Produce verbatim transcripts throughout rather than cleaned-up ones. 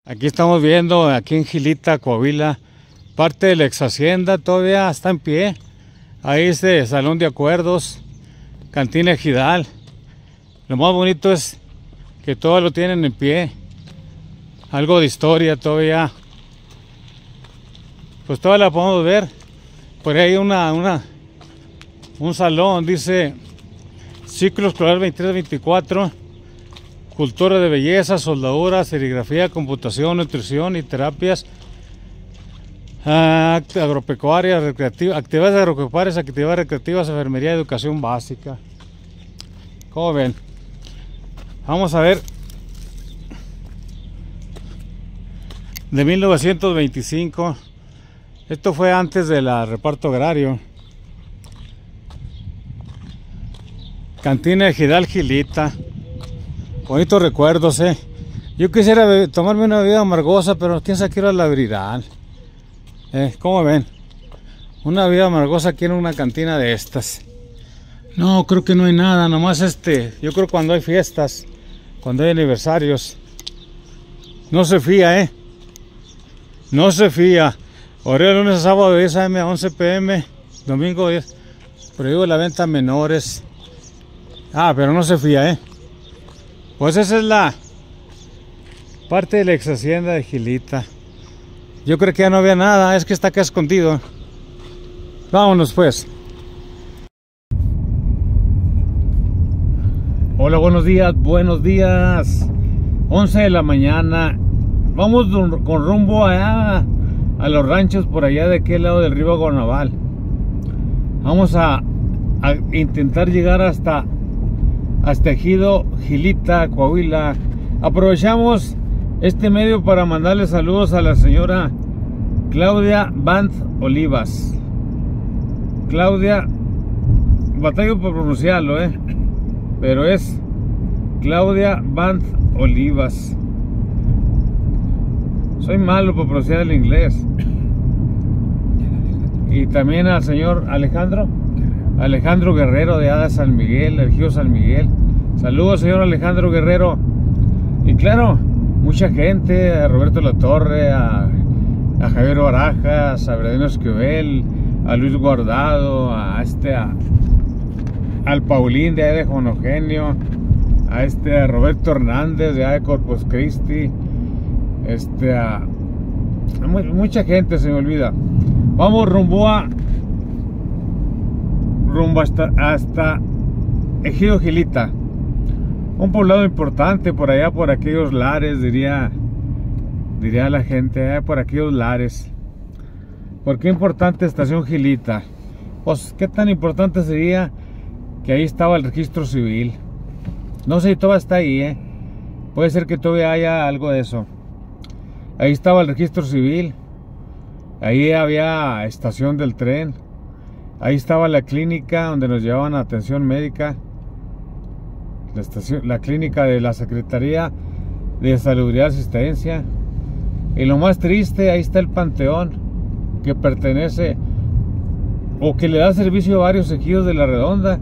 Aquí estamos viendo, aquí en Gilita, Coahuila, parte de la ex hacienda todavía está en pie. Ahí este salón de acuerdos, cantina ejidal. Lo más bonito es que todo lo tienen en pie. Algo de historia todavía. Pues todavía la podemos ver. Por ahí hay una, una, un salón, dice ciclo escolar veintitrés veinticuatro. Cultura de belleza, soldadura, serigrafía, computación, nutrición y terapias uh, agropecuarias, recreativas, actividades agropecuarias, actividades recreativas, enfermería, educación básica. ¿Cómo ven? Vamos a ver. De mil novecientos veinticinco. Esto fue antes del reparto agrario. Cantina ejidal Gilita. Bonitos recuerdos, eh. Yo quisiera tomarme una bebida amargosa, pero quién sabe qué hora la abrirán. Eh, ¿cómo ven? Una bebida amargosa aquí en una cantina de estas. No, creo que no hay nada, nomás este. Yo creo cuando hay fiestas, cuando hay aniversarios. No se fía, eh. No se fía. Horario de lunes a sábado de diez a eme a once pe eme. Domingo diez. Prohíbo la venta a menores. Ah, pero no se fía, eh. Pues esa es la parte de la ex hacienda de Gilita. Yo creo que ya no había nada, es que está acá escondido. Vámonos pues. Hola, buenos días, buenos días. once de la mañana. Vamos con rumbo allá, a los ranchos por allá de aquel lado del río Guanaval. Vamos a, a intentar llegar hasta hasta Ejido, Gilita, Coahuila. Aprovechamos este medio para mandarle saludos a la señora Claudia Band Olivas. Claudia, batallo por pronunciarlo, eh, pero es Claudia Band Olivas. Soy malo por pronunciar el inglés. Y también al señor Alejandro Alejandro Guerrero de Ada San Miguel, Ejido San Miguel. Saludos, señor Alejandro Guerrero. Y claro, mucha gente, a Roberto Latorre, a, a Javier Barajas, a Bernardino Esquivel, a Luis Guardado, a este, a, al Paulín de de Juan Eugenio, a este, a Roberto Hernández de de Corpus Christi, este, a, a mucha gente se me olvida. Vamos rumbo a rumbo hasta, hasta Ejido Gilita, un poblado importante por allá, por aquellos lares, diría diría la gente, eh, por aquellos lares. ¿Por qué importante estación Gilita? Pues qué tan importante sería que ahí estaba el registro civil. No sé si todavía está ahí, eh. Puede ser que todavía haya algo de eso. Ahí estaba el registro civil, ahí había estación del tren. Ahí estaba la clínica donde nos llevaban a atención médica, la, estación, la clínica de la Secretaría de Salud y Asistencia. Y lo más triste, ahí está el panteón que pertenece o que le da servicio a varios ejidos de la Redonda,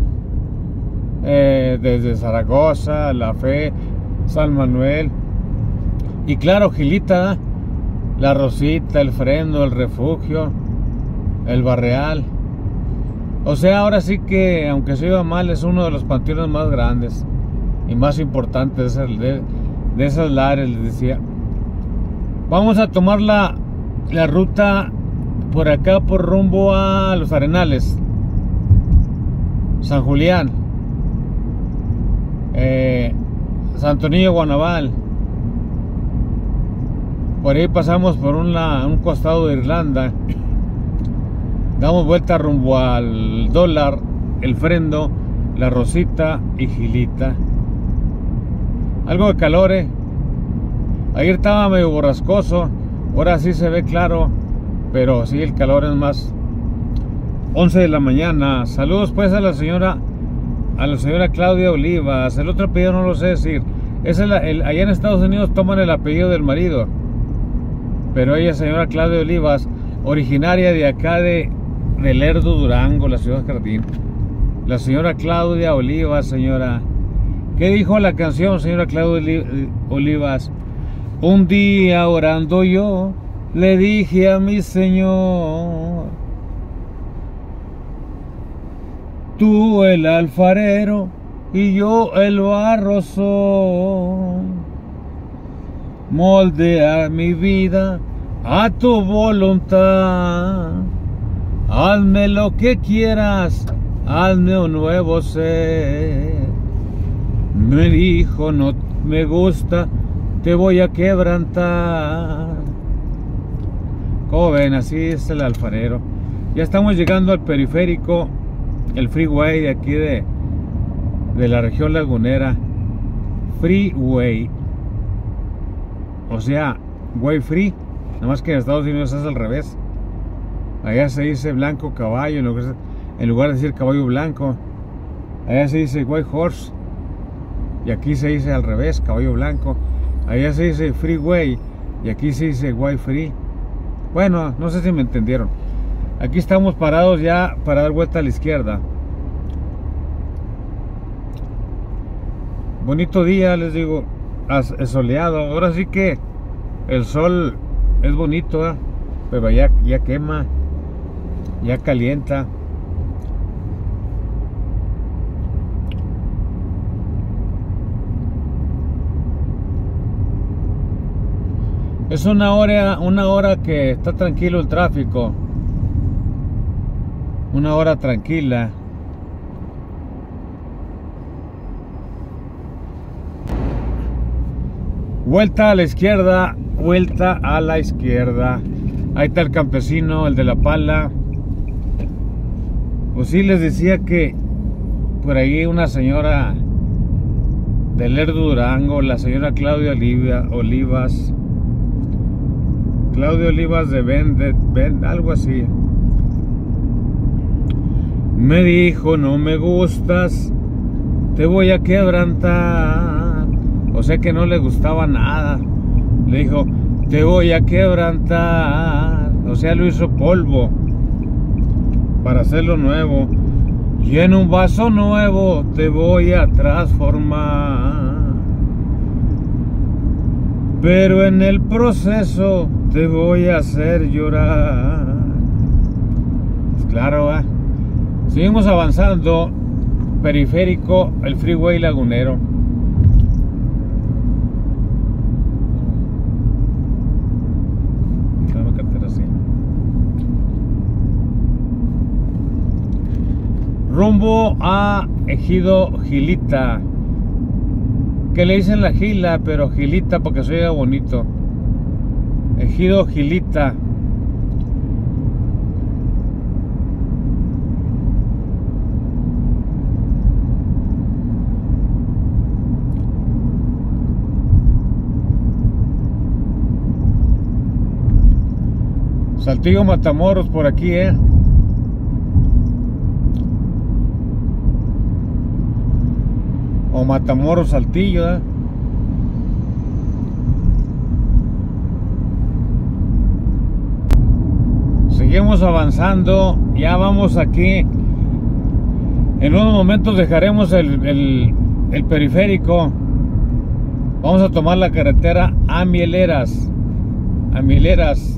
eh, desde Zaragoza, La Fe, San Manuel y claro, Gilita, La Rosita, El Freno, El Refugio, El Barreal. O sea, ahora sí que, aunque se oiga mal, es uno de los panteones más grandes y más importantes de, de, de esas lares, les decía. Vamos a tomar la, la ruta por acá, por rumbo a Los Arenales, San Julián, eh, Santo Niño, Guanaval. Por ahí pasamos por una, un costado de Irlanda. Damos vuelta rumbo al Dólar, El Freno, La Rosita y Gilita. Algo de calor, eh. Ayer estaba medio borrascoso, ahora sí se ve claro, pero sí el calor es más. once de la mañana. Saludos pues a la señora a la señora Claudia Olivas. El otro apellido no lo sé decir. Es el, el, allá en Estados Unidos toman el apellido del marido, pero ella es señora Claudia Olivas, originaria de acá de de Lerdo, Durango, la ciudad Jardín. La señora Claudia Olivas, señora. ¿Qué dijo la canción, señora Claudia Olivas? Un día orando yo le dije a mi Señor: tú el alfarero y yo el barro soy, moldea mi vida a tu voluntad, hazme lo que quieras, hazme un nuevo ser. Me dijo: no me gusta, te voy a quebrantar. Como ven, así es el alfarero. Ya estamos llegando al periférico, el freeway de aquí de, de la región lagunera. Freeway, o sea, way free. Nada más que en Estados Unidos es al revés. Allá se dice blanco caballo en lugar, en lugar de decir caballo blanco. Allá se dice white horse y aquí se dice al revés, caballo blanco. Allá se dice freeway y aquí se dice way free. Bueno, no sé si me entendieron. Aquí estamos parados ya para dar vuelta a la izquierda. Bonito día, les digo, soleado. Ahora sí que el sol es bonito, ¿eh? Pero ya, ya quema, ya calienta. Es una hora, una hora que está tranquilo el tráfico. Una hora tranquila. Vuelta a la izquierda, vuelta a la izquierda. Ahí está el campesino, el de la pala. Pues sí, les decía que por ahí una señora de Lerdo, Durango, la señora Claudia Olivia, Olivas. Claudia Olivas de Vende, Vende, algo así. Me dijo: no me gustas, te voy a quebrantar. O sea que no le gustaba nada. Le dijo: te voy a quebrantar. O sea, lo hizo polvo para hacerlo nuevo. Y en un vaso nuevo te voy a transformar. Pero en el proceso te voy a hacer llorar. Pues claro, ¿eh? Seguimos avanzando. Periférico, el freeway lagunero. Rumbo a Ejido Gilita, que le dicen la Gila, pero Gilita porque se oiga bonito. Ejido Gilita. Saltillo, Matamoros por aquí, eh. O Matamoros, Saltillo, ¿eh? Seguimos avanzando. Ya vamos aquí. En unos momentos dejaremos el, el, el periférico. Vamos a tomar la carretera a Mieleras. A Mieleras.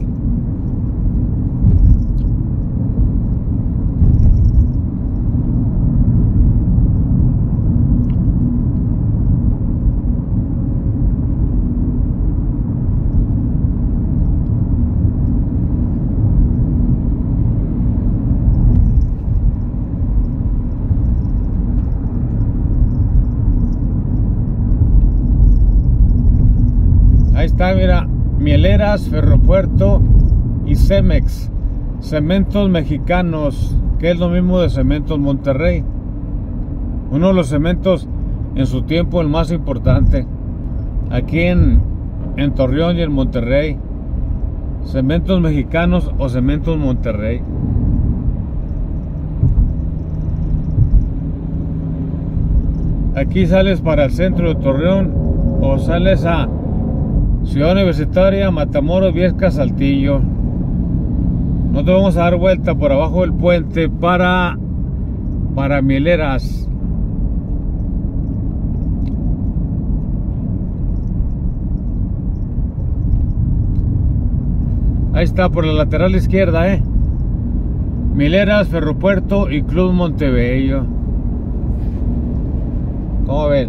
Ahí está, mira, Mieleras, Ferropuerto y Cemex, Cementos Mexicanos, que es lo mismo de Cementos Monterrey. Uno de los cementos en su tiempo el más importante, aquí en, en Torreón y en Monterrey. Cementos Mexicanos o Cementos Monterrey. Aquí sales para el centro de Torreón o sales a Ciudad Universitaria, Matamoros, Viesca, Saltillo. Nosotros vamos a dar vuelta por abajo del puente para, para Mieleras. Ahí está, por la lateral izquierda, eh. Mileras, Ferropuerto y Club Montebello. ¿Cómo ven?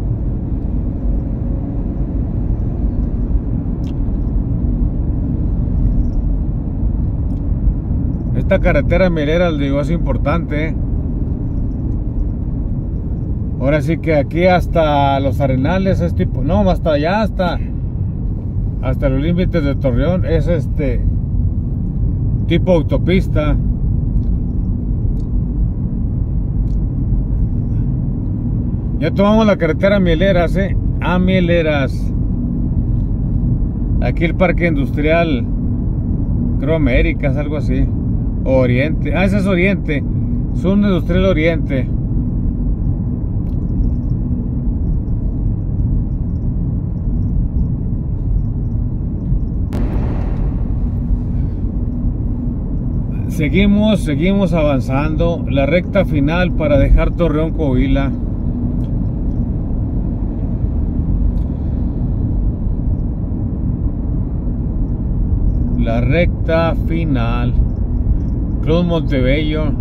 Esta carretera Mileras, digo, es importante, eh. Ahora sí que aquí hasta Los Arenales es tipo, no, hasta allá, hasta hasta los límites de Torreón es este tipo autopista. Ya tomamos la carretera Mieleras, eh, a Mieleras. Aquí el parque industrial, creo Américas, algo así. Oriente, ah, ese es Oriente, Zona Industrial Oriente. Seguimos, seguimos avanzando. La recta final para dejar Torreón, Coahuila. La recta final. Club Montebello.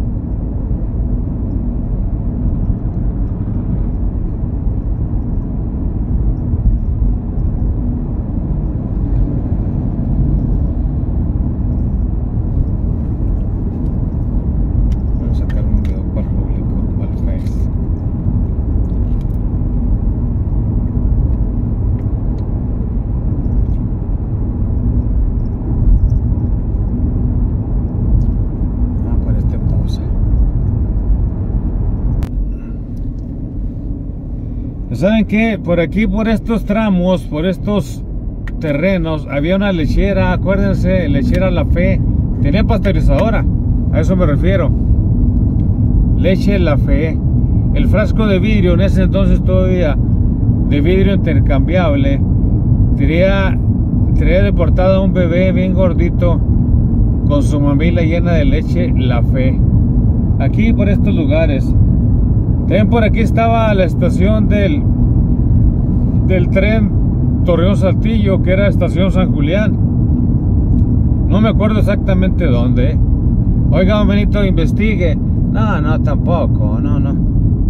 ¿Saben qué? Por aquí, por estos tramos, por estos terrenos, había una lechera, acuérdense, lechera La Fe. Tenía pasteurizadora, a eso me refiero. Leche La Fe. El frasco de vidrio, en ese entonces todavía, de vidrio intercambiable, traía, traía de portada un bebé bien gordito, con su mamila llena de leche La Fe. Aquí, por estos lugares. También por aquí estaba la estación del, del tren Torreón Saltillo, que era estación San Julián. No me acuerdo exactamente dónde. Oiga, Benito, investigue. No, no, tampoco, no, no.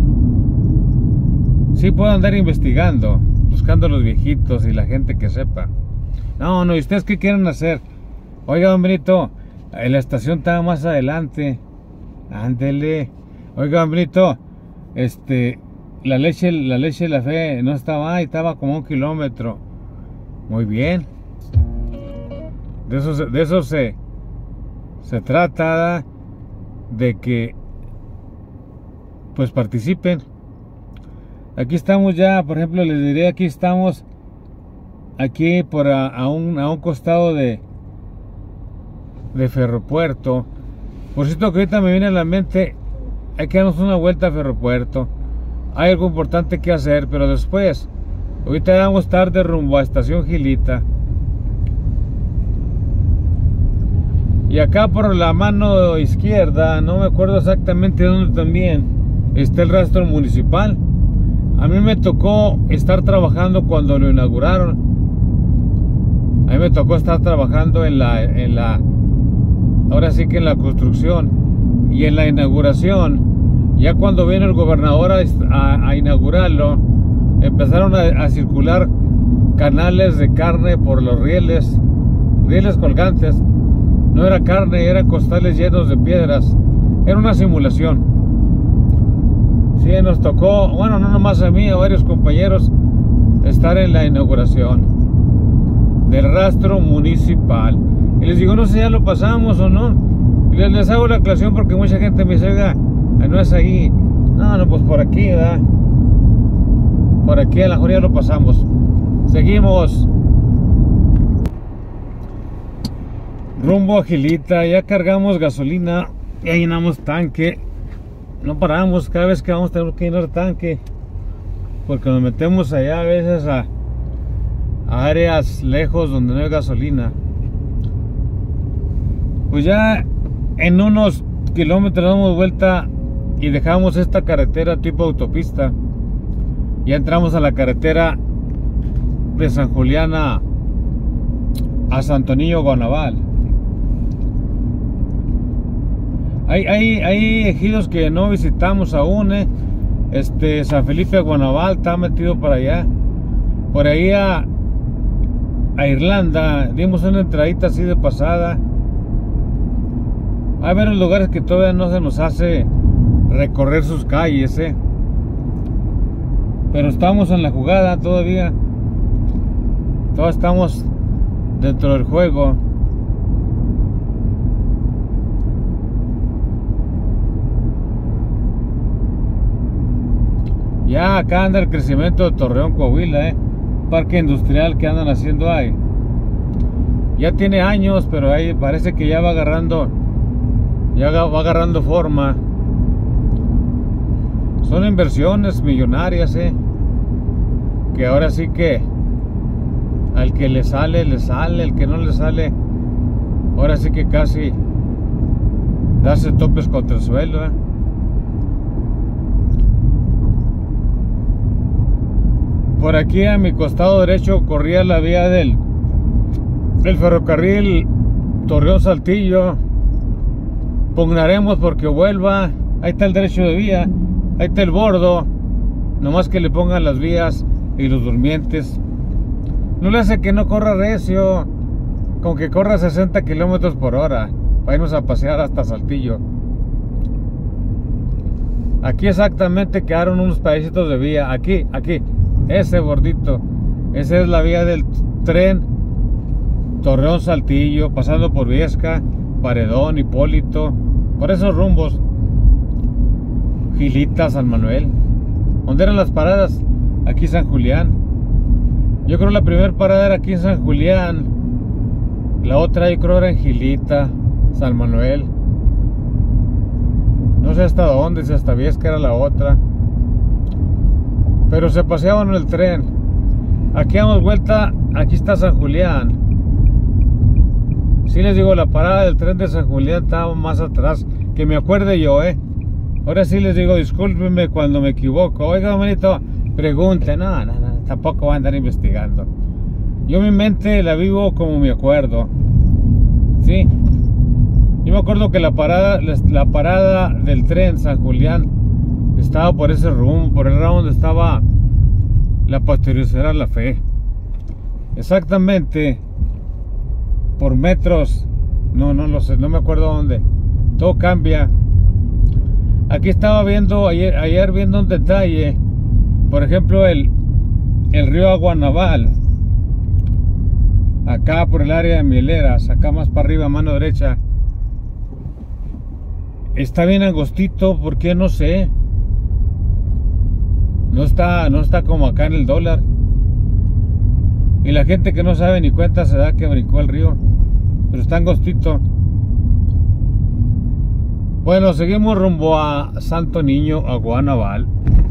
Sí puedo andar investigando, buscando a los viejitos y la gente que sepa. No, no, ¿y ustedes qué quieren hacer? Oiga, don Benito, la estación está más adelante. Ándele. Oiga, don Benito, Este, la leche, la leche La Fe no estaba ahí, estaba como un kilómetro. Muy bien. De eso, de eso se, se trata, de que pues participen. Aquí estamos ya, por ejemplo, les diré, aquí estamos, aquí por a, a, un, a un costado de, de Ferropuerto. Por cierto, que ahorita me viene a la mente, hay que darnos una vuelta a Ferropuerto. Hay algo importante que hacer, pero después. Ahorita vamos tarde rumbo a Estación Gilita. Y acá por la mano izquierda, no me acuerdo exactamente dónde también, está el rastro municipal. A mí me tocó estar trabajando cuando lo inauguraron. A mí me tocó estar trabajando en la, en la, ahora sí que en la construcción y en la inauguración. Ya cuando vino el gobernador a, a, a inaugurarlo, empezaron a, a circular canales de carne por los rieles, rieles colgantes. No era carne, eran costales llenos de piedras. Era una simulación. Sí, nos tocó, bueno, no nomás a mí, a varios compañeros, estar en la inauguración del rastro municipal. Y les digo, no sé si ya lo pasamos o no. Y les, les hago la aclaración porque mucha gente me dice, oiga, no es ahí. No, no, pues por aquí, ¿verdad? Por aquí a la mejor ya lo pasamos. Seguimos rumbo a Gilita. Ya cargamos gasolina, ya llenamos tanque. No paramos, cada vez que vamos tenemos que llenar tanque, porque nos metemos allá a veces a, a áreas lejos donde no hay gasolina. Pues ya en unos kilómetros damos vuelta y dejamos esta carretera tipo autopista. Ya entramos a la carretera de San Julián a, a Santo Niño Guanaval. Hay, hay, hay ejidos que no visitamos aún, eh. Este, San Felipe de Guanaval está metido para allá. Por ahí a, a Irlanda dimos una entradita así de pasada. Hay varios lugares que todavía no se nos hace recorrer sus calles, eh. Pero estamos en la jugada todavía. Todavía estamos dentro del juego. Ya acá anda el crecimiento de Torreón, Coahuila, eh. Parque industrial que andan haciendo ahí. Ya tiene años, pero ahí parece que ya va agarrando, ya va agarrando forma. Son inversiones millonarias, eh. Que ahora sí que al que le sale, le sale, el que no le sale, ahora sí que casi darse topes contra el suelo, eh. Por aquí a mi costado derecho corría la vía del, del ferrocarril Torreón-Saltillo. Pugnaremos porque vuelva. Ahí está el derecho de vía, ahí está el bordo. Nomás que le pongan las vías y los durmientes. No le hace que no corra recio, con que corra sesenta kilómetros por hora para irnos a pasear hasta Saltillo. Aquí exactamente quedaron unos pedacitos de vía. Aquí, aquí. Ese bordito, esa es la vía del tren Torreón-Saltillo, pasando por Viesca, Paredón, Hipólito, por esos rumbos. Gilita, San Manuel. ¿Dónde eran las paradas? Aquí San Julián. Yo creo la primera parada era aquí en San Julián. La otra yo creo era en Gilita, San Manuel. No sé hasta dónde, si hasta Viesca era la otra. Pero se paseaban en el tren. Aquí damos vuelta. Aquí está San Julián. Sí les digo, la parada del tren de San Julián estaba más atrás, que me acuerde yo, eh. Ahora sí les digo, discúlpenme cuando me equivoco. Oiga, manito, pregunte. No, no, no, tampoco van a andar investigando. Yo mi mente la vivo como me acuerdo. Sí. Yo me acuerdo que la parada, la parada del tren San Julián estaba por ese rumbo, por el lado donde estaba la pasteurizadora La Fe. Exactamente por metros. No, no lo sé, no me acuerdo dónde. Todo cambia. Aquí estaba viendo, ayer, ayer viendo un detalle. Por ejemplo, el, el río Aguanaval. Acá por el área de Mieleras, acá más para arriba, mano derecha. Está bien angostito, ¿por qué? No sé. No está, no está como acá en el dólar. Y la gente que no sabe ni cuenta se da que brincó el río. Pero está angostito. Bueno, seguimos rumbo a Santo Niño, a Guanaval.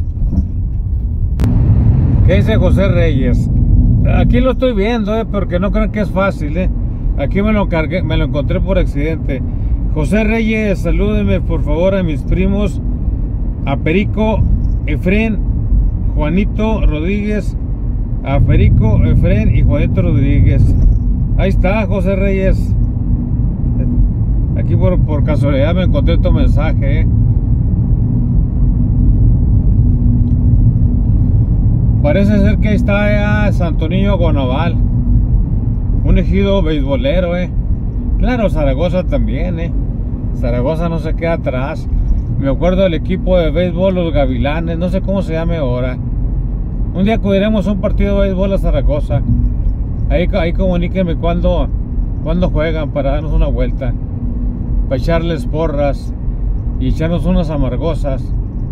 ¿Qué dice José Reyes? Aquí lo estoy viendo, eh, porque no crean que es fácil, eh. Aquí me lo cargué, me lo encontré por accidente. José Reyes, salúdeme por favor a mis primos, a Perico, Efren, Juanito Rodríguez, a Perico, Efren y Juanito Rodríguez. Ahí está, José Reyes. Aquí por, por casualidad me encontré tu mensaje, eh. Parece ser que ahí está ya Santo Niño, Guanaval. Un ejido beisbolero, eh. Claro, Zaragoza también, eh. Zaragoza no se queda atrás. Me acuerdo del equipo de béisbol, los Gavilanes, no sé cómo se llame ahora. Un día acudiremos a un partido de béisbol a Zaragoza. Ahí, ahí comuníquenme cuando, cuando juegan para darnos una vuelta. Para echarles porras y echarnos unas amargosas.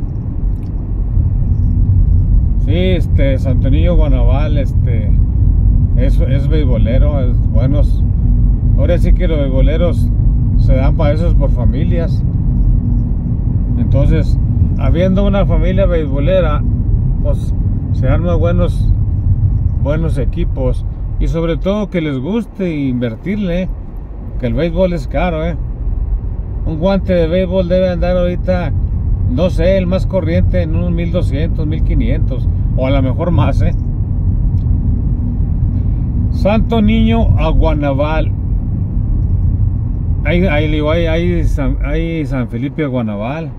Sí, este, Santo Niño, Guanaval, este, es, es beisbolero, es buenos. Ahora sí que los beisboleros se dan para eso por familias. Entonces, habiendo una familia beisbolera, pues se arman buenos, buenos equipos. Y sobre todo que les guste invertirle, que el béisbol es caro, eh. Un guante de béisbol debe andar ahorita, no sé, el más corriente en unos mil doscientos, mil quinientos, o a lo mejor más, eh. Santo Niño a Guanaval. Ahí, ahí, digo, ahí, ahí, San, ahí San Felipe de Guanaval.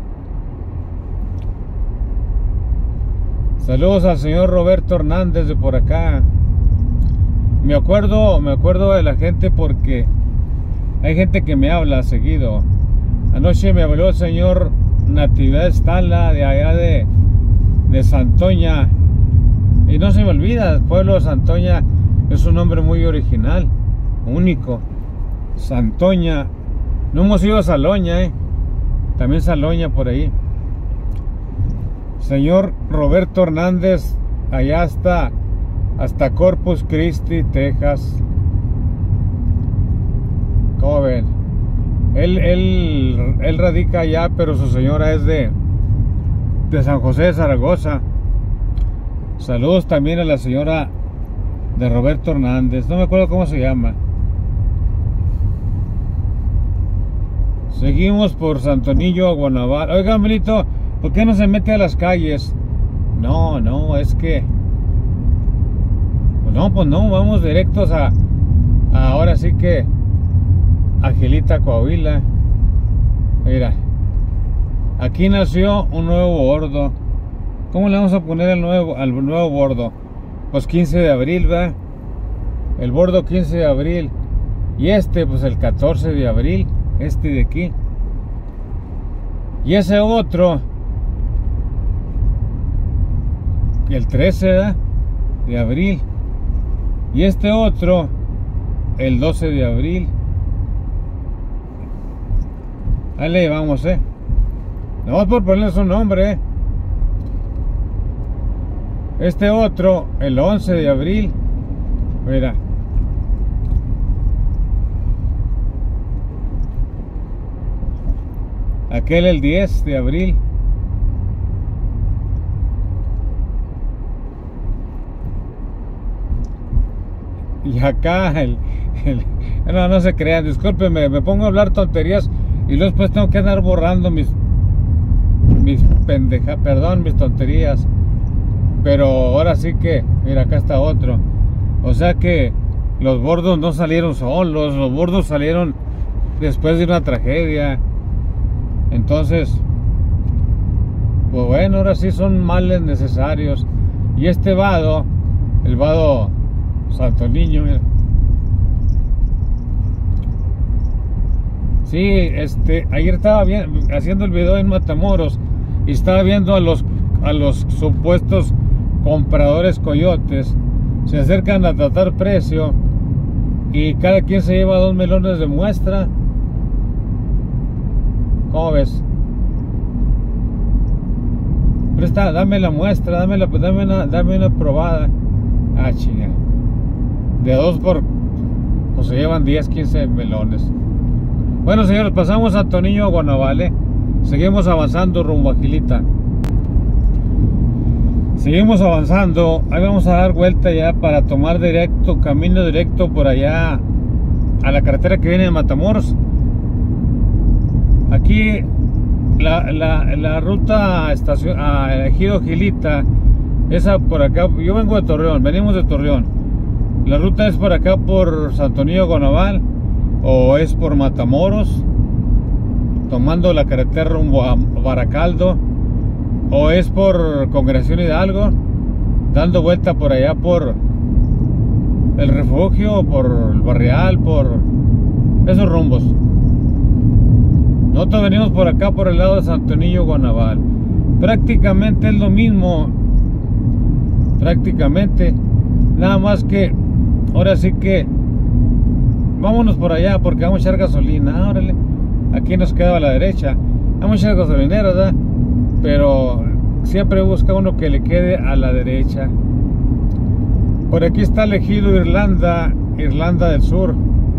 Saludos al señor Roberto Hernández de por acá. Me acuerdo, me acuerdo de la gente porque hay gente que me habla seguido. Anoche me habló el señor Natividad Estala de allá de, de Santoña. Y no se me olvida, el pueblo de Santoña es un nombre muy original, único. Santoña. No hemos ido a Saloña, eh. También Saloña por ahí. Señor Roberto Hernández, allá hasta, hasta Corpus Christi, Texas. ¿Cómo ven? Él, él, él radica allá, pero su señora es de, de San José de Zaragoza. Saludos también a la señora de Roberto Hernández. No me acuerdo cómo se llama. Seguimos por Santonillo a Guanaval. Oiga, Melito, ¿por qué no se mete a las calles? No, no, es que... Pues no, pues no, vamos directos a... a ahora sí que... Angelita, Coahuila. Mira. Aquí nació un nuevo bordo. ¿Cómo le vamos a poner al nuevo, al nuevo bordo? Pues quince de abril, ¿verdad? El bordo quince de abril. Y este, pues el catorce de abril. Este de aquí. Y ese otro... el trece, ¿verdad? De abril. Y este otro el doce de abril. Dale, vamos, eh. No por ponerle su nombre, eh. Este otro el once de abril. Mira. Aquel el diez de abril. Y acá el, el no, no se crean, discúlpenme, me pongo a hablar tonterías y luego después tengo que andar borrando mis mis pendejas, perdón, mis tonterías. Pero ahora sí que, mira, acá está otro. O sea que los bordos no salieron solos, los bordos salieron después de una tragedia. Entonces, pues bueno, ahora sí son males necesarios. Y este vado, el vado Santo Niño, mira. Sí, este, ayer estaba bien, haciendo el video en Matamoros y estaba viendo a los, a los supuestos compradores coyotes. Se acercan a tratar precio y cada quien se lleva dos melones de muestra. ¿Cómo ves? Presta, dame la muestra, dame, la, dame, una, dame una probada. Ah, chinga. De dos por... pues se llevan diez, quince melones. Bueno, señores, pasamos a Antonillo a Guanaval, ¿eh? Seguimos avanzando rumbo a Gilita. Seguimos avanzando. Ahí vamos a dar vuelta ya para tomar directo, camino directo por allá a la carretera que viene de Matamoros. Aquí la, la, la ruta a estación a Ejido Gilita, esa por acá. Yo vengo de Torreón, venimos de Torreón. La ruta es por acá por Santonillo Guanaval o es por Matamoros, tomando la carretera rumbo a Baracaldo, o es por Congregación Hidalgo, dando vuelta por allá por el Refugio, por el Barrial, por esos rumbos. Nosotros venimos por acá por el lado de Santonillo Guanaval. Prácticamente es lo mismo, prácticamente, nada más que ahora sí que vámonos por allá porque vamos a echar gasolina. Órale, aquí nos queda a la derecha, vamos a echar gasolinera, ¿verdad? Pero siempre busca uno que le quede a la derecha. Por aquí está el Ejido Irlanda, Irlanda del Sur.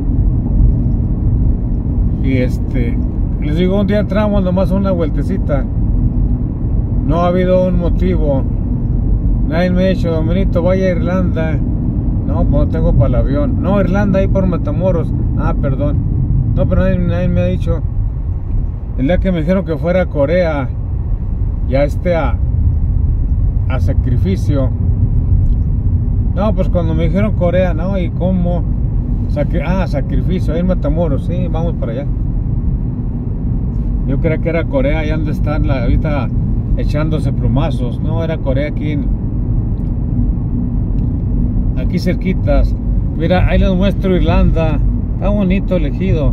Y este, les digo, un día entramos nomás a una vueltecita. No ha habido un motivo. Nadie me ha dicho, Domenito, vaya a Irlanda. No, pues no tengo para el avión. No, Irlanda, ahí por Matamoros. Ah, perdón. No, pero nadie, nadie me ha dicho. El día que me dijeron que fuera a Corea, ya esté a, a sacrificio. No, pues cuando me dijeron Corea, no, y cómo, Sacri ah, Sacrificio, ahí en Matamoros, sí, vamos para allá. Yo creía que era Corea, allá donde están la, ahorita echándose plomazos. No, era Corea aquí en, aquí cerquitas. Mira, ahí les muestro Irlanda. Está bonito el ejido.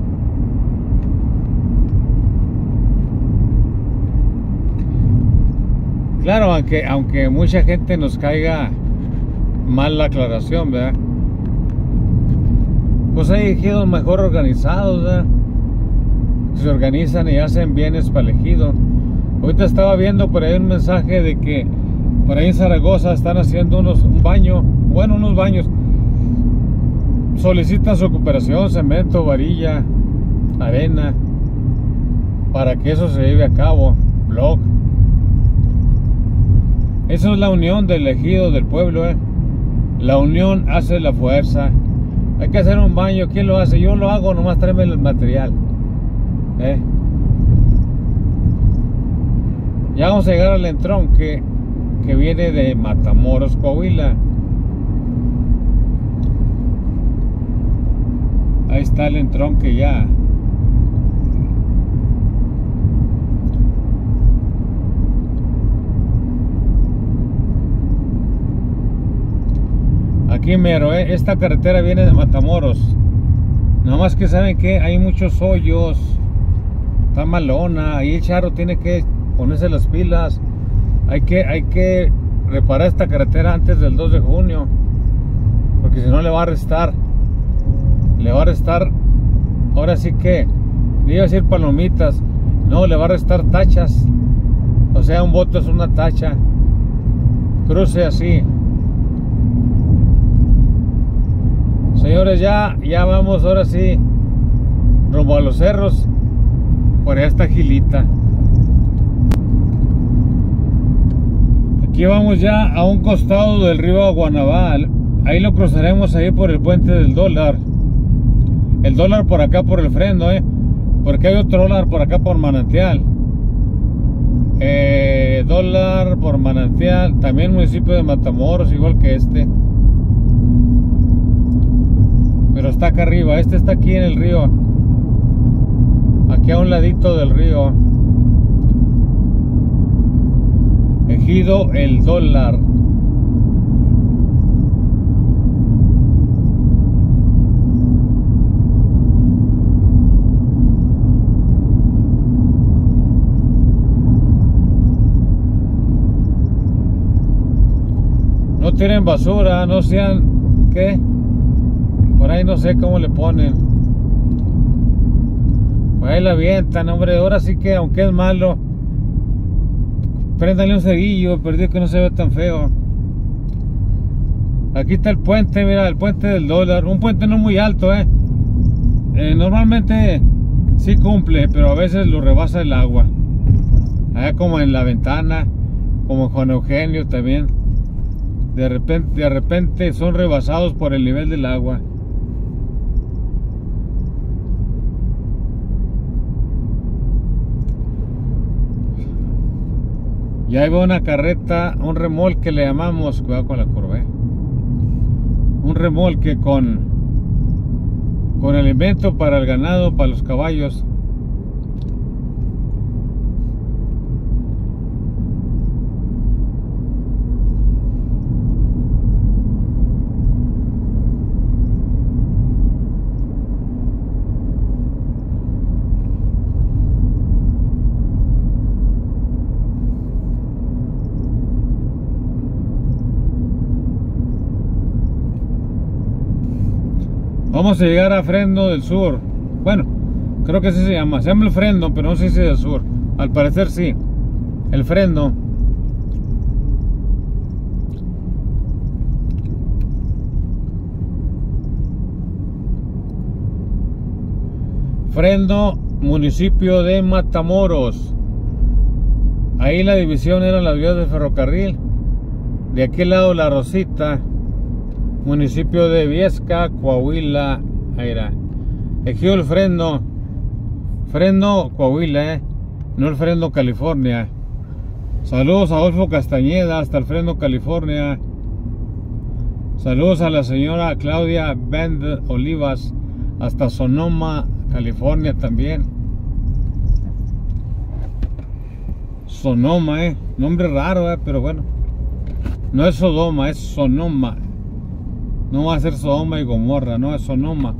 Claro, aunque, aunque mucha gente nos caiga mal la aclaración, ¿verdad? Pues hay ejidos mejor organizados, ¿verdad? Se organizan y hacen bienes para el ejido. Ahorita estaba viendo por ahí un mensaje de que por ahí en Zaragoza están haciendo unos, un baño, bueno, unos baños. Solicitan su cooperación, cemento, varilla, arena, para que eso se lleve a cabo. Blog. Eso es la unión del ejido, del pueblo, ¿eh? La unión hace la fuerza. Hay que hacer un baño. ¿Quién lo hace? Yo lo hago, nomás tráeme el material. ¿Eh? Ya vamos a llegar al entrón que, que viene de Matamoros, Coahuila. Ahí está el entrón que ya. Aquí mero, ¿eh? Esta carretera viene de Matamoros. Nada más que saben que hay muchos hoyos. Está malona. Ahí el charro tiene que ponerse las pilas. Hay que, hay que reparar esta carretera antes del dos de junio. Porque si no le va a restar. Le va a restar. Ahora sí que. Iba a decir palomitas. No, le va a restar tachas. O sea, un voto es una tacha. Cruce así. Señores, ya, ya vamos ahora sí rumbo a los cerros. Por allá está Gilita. Aquí vamos ya a un costado del río Guanabá. Ahí lo cruzaremos ahí por el puente del dólar. El dólar por acá por el Fresno, eh. Porque hay otro dólar por acá por Manantial. Eh, dólar por Manantial. También municipio de Matamoros, igual que este. Pero está acá arriba. Este está aquí en el río. Aquí a un ladito del río. Ejido El Dólar. No tiren basura, no sean... ¿qué? Por ahí no sé cómo le ponen. Por ahí la avientan, hombre. Ahora sí que, aunque es malo, préndale un cerillo, perdido, que no se ve tan feo. Aquí está el puente, mira, el puente del dólar. Un puente no muy alto, eh. eh normalmente sí cumple, pero a veces lo rebasa el agua. Allá como en La Ventana, como en Juan Eugenio también. De repente, de repente son rebasados por el nivel del agua. Y ahí va una carreta, un remolque le llamamos, cuidado con la curva, ¿eh? Un remolque con con alimento para el ganado, para los caballos. Vamos a llegar a Fresno del Sur. Bueno, creo que así se llama. Se llama el Fresno, pero no sé si es del sur. Al parecer sí. El Fresno. Fresno, municipio de Matamoros. Ahí la división eran las vías del ferrocarril. De aquel lado La Rosita, municipio de Viesca, Coahuila. Ahí era. Ejido el Fresno. Fresno, Coahuila, eh. No el Fresno, California. Saludos a Adolfo Castañeda hasta el Fresno, California. Saludos a la señora Claudia Bend Olivas, hasta Sonoma, California también. Sonoma, eh, nombre raro, eh, pero bueno. No es Sodoma, es Sonoma. No va a ser Sodoma y Gomorra, no, es Sonoma.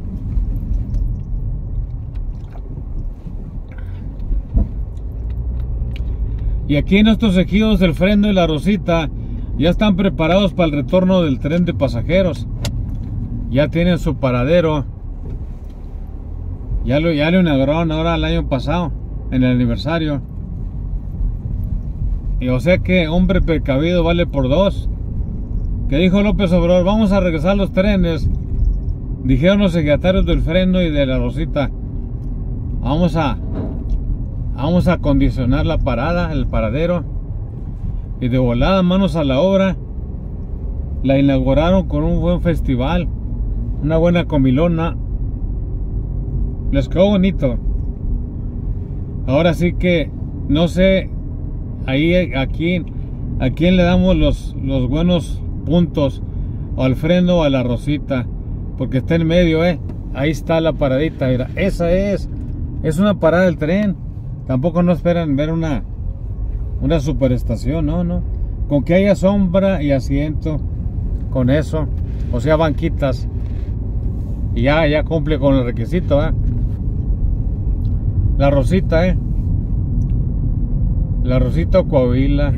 Y aquí en estos ejidos del Fresno y la Rosita ya están preparados para el retorno del tren de pasajeros. Ya tienen su paradero. Ya lo, ya lo inauguraron ahora el año pasado, en el aniversario. Y o sea que hombre precavido vale por dos. Que dijo López Obrador, vamos a regresar los trenes. Dijeron los secretarios del Fresno y de la Rosita, Vamos a Vamos a acondicionar la parada, el paradero. Y de volada, manos a la obra. La inauguraron con un buen festival, una buena comilona. Les quedó bonito. Ahora sí que no sé ahí aquí a quién le damos los, los buenos puntos, o al Fresno o a la Rosita, porque está en medio, eh. Ahí está la paradita, mira, esa es es una parada del tren. Tampoco no esperan ver una una superestación, no, no. Con que haya sombra y asiento, con eso, o sea, banquitas, y ya, ya cumple con el requisito, ¿eh? La Rosita, ¿eh? La Rosita Coahuila.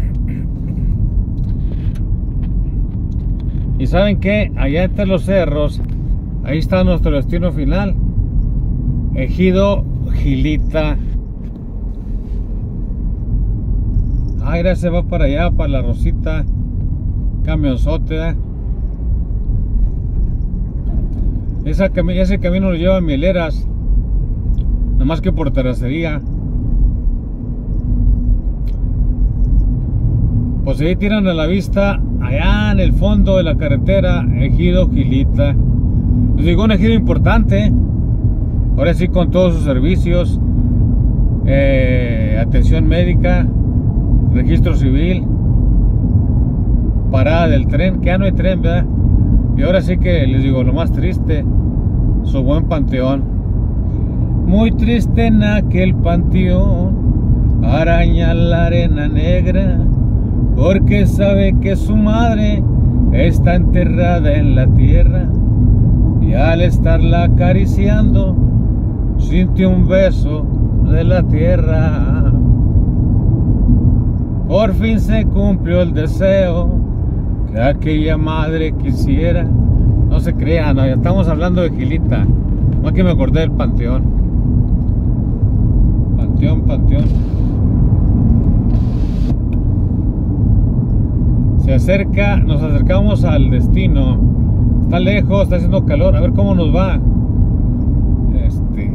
Y ¿saben qué? Allá entre los cerros, ahí está nuestro destino final. Ejido Gilita. Ah, mira, se va para allá, para la Rosita. Camionzote, ¿eh? Esa, ese camino lo lleva a Mieleras, nada más que por terracería. Pues ahí tiran a la vista, allá en el fondo de la carretera, Ejido Gilita. Les digo, un ejido importante, ¿eh? Ahora sí, con todos sus servicios, eh, atención médica, registro civil, parada del tren, que ya no hay tren, ¿verdad? Y ahora sí que les digo, lo más triste, su buen panteón. Muy triste en aquel panteón, araña la arena negra, porque sabe que su madre está enterrada en la tierra. Y al estarla acariciando, sintió un beso de la tierra. Por fin se cumplió el deseo que aquella madre quisiera. No se crean, no, ya estamos hablando de Gilita. No es que me acordé del panteón. Panteón, panteón. Se acerca, nos acercamos al destino. Está lejos, está haciendo calor. A ver cómo nos va. Este.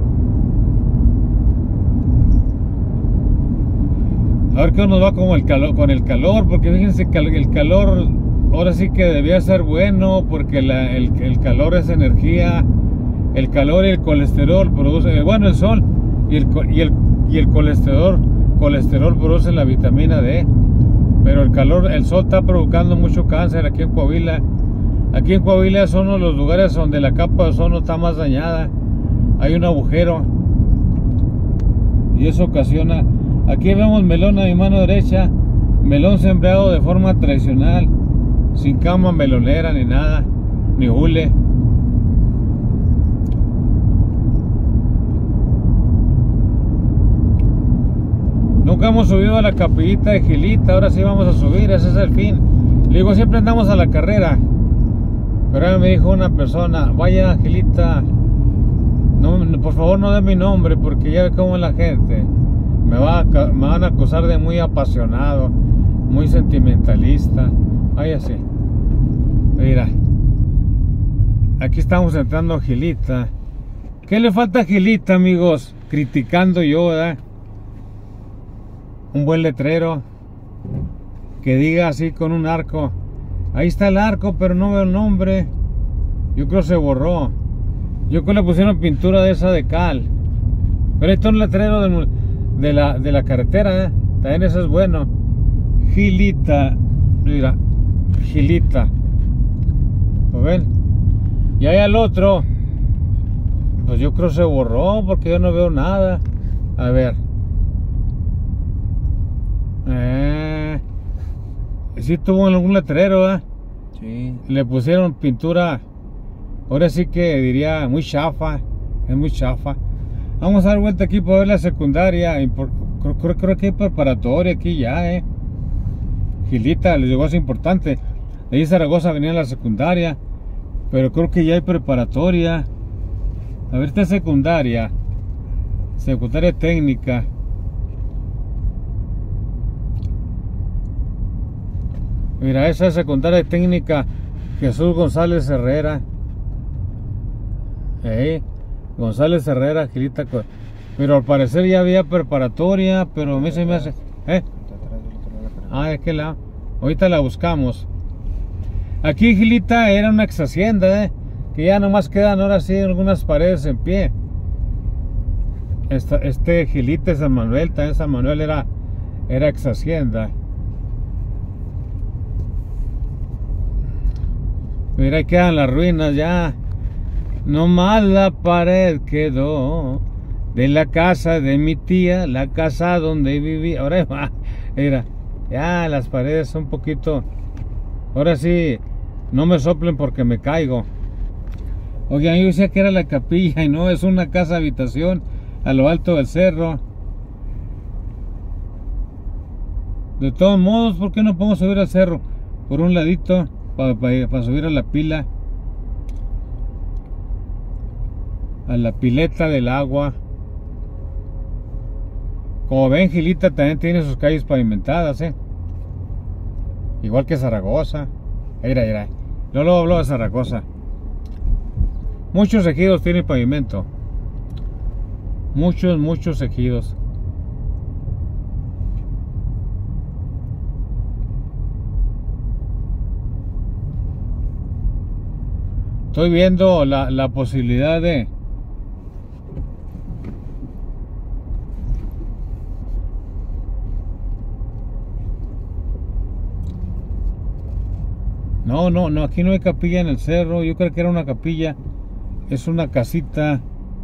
A ver cómo nos va como el calor, con el calor, porque fíjense que el calor ahora sí que debía ser bueno, porque la, el, el calor es energía. El calor y el colesterol produce, bueno, el sol y el, y el, y el colesterol, colesterol produce la vitamina D. Pero el calor, el sol está provocando mucho cáncer aquí en Coahuila. Aquí en Coahuila son uno de los lugares donde la capa de ozono está más dañada. Hay un agujero y eso ocasiona. Aquí vemos melón a mi mano derecha, melón sembrado de forma tradicional, sin cama melonera ni nada, ni hule. Nunca hemos subido a la capillita de Gilita, ahora sí vamos a subir, ese es el fin. Le digo, siempre andamos a la carrera. Pero ahora me dijo una persona, vaya Gilita, no, por favor no dé mi nombre, porque ya ve cómo es la gente. Me, va a, me van a acusar de muy apasionado, muy sentimentalista. Vaya así. Mira, aquí estamos entrando a Gilita. ¿Qué le falta a Gilita, amigos? Criticando yo, ¿verdad? Un buen letrero que diga así con un arco. Ahí está el arco, pero no veo el nombre. Yo creo que se borró. Yo creo que le pusieron pintura de esa de cal. Pero ahí está un letrero de, de, la, de la carretera, ¿eh? También eso es bueno. Gilita. Mira, Gilita. ¿Lo ven? Y ahí al otro, pues yo creo se borró porque yo no veo nada. A ver. Eh, sí tuvo algún letrero, ¿eh? Sí. Le pusieron pintura. Ahora sí que diría muy chafa. Es muy chafa. Vamos a dar vuelta aquí para ver la secundaria. Creo, creo, creo que hay preparatoria aquí ya, eh. Gilita, les llegó, es importante. De ahí Zaragoza venía la secundaria. Pero creo que ya hay preparatoria. A ver, esta secundaria. Secundaria técnica. Mira, esa es secundaria técnica Jesús González Herrera. Eh, González Herrera, Gilita. Pero al parecer ya había preparatoria, pero a mí se me hace... ¿Eh? Ah, ¿de qué lado? Ahorita la buscamos. Aquí, Gilita, era una ex hacienda, ¿eh? Que ya nomás quedan ahora sí algunas paredes en pie. Esta, este Gilita San Manuel, también San Manuel era, era ex hacienda. Mira, ahí quedan las ruinas ya. Nomás la pared quedó de la casa de mi tía, la casa donde viví. Ahora va, mira, ya las paredes son un poquito. Ahora sí, no me soplen porque me caigo. Oigan, yo decía que era la capilla y no, es una casa habitación a lo alto del cerro. De todos modos, ¿por qué no podemos subir al cerro? Por un ladito, para pa, pa subir a la pila. A la pileta del agua. Como ven, Gilita también tiene sus calles pavimentadas, ¿eh? Igual que Zaragoza. Mira, mira. Yo luego hablo de Zaragoza. Muchos ejidos tienen pavimento. Muchos, muchos ejidos. Estoy viendo la, la posibilidad de... No, no, no, aquí no hay capilla en el cerro. Yo creo que era una capilla. Es una casita.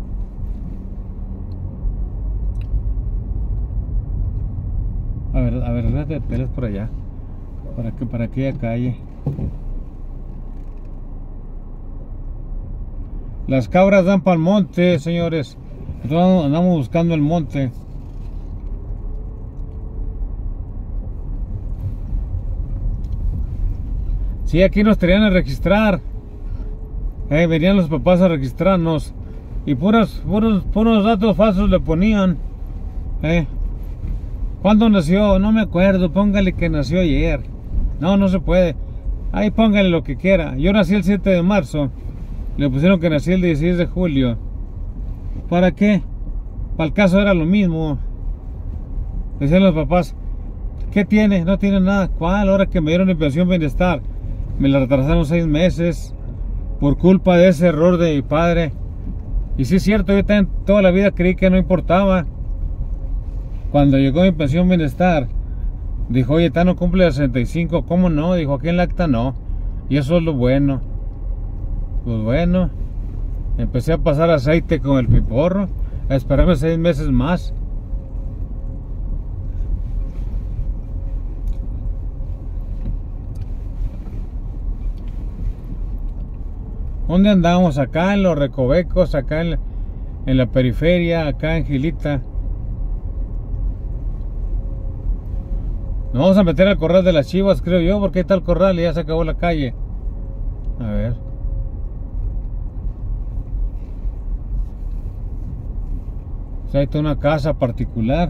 A ver, a ver, de pelas por allá. Para que, para aquella calle. Las cabras dan para el monte, señores. Nosotros andamos buscando el monte. Sí, aquí nos tenían a registrar. Eh, venían los papás a registrarnos. Y puros, puros, puros datos falsos le ponían. Eh. ¿Cuándo nació? No me acuerdo. Póngale que nació ayer. No, no se puede. Ahí póngale lo que quiera. Yo nací el siete de marzo. Le pusieron que nací el dieciséis de julio. ¿Para qué? Para el caso era lo mismo. Decían los papás, ¿qué tiene? No tiene nada. ¿Cuál? Ahora que me dieron mi pensión bienestar, me la retrasaron seis meses por culpa de ese error de mi padre. Y sí es cierto, yo también toda la vida creí que no importaba. Cuando llegó mi pensión bienestar, dijo, oye, Tano cumple sesenta y cinco. ¿Cómo no? Dijo, aquí en la acta no. Y eso es lo bueno. Pues bueno, empecé a pasar aceite con el piporro, a esperarme seis meses más. ¿Dónde andamos? Acá en los recovecos, acá en la, en la periferia, acá en Gilita. Nos vamos a meter al corral de las Chivas, creo yo, porque ahí está el corral y ya se acabó la calle. A ver. O sea, ahí está una casa particular.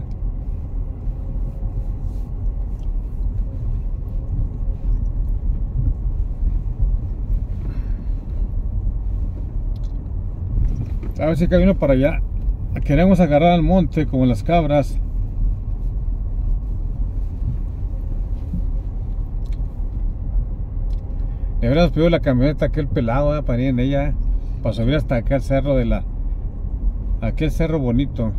A ver si camino para allá. Queremos agarrar al monte como las cabras. Le hubiéramos pedido la camioneta a aquel pelado, ¿eh? Para ir en ella, ¿eh? Para subir hasta aquel cerro de la... Aquel cerro bonito.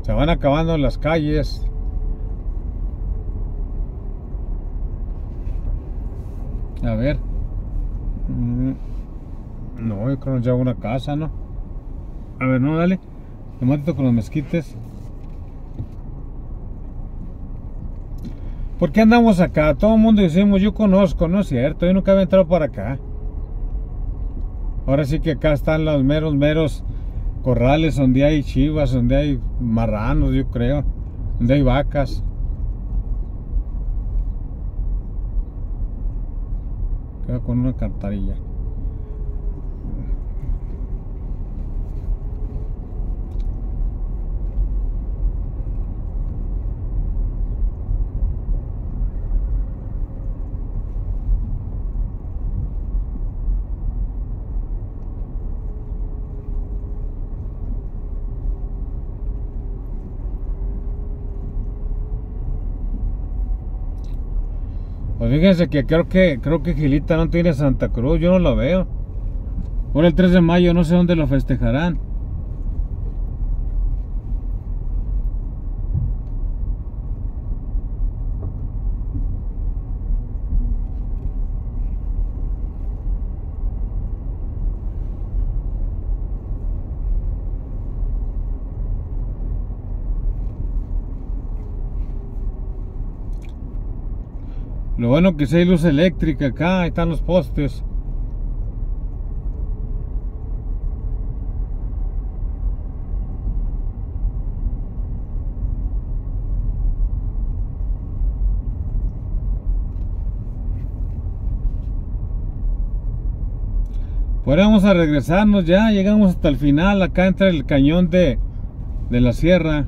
Se van acabando las calles. A ver. No, yo creo que nos lleva una casa, ¿no? A ver, no, dale. Me mato con los mezquites. ¿Por qué andamos acá? Todo el mundo decimos, yo conozco, no es cierto. Yo nunca había entrado por acá. Ahora sí que acá están los meros, meros corrales donde hay chivas, donde hay marranos, yo creo. Donde hay vacas. Queda con una cantarilla. Pues fíjense que creo que creo que Gilita no tiene Santa Cruz, yo no lo veo. Ahora el tres de mayo no sé dónde lo festejarán. Lo bueno que sí hay luz eléctrica acá, ahí están los postes. Pues vamos a regresarnos ya, llegamos hasta el final, acá entra el cañón de, de la sierra.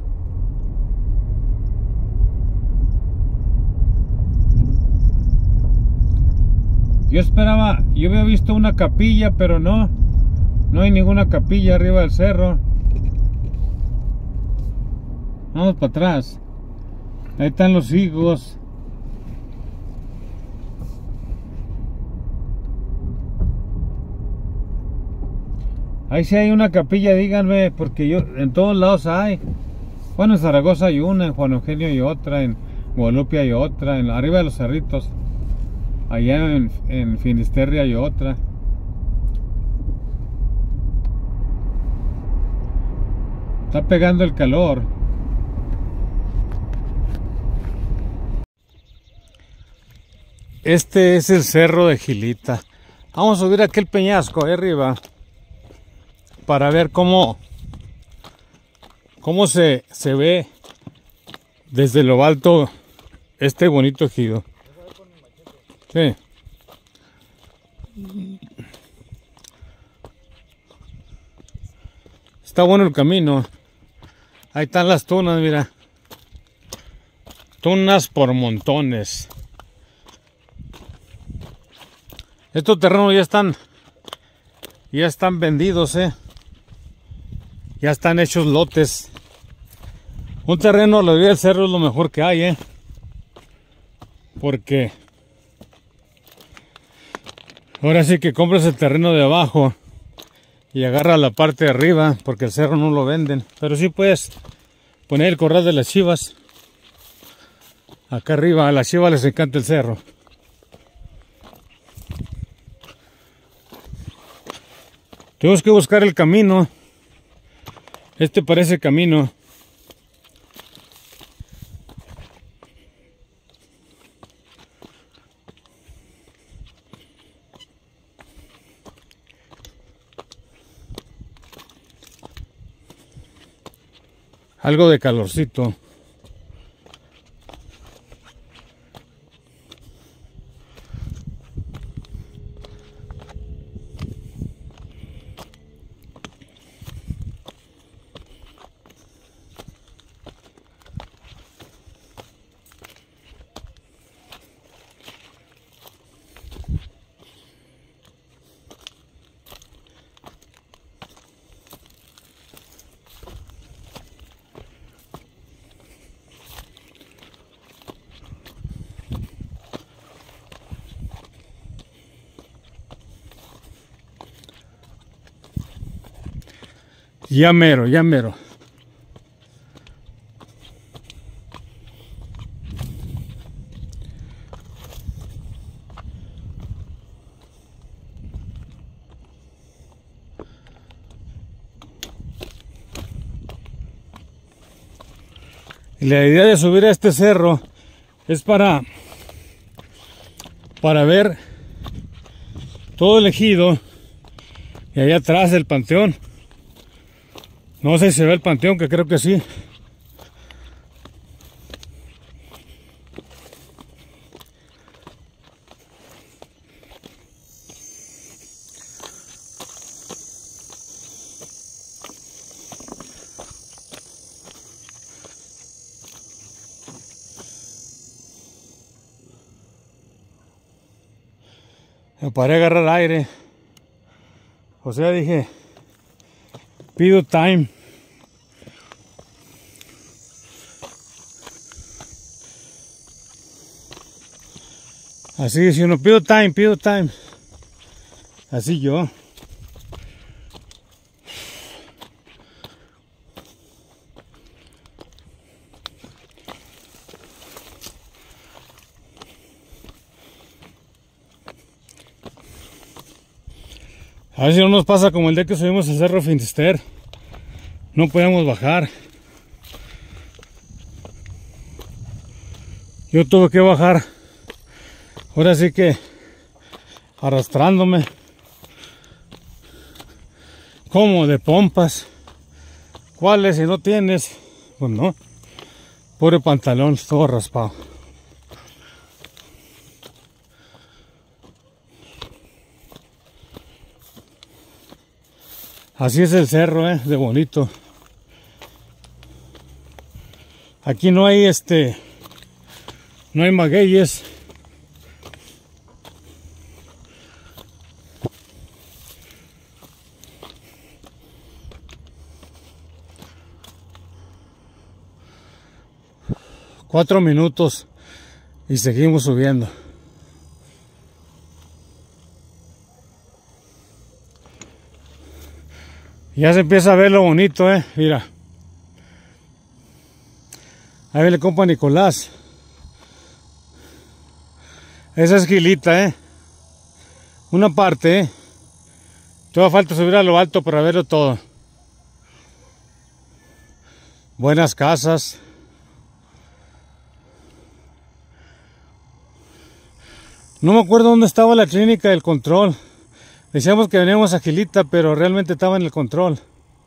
Yo esperaba, yo había visto una capilla, pero no, no hay ninguna capilla arriba del cerro. Vamos para atrás. Ahí están los higos. Ahí sí hay una capilla, díganme, porque yo en todos lados hay. Bueno, en Zaragoza hay una, en Juan Eugenio hay otra, en Guadalupe hay otra, en arriba de los cerritos. Allá en, en Finisterre hay otra. Está pegando el calor. Este es el cerro de Gilita. Vamos a subir aquel peñasco ahí arriba para ver cómo cómo se, se ve desde lo alto este bonito ejido. Sí. Está bueno el camino. Ahí están las tunas, mira. Tunas por montones. Estos terrenos ya están ya están vendidos, eh. Ya están hechos lotes. Un terreno, lo del cerro es lo mejor que hay, eh. Porque ahora sí que compras el terreno de abajo y agarra la parte de arriba, porque el cerro no lo venden. Pero sí puedes poner el corral de las chivas acá arriba. A las chivas les encanta el cerro. Tenemos que buscar el camino. Este parece camino. Algo de calorcito. Ya mero, ya mero. Y la idea de subir a este cerro es para, para ver todo el ejido y allá atrás el panteón. No sé si se ve el panteón, que creo que sí. Me paré a agarrar aire. O sea, dije, pido time. Así, si uno pido time, pido time. Así yo. A ver si no nos pasa como el día que subimos al Cerro Finisterre. No podíamos bajar. Yo tuve que bajar. Ahora sí que arrastrándome. Como de pompas. ¿Cuáles? Si no tienes, pues no. Pobre pantalón, todo raspado. Así es el cerro, eh, de bonito. Aquí no hay este, no hay magueyes. Cuatro minutos y seguimos subiendo. Ya se empieza a ver lo bonito, eh. Mira. Ahí ve el compa Nicolás. Esa es Gilita, eh. Una parte, eh. Todavía falta subir a lo alto para verlo todo. Buenas casas. No me acuerdo dónde estaba la clínica del control. Decíamos que veníamos a Gilita, pero realmente estaba en el control.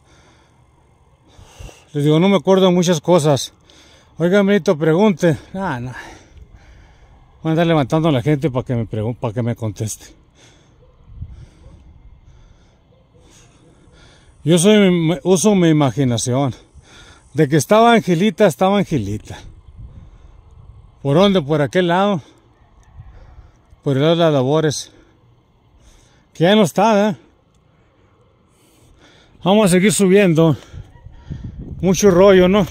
Les digo, no me acuerdo de muchas cosas. Oiga, Benito, pregunte. Ah, no. Voy a andar levantando a la gente para que me pregunte, para que me conteste. Yo soy, uso mi imaginación. De que estaba en Gilita, estaba en Gilita. ¿Por dónde? Por aquel lado. Por el lado de las labores. Que ya no está, ¿eh? Vamos a seguir subiendo. Mucho rollo, ¿no?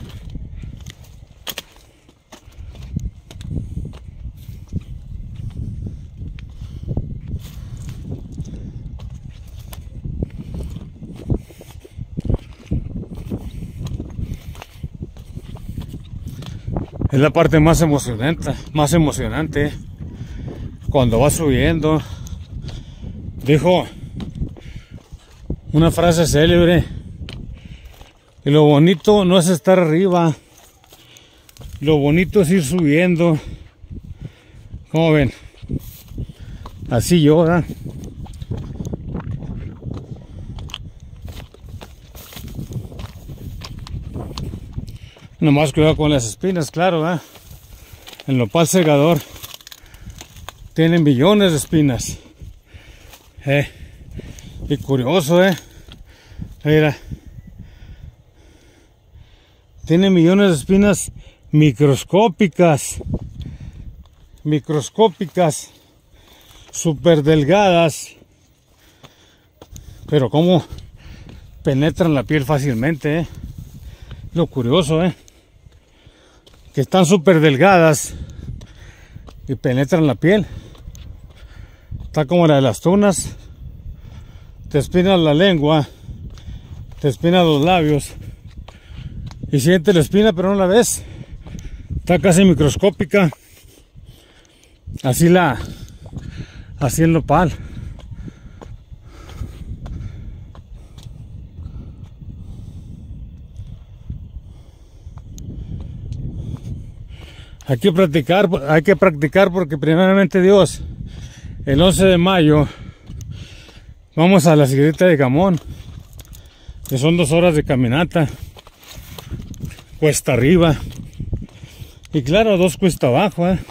Es la parte más emocionante, más emocionante. Cuando va subiendo. Dijo una frase célebre, que lo bonito no es estar arriba, lo bonito es ir subiendo. ¿Cómo ven? Así yo, ¿verdad? Nomás cuidado con las espinas, claro, ¿verdad? El nopal segador tiene millones de espinas. Eh, y curioso, eh. Mira. Tiene millones de espinas microscópicas. Microscópicas. Súper delgadas. Pero cómo penetran la piel fácilmente, eh. Lo curioso, eh. Que están súper delgadas. Y penetran la piel. Está como la de las tunas. Te espinas la lengua. Te espinas los labios. Y sientes la espina pero no la ves. Está casi microscópica. Así la... Así el nopal. Hay que practicar, hay que practicar porque primeramente Dios, el once de mayo, vamos a la Sierrita de Gamón, que son dos horas de caminata, cuesta arriba, y claro, dos cuesta abajo, ¿eh?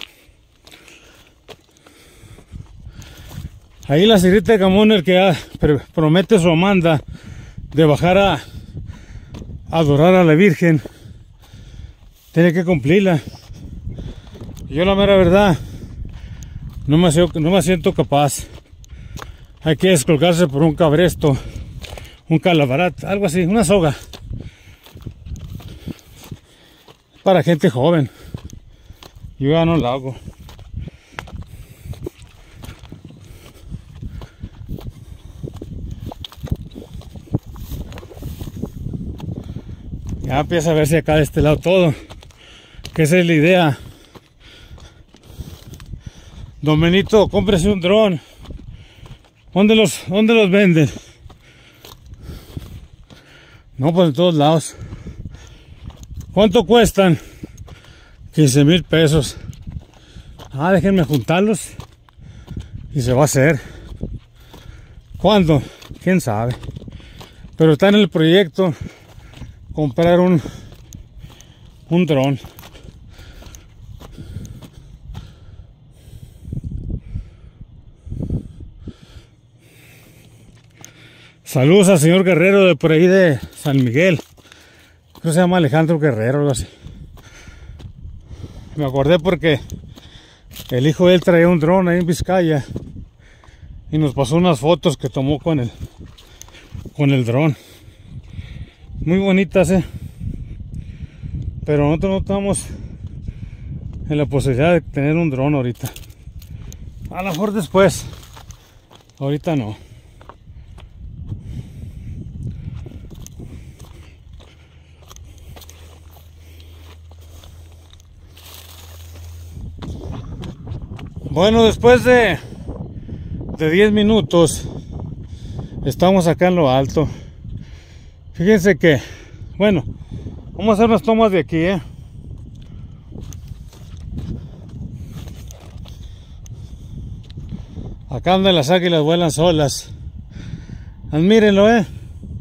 Ahí la Sierrita de Gamón, el que ha, promete su manda de bajar a, a adorar a la Virgen, tiene que cumplirla. Yo la mera verdad no me, no me siento capaz. Hay que descolgarse por un cabresto, un calabarat, algo así, una soga, para gente joven. Yo ya no la hago. Ya empieza a verse acá de este lado todo, que esa es la idea. Don Benito, cómprese un dron. ¿Dónde los, dónde los venden? No, pues en todos lados. ¿Cuánto cuestan? quince mil pesos. Ah, déjenme juntarlos y se va a hacer. ¿Cuándo? ¿Quién sabe? Pero está en el proyecto comprar un, un dron. Saludos al señor Guerrero de por ahí de San Miguel. Creo que se llama Alejandro Guerrero, algo así. Me acordé porque el hijo de él traía un dron ahí en Vizcaya y nos pasó unas fotos que tomó con el con el dron. Muy bonitas, eh. Pero nosotros no estamos en la posibilidad de tener un dron ahorita. A lo mejor después. Ahorita no. Bueno, después de de diez minutos estamos acá en lo alto. Fíjense que, bueno, vamos a hacer unas tomas de aquí, ¿eh? Acá donde las águilas vuelan solas. Admírenlo, ¿eh?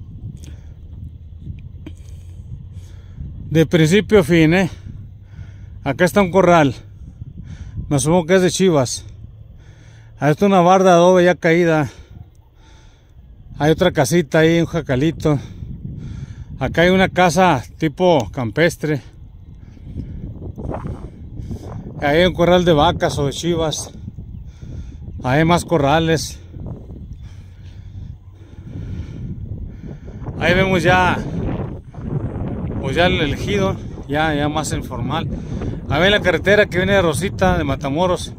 De principio a fin, ¿eh? Acá está un corral. Me asumo que es de chivas. Ahí está una barda de adobe ya caída. Hay otra casita ahí, un jacalito. Acá hay una casa tipo campestre. Ahí hay un corral de vacas o de chivas. Ahí hay más corrales. Ahí vemos ya, pues ya el ejido, ya, ya más informal. Ahí ven la carretera que viene de Rosita, de Matamoros.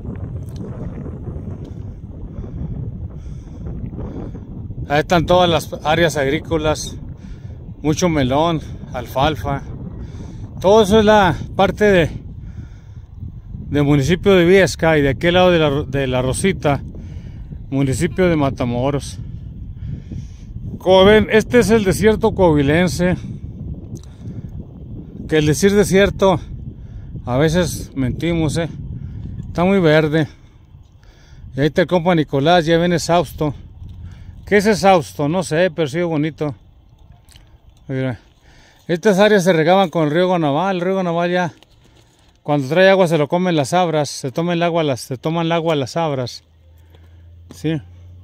Ahí están todas las áreas agrícolas, mucho melón, alfalfa. Todo eso es la parte de del municipio de Viesca, y de aquel lado de la, de la Rosita, municipio de Matamoros. Como ven, este es el desierto coahuilense, que el decir desierto a veces mentimos, eh. Está muy verde. Y ahí está el compa Nicolás, ya viene exhausto. ¿Qué es exhausto? No sé, pero sí bonito. Mira. Estas áreas se regaban con el río Guanaval. El río Guanaval ya, cuando trae agua, se lo comen las sabras. Se toman el agua, las, se toman el agua las sabras. Sí.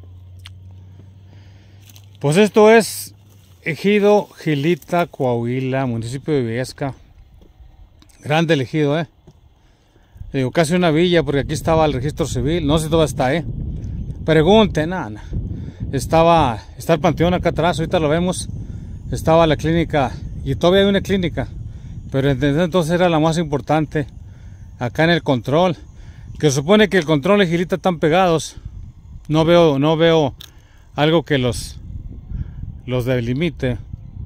Pues esto es Ejido Gilita, Coahuila, municipio de Viesca. Grande el ejido, eh. Digo, casi una villa, porque aquí estaba el registro civil. No sé si todavía está, eh. Pregunten, nada. Nah, nah. Estaba, está el panteón acá atrás, ahorita lo vemos. Estaba la clínica, y todavía hay una clínica, pero desde entonces era la más importante. Acá en el control, que supone que el control y Gilita están pegados. No veo, no veo algo que los, los delimite.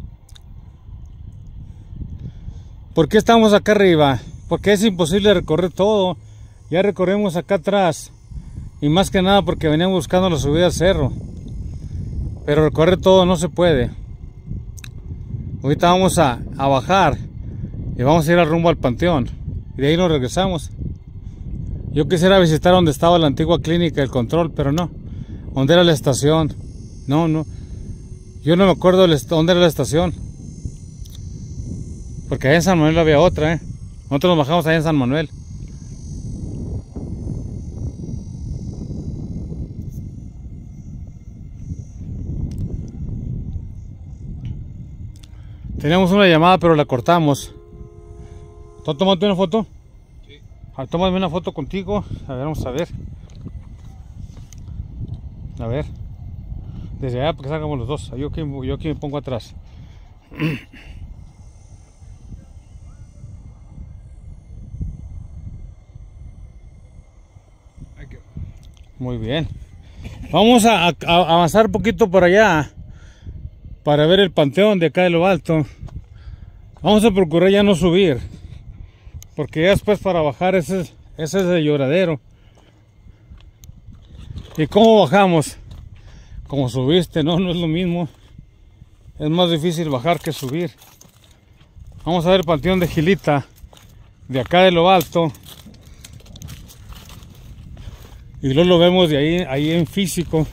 ¿Por qué estamos acá arriba? Porque es imposible recorrer todo. Ya recorremos acá atrás, y más que nada porque veníamos buscando la subida al cerro. Pero recorrer todo no se puede. Ahorita vamos a, a bajar y vamos a ir al rumbo al panteón. y de ahí nos regresamos. Yo quisiera visitar donde estaba la antigua clínica del control, pero no. ¿Dónde era la estación? No, no. Yo no me acuerdo dónde era la estación. Porque allá en San Manuel había otra, ¿eh? Nosotros nos bajamos allá en San Manuel. Teníamos una llamada, pero la cortamos. ¿Tú tomaste una foto? Sí. Ah, tómame una foto contigo. A ver, vamos a ver. A ver. Desde allá para que salgamos los dos. Yo aquí, yo aquí me pongo atrás. Muy bien. Vamos a, a, a avanzar un poquito por allá para ver el panteón de acá de lo alto. Vamos a procurar ya no subir, porque ya después para bajar ese, ese es el lloradero. ¿Y cómo bajamos? Como subiste, no, no es lo mismo. Es más difícil bajar que subir. Vamos a ver el panteón de Gilita de acá de lo alto. Y luego lo vemos de ahí, ahí en físico.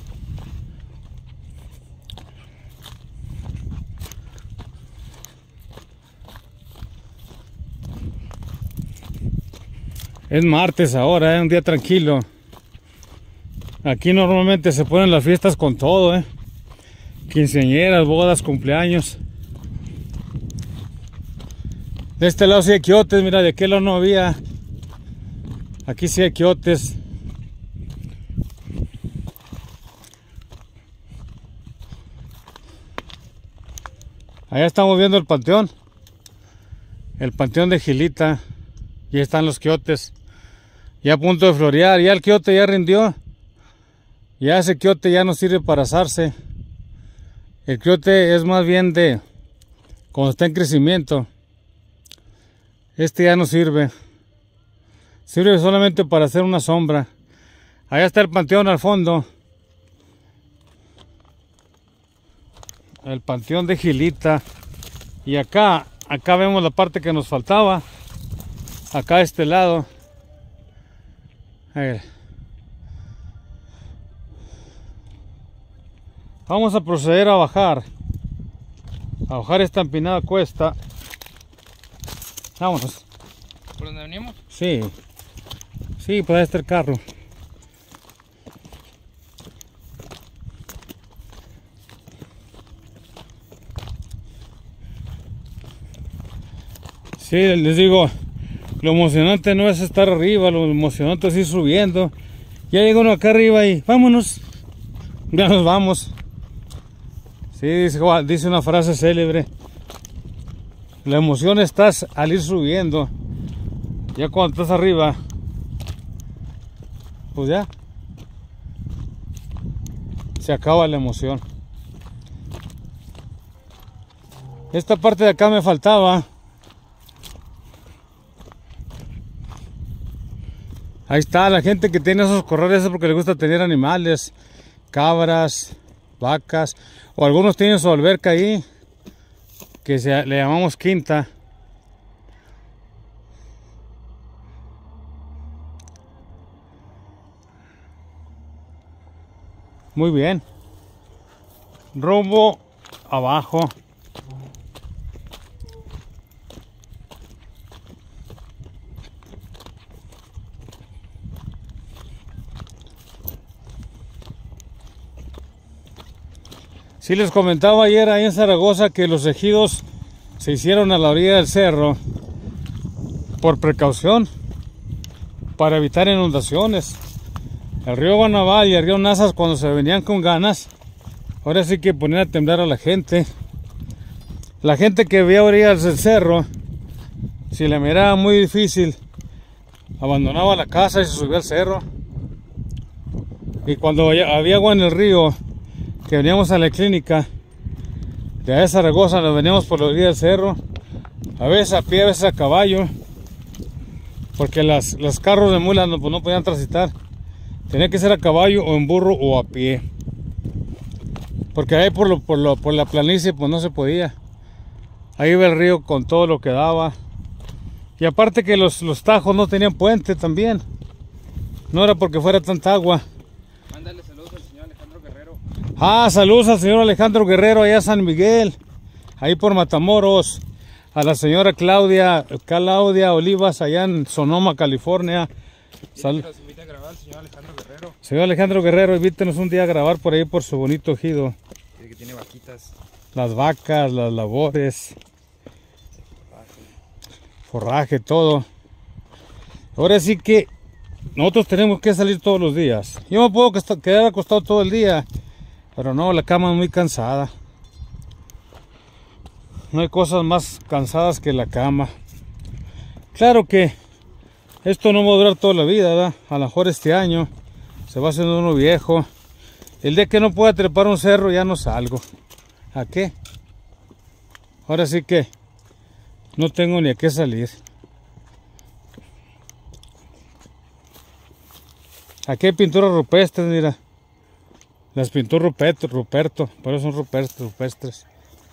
Es martes ahora, es ¿eh? Un día tranquilo. Aquí normalmente se ponen las fiestas con todo, ¿eh? Quinceañeras, bodas, cumpleaños. De este lado sí hay quiotes, mira, de aquel lado no había. Aquí sí hay quiotes. Allá estamos viendo el panteón. El panteón de Gilita. Y ahí están los quiotes. Ya a punto de florear. Ya el quiote ya rindió. Ya ese quiote ya no sirve para asarse. El quiote es más bien de cuando está en crecimiento. Este ya no sirve. Sirve solamente para hacer una sombra. Allá está el panteón al fondo. El panteón de Gilita. Y acá, acá vemos la parte que nos faltaba. Acá a este lado. A ver. Vamos a proceder a bajar. A bajar esta empinada cuesta. Vámonos. ¿Por dónde venimos? Sí. Sí, por ahí está el carro. Sí, les digo, lo emocionante no es estar arriba, lo emocionante es ir subiendo. Ya llega uno acá arriba y vámonos. Ya nos vamos. Sí, dice, dice una frase célebre. La emoción estás al ir subiendo. Ya cuando estás arriba, pues ya se acaba la emoción. Esta parte de acá me faltaba. Ahí está la gente que tiene esos corrales porque le gusta tener animales, cabras, vacas, o algunos tienen su alberca ahí, que se, le llamamos quinta. Muy bien. Rumbo abajo. Sí, les comentaba ayer ahí en Zaragoza que los ejidos se hicieron a la orilla del cerro por precaución, para evitar inundaciones. El río Guanabal y el río Nazas, cuando se venían con ganas, ahora sí que ponían a temblar a la gente. La gente que veía a orillas del cerro, si le miraba muy difícil, abandonaba la casa y se subía al cerro. Y cuando había agua en el río, que veníamos a la clínica de allá de Zaragoza, nos veníamos por la orilla del cerro, a veces a pie, a veces a caballo, porque las, los carros de mulas no, pues no podían transitar. Tenía que ser a caballo o en burro o a pie, porque ahí por, lo, por, lo, por la planicie pues no se podía. Ahí iba el río con todo lo que daba, Y aparte que los, los tajos no tenían puente también. No era porque fuera tanta agua. Mándale saludos al señor Alejandro Guerrero. Ah, saludos al señor Alejandro Guerrero allá a San Miguel. Ahí por Matamoros. A la señora Claudia, Claudia Olivas allá en Sonoma, California. Sal... Nos invita a grabar al señor Alejandro Guerrero. Señor Alejandro Guerrero, invítenos un día a grabar por ahí por su bonito ejido. Que tiene vaquitas. Las vacas, las labores. Forraje, todo. Ahora sí que nosotros tenemos que salir todos los días. Yo me puedo quedar acostado todo el día, pero no, la cama es muy cansada. No hay cosas más cansadas que la cama. Claro que esto no va a durar toda la vida, ¿verdad? A lo mejor este año se va haciendo uno viejo. El día que no pueda trepar un cerro ya no salgo. ¿A qué? Ahora sí que no tengo ni a qué salir. Aquí hay pinturas rupestres, mira. Las pintó Ruperto, Ruperto, por eso son rupestres, rupestres.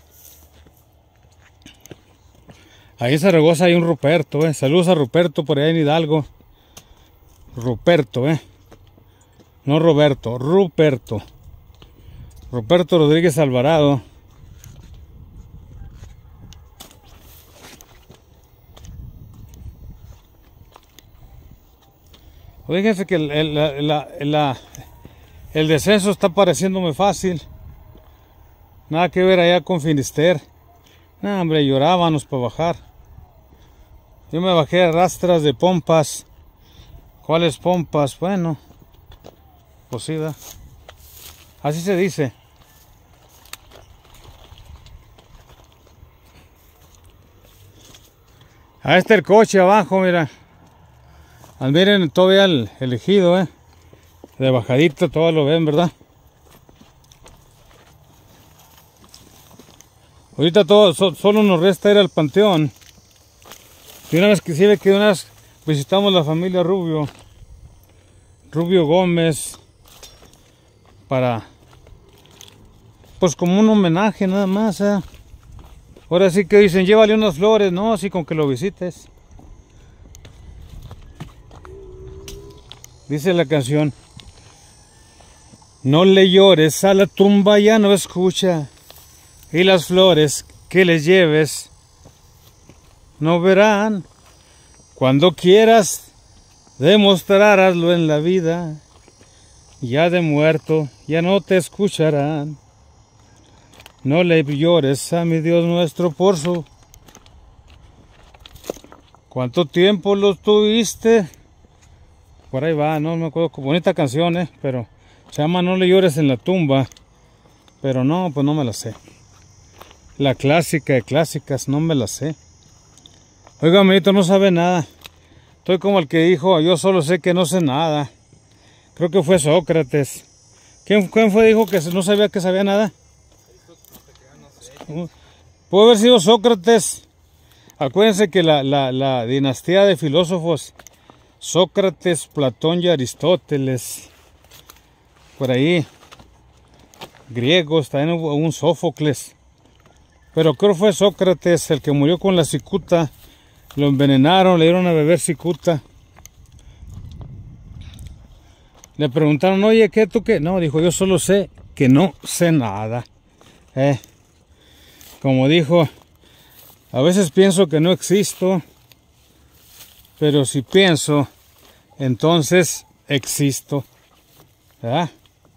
Ahí en Zaragoza hay un Ruperto, eh. Saludos a Ruperto por allá en Hidalgo. Ruperto, eh. No Roberto, Ruperto. Ruperto Rodríguez Alvarado. Fíjense que el, el, la, la, la, el descenso está pareciéndome fácil. Nada que ver allá con Finisterre. No, hombre, llorábamos para bajar. Yo me bajé a rastras de pompas. ¿Cuáles pompas? Bueno, pues sí, ¿verdad? Así se dice. Ahí está el coche abajo, mira. Miren todavía el, el ejido, eh. De bajadito, todo lo ven, ¿verdad? Ahorita todo, so, solo nos resta ir al panteón. Y una vez que sí ve que una vez visitamos la familia Rubio. Rubio Gómez. Para, pues como un homenaje nada más, eh. Ahora sí que dicen, llévale unas flores, no, así con que lo visites. Dice la canción, no le llores a la tumba, ya no escucha, y las flores que les lleves no verán. Cuando quieras demostraráslo en la vida, ya de muerto ya no te escucharán. No le llores a mi Dios nuestro por su... ¿Cuánto tiempo lo tuviste? Por ahí va, no me acuerdo, bonita canción, eh, pero se llama No le llores en la tumba. Pero no, pues no me la sé. La clásica de clásicas, no me la sé. Oiga, amiguito, no sabe nada. Estoy como el que dijo, yo solo sé que no sé nada. Creo que fue Sócrates. ¿Quién, quién fue dijo que no sabía que sabía nada? Puede haber sido Sócrates. Acuérdense que la, la, la dinastía de filósofos, Sócrates, Platón y Aristóteles, por ahí, griegos, también hubo un Sófocles, pero creo que fue Sócrates el que murió con la cicuta, lo envenenaron, le dieron a beber cicuta. Le preguntaron, oye, ¿qué tú qué? No, dijo, yo solo sé que no sé nada. Eh, como dijo, a veces pienso que no existo, pero si pienso, entonces existo. ¿Verdad?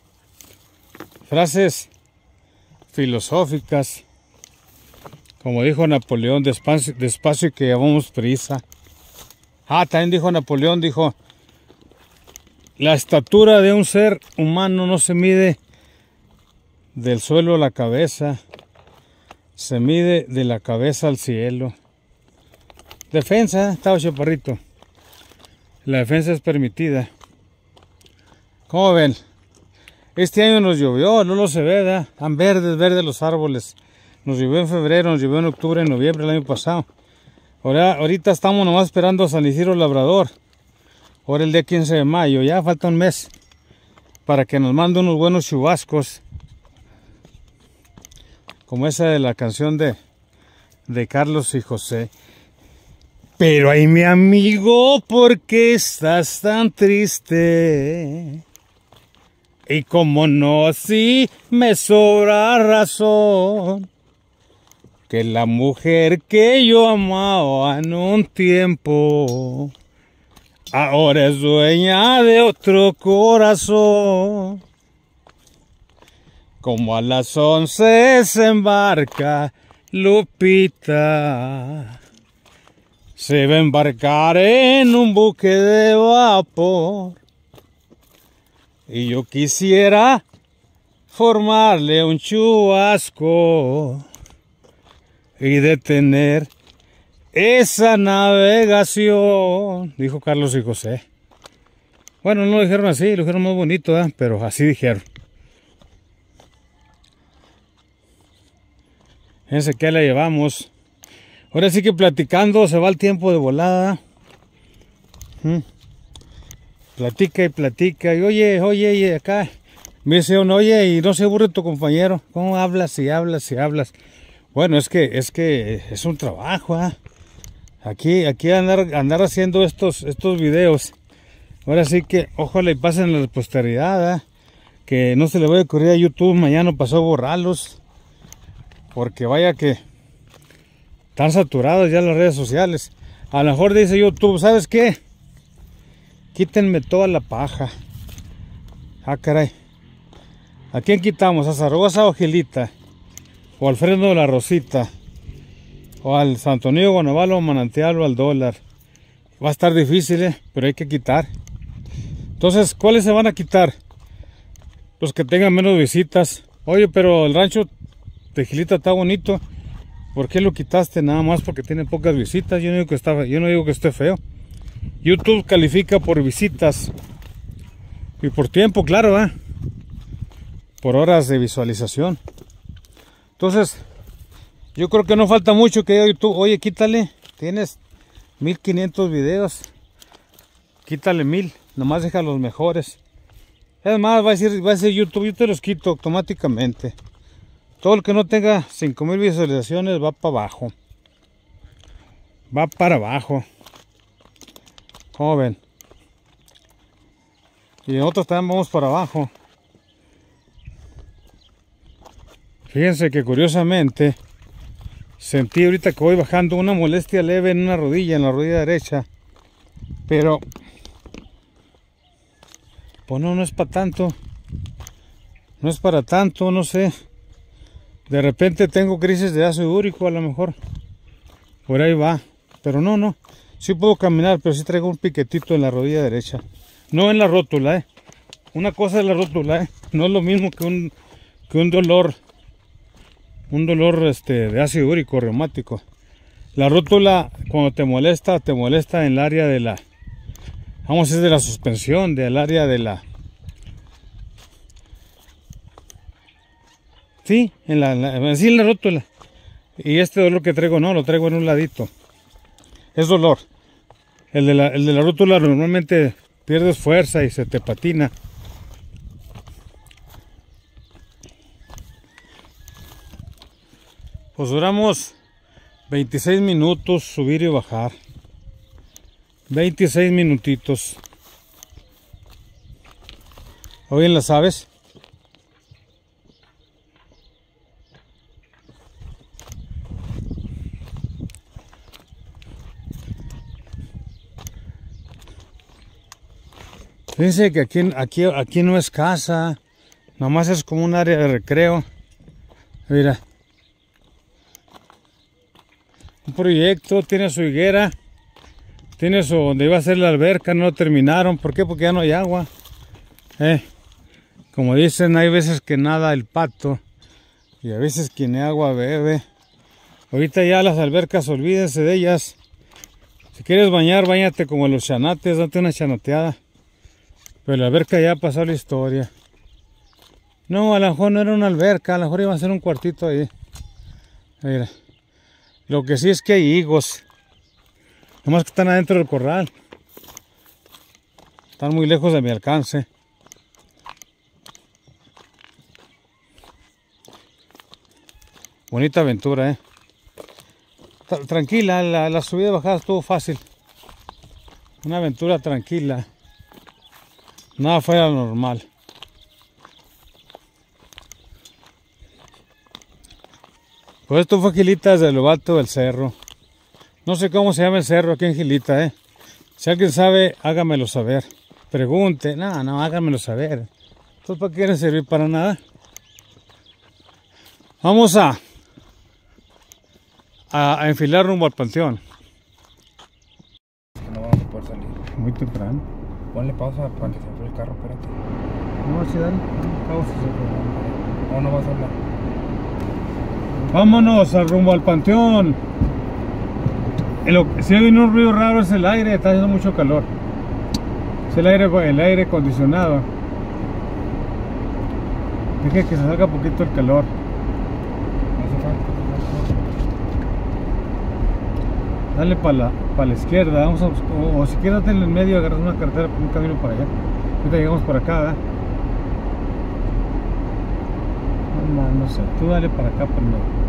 Frases filosóficas. Como dijo Napoleón, despacio, despacio que llevamos prisa. Ah, también dijo Napoleón, dijo, la estatura de un ser humano no se mide del suelo a la cabeza, se mide de la cabeza al cielo. Defensa, estaba chaparrito. La defensa es permitida. ¿Cómo ven? Este año nos llovió, no lo se ve, ¿verdad? Están verdes, verdes los árboles. Nos llovió en febrero, nos llovió en octubre, en noviembre el año pasado. Ahora, ahorita estamos nomás esperando a San Isidro Labrador. Ahora el día quince de mayo, ya falta un mes para que nos mande unos buenos chubascos. Como esa de la canción de, de Carlos y José. Pero ay, mi amigo, ¿por qué estás tan triste? Y como no, si me sobra razón, que la mujer que yo amaba en un tiempo, ahora es dueña de otro corazón. Como a las once se embarca Lupita, se va a embarcar en un buque de vapor. Y yo quisiera formarle un chubasco y detener esa navegación, dijo Carlos y José. Bueno, no lo dijeron así, lo dijeron muy bonito, ¿eh? Pero así dijeron. Fíjense que la llevamos. Ahora sí que platicando se va el tiempo de volada. ¿Mm? Platica y platica. Y oye, oye, y acá me dice uno, oye, y no se aburre tu compañero. ¿Cómo hablas y hablas y hablas? Bueno, es que es que es un trabajo, ¿eh? Aquí, aquí andar, andar haciendo estos, estos videos. Ahora sí que ojalá y pasen la posteridad, ¿eh? Que no se le vaya a ocurrir a YouTube mañana pasó borrarlos. Porque vaya que están saturados ya las redes sociales. A lo mejor dice YouTube, ¿sabes qué? Quítenme toda la paja. Ah, caray. ¿A quién quitamos? ¿A Zaragoza o Gilita? ¿O Alfredo de la Rosita? ¿O al Santo Niño Guanabalo o Manantial o al Dólar? Va a estar difícil, ¿eh? Pero hay que quitar. Entonces, ¿cuáles se van a quitar? Los que tengan menos visitas. Oye, pero el rancho de Gilita está bonito. ¿Por qué lo quitaste? Nada más porque tiene pocas visitas. Yo no digo que, está, yo no digo que esté feo. YouTube califica por visitas y por tiempo, claro, ¿eh? Por horas de visualización. Entonces, yo creo que no falta mucho que YouTube, oye, quítale, tienes mil quinientos videos, quítale mil, nomás deja los mejores. Es más, va a decir, va a decir YouTube, yo te los quito automáticamente. Todo el que no tenga cinco mil visualizaciones va para abajo. Va para abajo. Como ven. Y nosotros también vamos para abajo. Fíjense que curiosamente sentí ahorita que voy bajando una molestia leve en una rodilla, en la rodilla derecha. Pero pues no, no es para tanto. No es para tanto, no sé. De repente tengo crisis de ácido úrico, a lo mejor. Por ahí va. Pero no, no. Sí puedo caminar, pero sí traigo un piquetito en la rodilla derecha. No en la rótula, eh. Una cosa es la rótula, eh. No es lo mismo que un, que un dolor. Un dolor este, de ácido úrico reumático. La rótula, cuando te molesta, te molesta en el área de la... Vamos a decir de la suspensión, del área de la... Sí, en la, la, sí, en la rótula. Y este dolor que traigo, no, lo traigo en un ladito. Es dolor. El de la, el de la rótula normalmente pierdes fuerza y se te patina. Pues duramos veintiséis minutos subir y bajar. veintiséis minutitos. ¿Oyen las aves? Fíjense que aquí, aquí, aquí no es casa, nomás es como un área de recreo. Mira, un proyecto, tiene su higuera, tiene su donde iba a ser la alberca, no lo terminaron. ¿Por qué? Porque ya no hay agua. Eh, como dicen, hay veces que nada el pato y a veces que ni agua bebe. Ahorita ya las albercas, olvídense de ellas. Si quieres bañar, bañate como los chanates, date una chanateada. Pero la alberca ya pasó la historia. No, a lo mejor no era una alberca, a lo mejor iba a ser un cuartito ahí. Mira. Lo que sí es que hay higos. Nomás que están adentro del corral. Están muy lejos de mi alcance. Bonita aventura, eh. Tra tranquila, la, la subida y bajada estuvo fácil. Una aventura tranquila. Nada fuera lo normal. Pues esto fue Gilita desde lo alto del cerro. No sé cómo se llama el cerro aquí en Gilita, eh. Si alguien sabe, hágamelo saber. Pregunte. No, no, hágamelo saber. ¿Entonces para qué quieren servir? Para nada. Vamos a, a, a enfilar rumbo al panteón. No vamos a poder salir. Muy temprano. Ponle pausa para que se enfríe el carro, espérate. No, sí, dale. Pausa. No, no vas a hablar. Vámonos al rumbo al panteón. Si hay un ruido raro es el aire, está haciendo mucho calor. Es el aire, el aire acondicionado. Deje que se salga un poquito el calor. No hace falta. Dale para la, para la izquierda, vamos a, o, o si quieres en el medio, agarras una carretera, un camino para allá. Ahorita llegamos por acá, ¿verdad? No, no sé, tú dale para acá primero.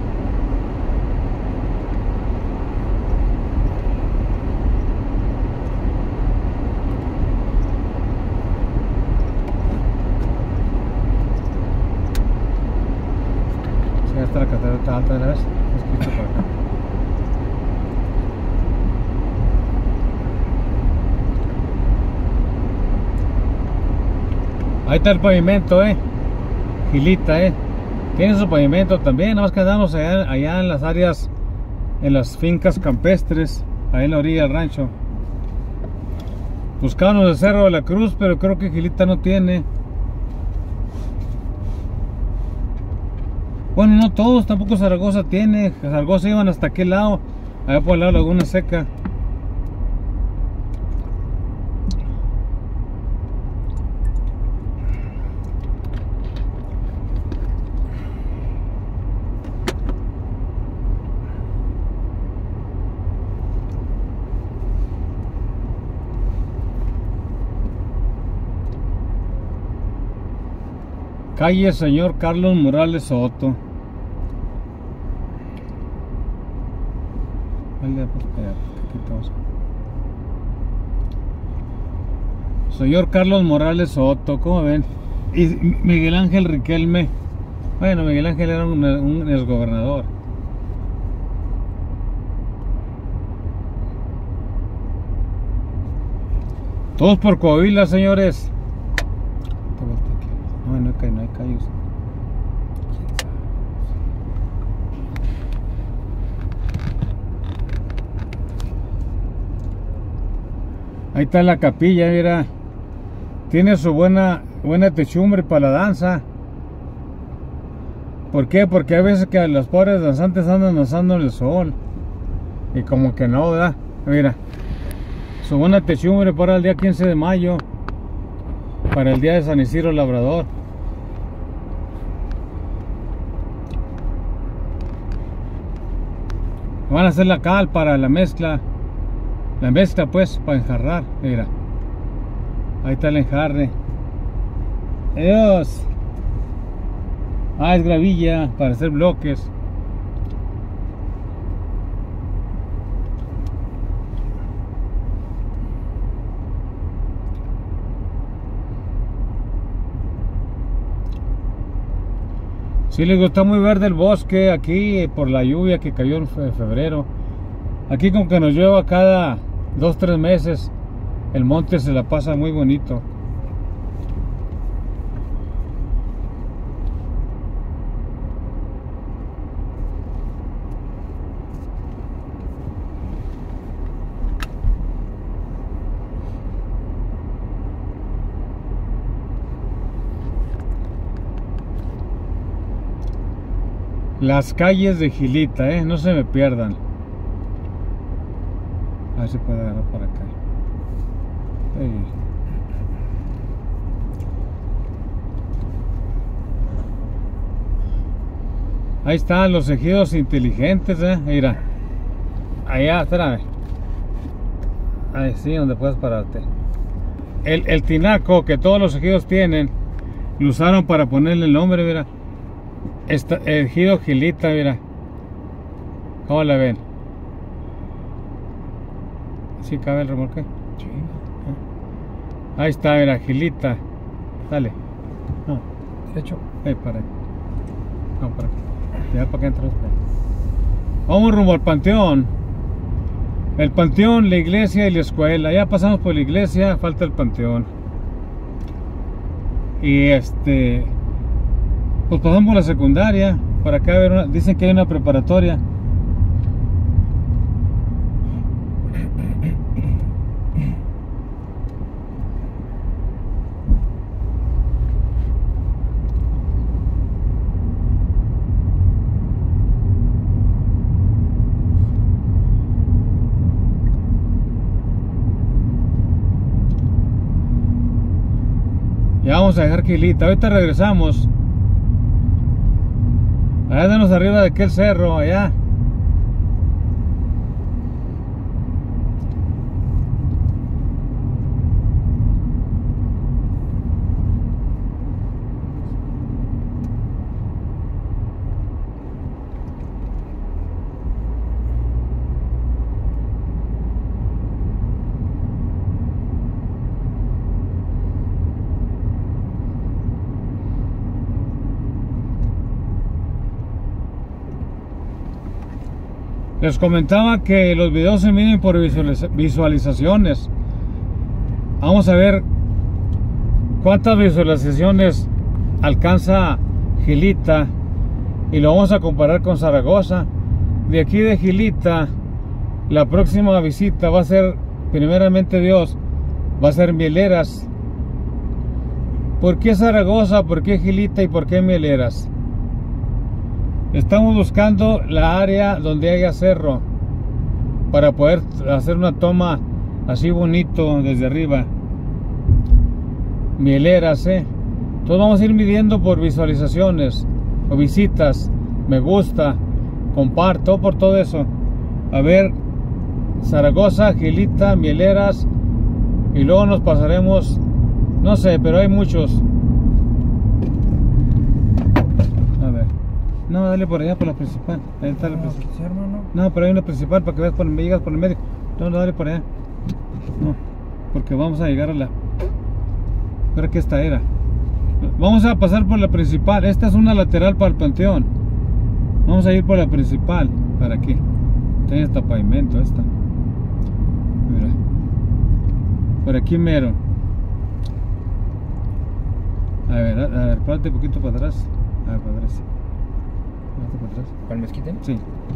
Si ya está la carretera, está alta de la vez, es que para acá. Ahí está el pavimento, eh. Gilita, eh. Tiene su pavimento también, nada más que andamos allá, allá en las áreas, en las fincas campestres, ahí en la orilla del rancho. Buscábamos el Cerro de la Cruz, pero creo que Gilita no tiene. Bueno, no todos, tampoco Zaragoza tiene. Zaragoza iban hasta aquel lado, allá por el lado de Laguna Seca. Calle Señor Carlos Morales Soto. Señor Carlos Morales Soto, ¿cómo ven? Y Miguel Ángel Riquelme. Bueno, Miguel Ángel era un, un exgobernador. Todos por Coahuila, señores. No, no hay, no hay callos. Ahí está la capilla, mira. Tiene su buena buena techumbre para la danza. ¿Por qué? Porque hay veces que los pobres danzantes andan danzando en el sol. Y como que no, ¿verdad? Mira. Su buena techumbre para el día quince de mayo. Para el día de San Isidro Labrador. Van a hacer la cal para la mezcla. La mezcla pues para enjarrar. Mira. Ahí está el enjarre. Adiós. Ah, es gravilla para hacer bloques. Sí, les gusta muy verde el bosque aquí por la lluvia que cayó en febrero. Aquí con que nos llueva cada dos tres meses, el monte se la pasa muy bonito. Las calles de Gilita, eh, no se me pierdan. A ver si puede agarrar por acá. Hey. Ahí están los ejidos inteligentes, eh. Mira. Allá, espérame. Ahí sí, donde puedes pararte. El, el tinaco que todos los ejidos tienen, lo usaron para ponerle el nombre, mira. Está, ejido Gilita, mira. ¿Cómo la ven? ¿Sí cabe el remolque? Sí. Ahí está, mira, Gilita. Dale. No, Derecho. eh, para ahí. No, para acá. Ya para acá entras. Vamos rumbo al panteón. El panteón, la iglesia y la escuela. Ya pasamos por la iglesia, falta el panteón. Y este, pues pasamos por la secundaria. Para acá ver una, dicen que hay una preparatoria. Ya vamos a dejar Gilita. Ahorita regresamos. Allá danos arriba de aquel cerro, allá. Les comentaba que los videos se miden por visualizaciones. Vamos a ver cuántas visualizaciones alcanza Gilita y lo vamos a comparar con Zaragoza. De aquí de Gilita, la próxima visita va a ser, primeramente Dios, va a ser Mieleras. ¿Por qué Zaragoza? ¿Por qué Gilita? ¿Y por qué Mieleras? Estamos buscando la área donde haya cerro para poder hacer una toma así bonito desde arriba. Mieleras, eh. Entonces vamos a ir midiendo por visualizaciones o visitas, me gusta, comparto por todo eso. A ver, Zaragoza, Gilita, Mieleras y luego nos pasaremos, no sé, pero hay muchos. No, dale por allá, por la principal. Ahí está la No, principal. sí, hermano. No, pero hay una principal para que veas por el, llegas por el medio. No, no, dale por allá. No, porque vamos a llegar a la... Creo que esta era. Vamos a pasar por la principal. Esta es una lateral para el panteón. Vamos a ir por la principal. ¿Para aquí? Tiene hasta pavimento esta. Mira. Por aquí mero. A ver, a, a ver, párate un poquito para atrás. A ver, para atrás. Para atrás. ¿Para el mezquite? Sí.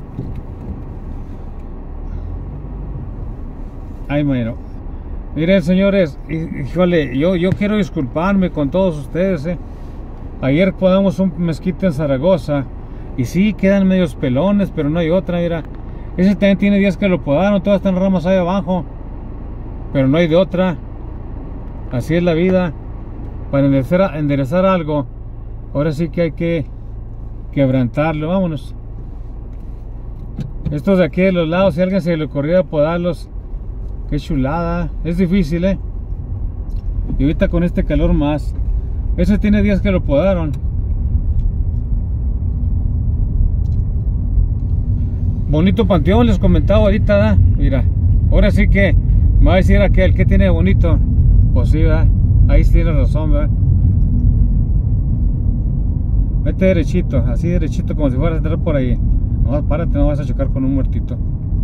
Ay, mero. Miren, señores, híjole, yo, yo quiero disculparme con todos ustedes, eh. Ayer podamos un mezquite en Zaragoza y sí, quedan medios pelones, pero no hay otra, mira. Ese también tiene días que lo podaron, todas están ramas ahí abajo, pero no hay de otra. Así es la vida. Para enderezar, enderezar algo, ahora sí que hay que quebrantarlo. Vámonos. Estos de aquí de los lados, si a alguien se le ocurriera podarlos, qué chulada. Es difícil, eh. Y ahorita con este calor más. Ese tiene días que lo podaron. Bonito panteón, les comentaba ahorita, ¿da? Mira, ahora sí que me va a decir aquel, ¿qué tiene bonito? Pues sí, ¿verdad? Ahí sí tiene razón, ¿verdad? Vete derechito, así derechito, como si fueras a entrar por ahí. No, párate, no vas a chocar con un muertito.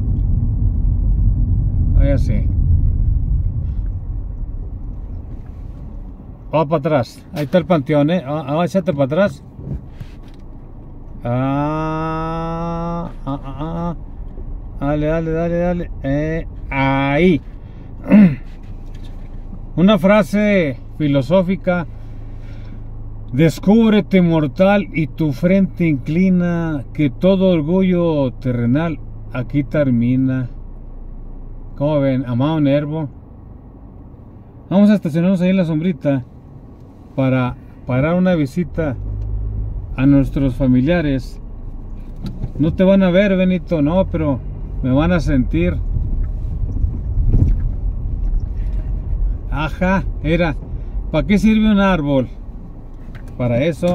Ahí así. Va para atrás. Ahí está el panteón, ¿eh? Ah, échate para atrás. Ah, ah, ah, ah. Dale, dale, dale, dale. Eh, ahí. Una frase filosófica. Descúbrete mortal y tu frente inclina, que todo orgullo terrenal aquí termina. ¿Cómo ven? Amado Nervo. Vamos a estacionarnos ahí en la sombrita para parar una visita a nuestros familiares. No te van a ver, Benito, no, pero me van a sentir. Ajá, era. ¿Para qué sirve un árbol? Para eso.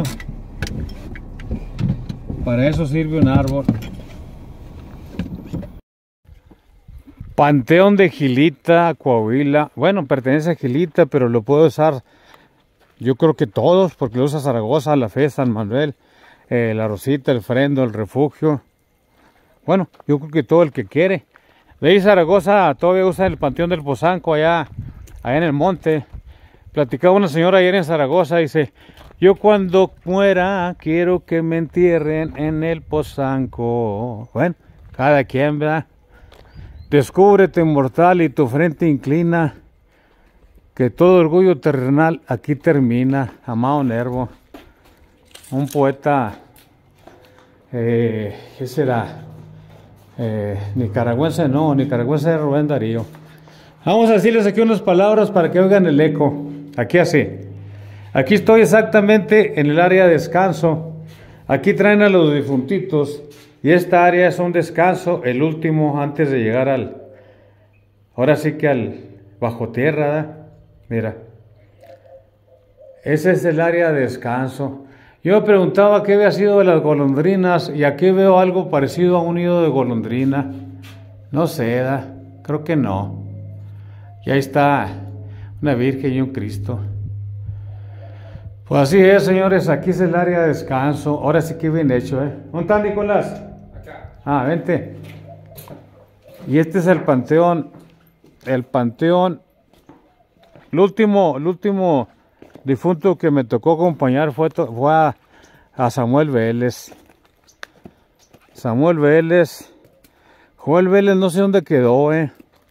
Para eso sirve un árbol. Panteón de Gilita, Coahuila. Bueno, pertenece a Gilita, pero lo puedo usar, yo creo que todos, porque lo usa Zaragoza, La Fe, San Manuel, eh, La Rosita, El Frendo, El Refugio. Bueno, yo creo que todo el que quiere. De ahí Zaragoza todavía usa el Panteón del Pozanco, allá, allá en el monte. Platicaba una señora ayer en Zaragoza, dice, yo cuando muera quiero que me entierren en el Pozanco. Bueno, cada quien, ¿verdad? Descúbrete mortal y tu frente inclina, que todo orgullo terrenal aquí termina. Amado Nervo, un poeta, eh, ¿qué será? Eh, nicaragüense, no, nicaragüense de Rubén Darío. Vamos a decirles aquí unas palabras para que oigan el eco. Aquí así. Aquí estoy exactamente en el área de descanso. Aquí traen a los difuntitos. Y esta área es un descanso, el último antes de llegar al, ahora sí que al bajo tierra, ¿verdad? Mira. Ese es el área de descanso. Yo me preguntaba qué había sido de las golondrinas y aquí veo algo parecido a un nido de golondrina. No sé, ¿verdad? Creo que no. Y ahí está una Virgen y un Cristo. Pues así es, señores, aquí es el área de descanso. Ahora sí que bien hecho, ¿eh? ¿Dónde está Nicolás? Ah, vente. Y este es el panteón, el panteón, el último, el último difunto que me tocó acompañar fue, fue a, a Samuel Vélez. Samuel Vélez. Joel Vélez no sé dónde quedó, eh.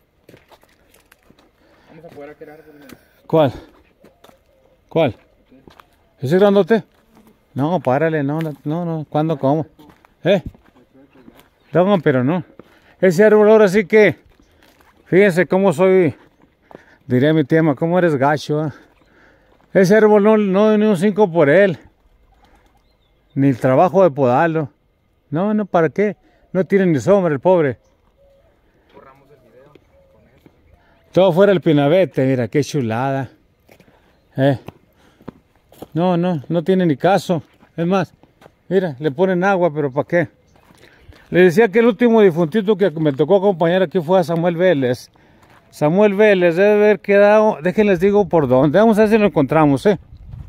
Vamos a poder aquel árbol. ¿Cuál? ¿Cuál? ¿Ese grandote? No, párale, no, no, no, ¿cuándo, cómo? ¿Eh? No, pero no. Ese árbol ahora sí que, fíjense cómo soy, diría mi tema, cómo eres gacho, ¿eh? Ese árbol no, no doy ni un cinco por él, ni el trabajo de podarlo. No, no, ¿para qué? No tiene ni sombra el pobre. Borramos el video con eso. Todo fuera el pinabete, mira, qué chulada. Eh. No, no, no tiene ni caso. Es más, mira, le ponen agua, pero ¿para qué? Le decía que el último difuntito que me tocó acompañar aquí fue a Samuel Vélez. Samuel Vélez debe haber quedado, déjenles digo por dónde. Vamos a ver si lo encontramos, ¿eh?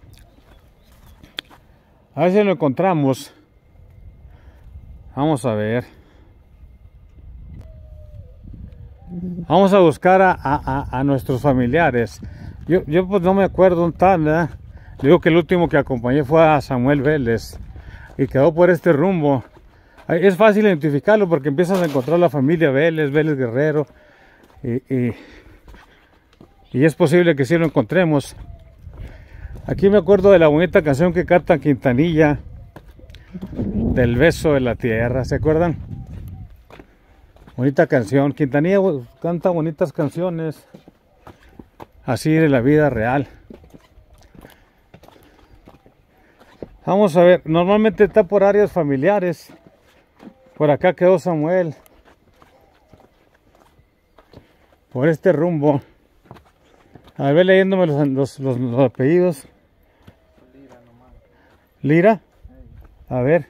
A ver si lo encontramos. Vamos a ver. Vamos a buscar a, a, a nuestros familiares. Yo, yo pues no me acuerdo dónde están, ¿verdad? Digo que el último que acompañé fue a Samuel Vélez. Y quedó por este rumbo. Es fácil identificarlo porque empiezas a encontrar la familia Vélez, Vélez Guerrero. Y, y, y es posible que sí lo encontremos. Aquí me acuerdo de la bonita canción que canta Quintanilla, del beso de la tierra, ¿se acuerdan? Bonita canción. Quintanilla canta bonitas canciones así de la vida real. Vamos a ver, normalmente está por áreas familiares. Por acá quedó Samuel. Por este rumbo. A ver, leyéndome los, los, los, los apellidos. Lira nomás. ¿Lira? A ver.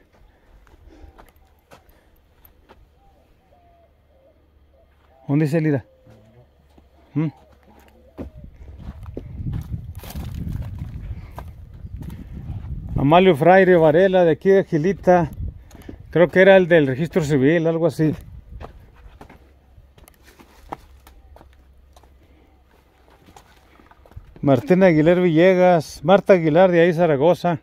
¿Dónde dice Lira? ¿Mm? Amalio Fraire Varela, de aquí de Gilita. Creo que era el del registro civil, algo así. Martín Aguilar Villegas, Marta Aguilar de ahí Zaragoza.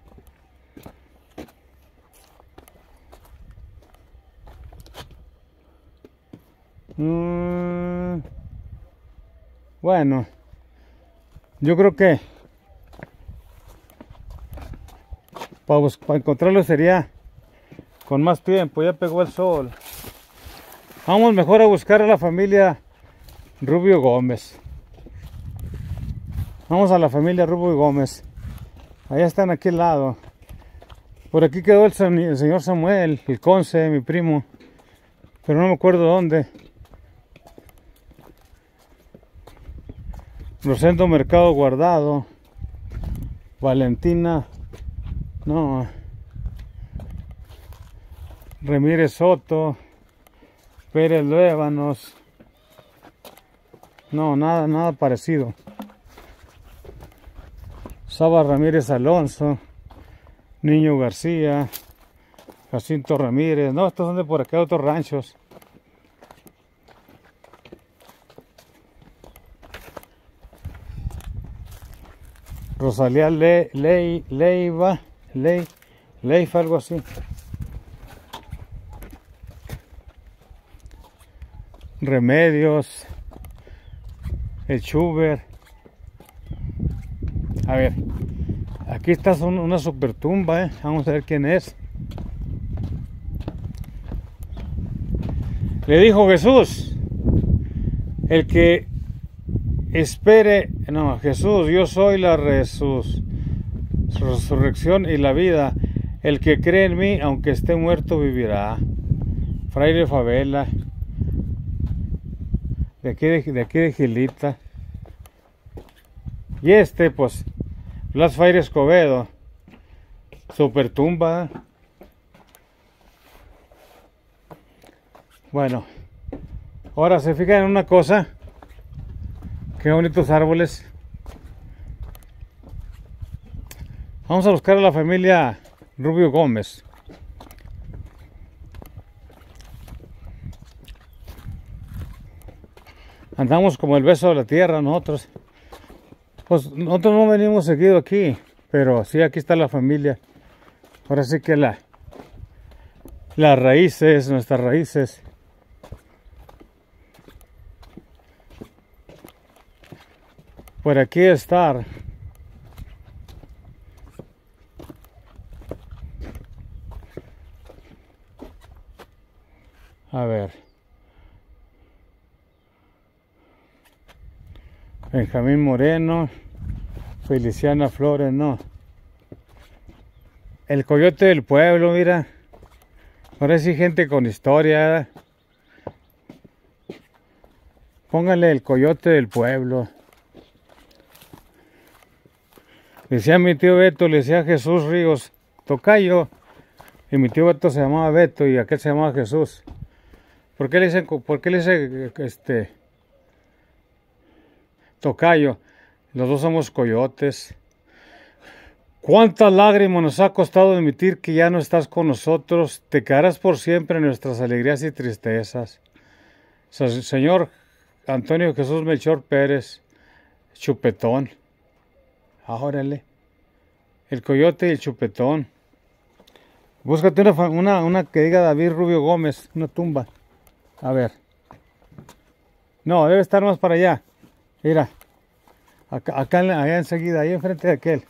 Mm, bueno, yo creo que para, para encontrarlo sería con más tiempo, ya pegó el sol. Vamos mejor a buscar a la familia Rubio Gómez. Vamos a la familia Rubio Gómez. Allá están aquí al lado. Por aquí quedó el, el señor Samuel, el conce, mi primo. Pero no me acuerdo dónde. Rosendo Mercado Guardado. Valentina. No. Ramírez Soto. Pérez Luébanos. No, nada, nada parecido. Saba Ramírez Alonso, Niño García, Jacinto Ramírez. No, estos son de por acá, otros ranchos. Rosalía Le, Le, Leiva, Le, Leiva, algo así. Remedios, el Schubert. A ver, aquí está una super tumba, ¿eh? Vamos a ver quién es. Le dijo Jesús, el que espere, no, Jesús, yo soy la resus, resurrección y la vida. El que cree en mí, aunque esté muerto, vivirá. Fraile Favela, de aquí de, de aquí de Gilita. Y este, pues, Blas Faire Escobedo, super tumba. Bueno, ahora se fijan en una cosa. Qué bonitos árboles. Vamos a buscar a la familia Rubio Gómez. Andamos como el beso de la tierra nosotros. Pues nosotros no venimos seguido aquí, pero sí, aquí está la familia. Ahora sí que la las raíces, nuestras raíces. Por aquí estar. A ver. Benjamín Moreno, Feliciana Flores, no. El Coyote del Pueblo, mira. Ahora sí, gente con historia. ¿Eh? Póngale el Coyote del Pueblo. Le decía a mi tío Beto, le decía a Jesús Ríos, tocayo. Y mi tío Beto se llamaba Beto y aquel se llamaba Jesús. ¿Por qué le dicen, por qué le dice este tocayo? Los dos somos coyotes. ¿Cuántas lágrimas nos ha costado admitir que ya no estás con nosotros? Te quedarás por siempre en nuestras alegrías y tristezas. Señor Antonio Jesús Melchor Pérez, Chupetón. Órale. El Coyote y el Chupetón. Búscate una, una, una que diga David Rubio Gómez, una tumba. A ver. No, debe estar más para allá. Mira. Acá, acá allá enseguida, ahí enfrente de aquel.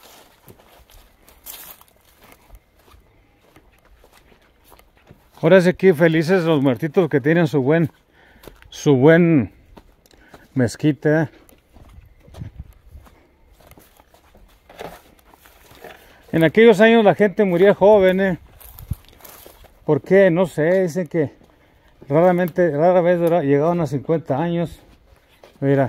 Ahora sí aquí felices los muertitos que tienen su buen, su buen mezquite. En aquellos años la gente moría joven, ¿eh? ¿Por qué? No sé, dicen que raramente, rara vez llegaban a cincuenta años. Mira.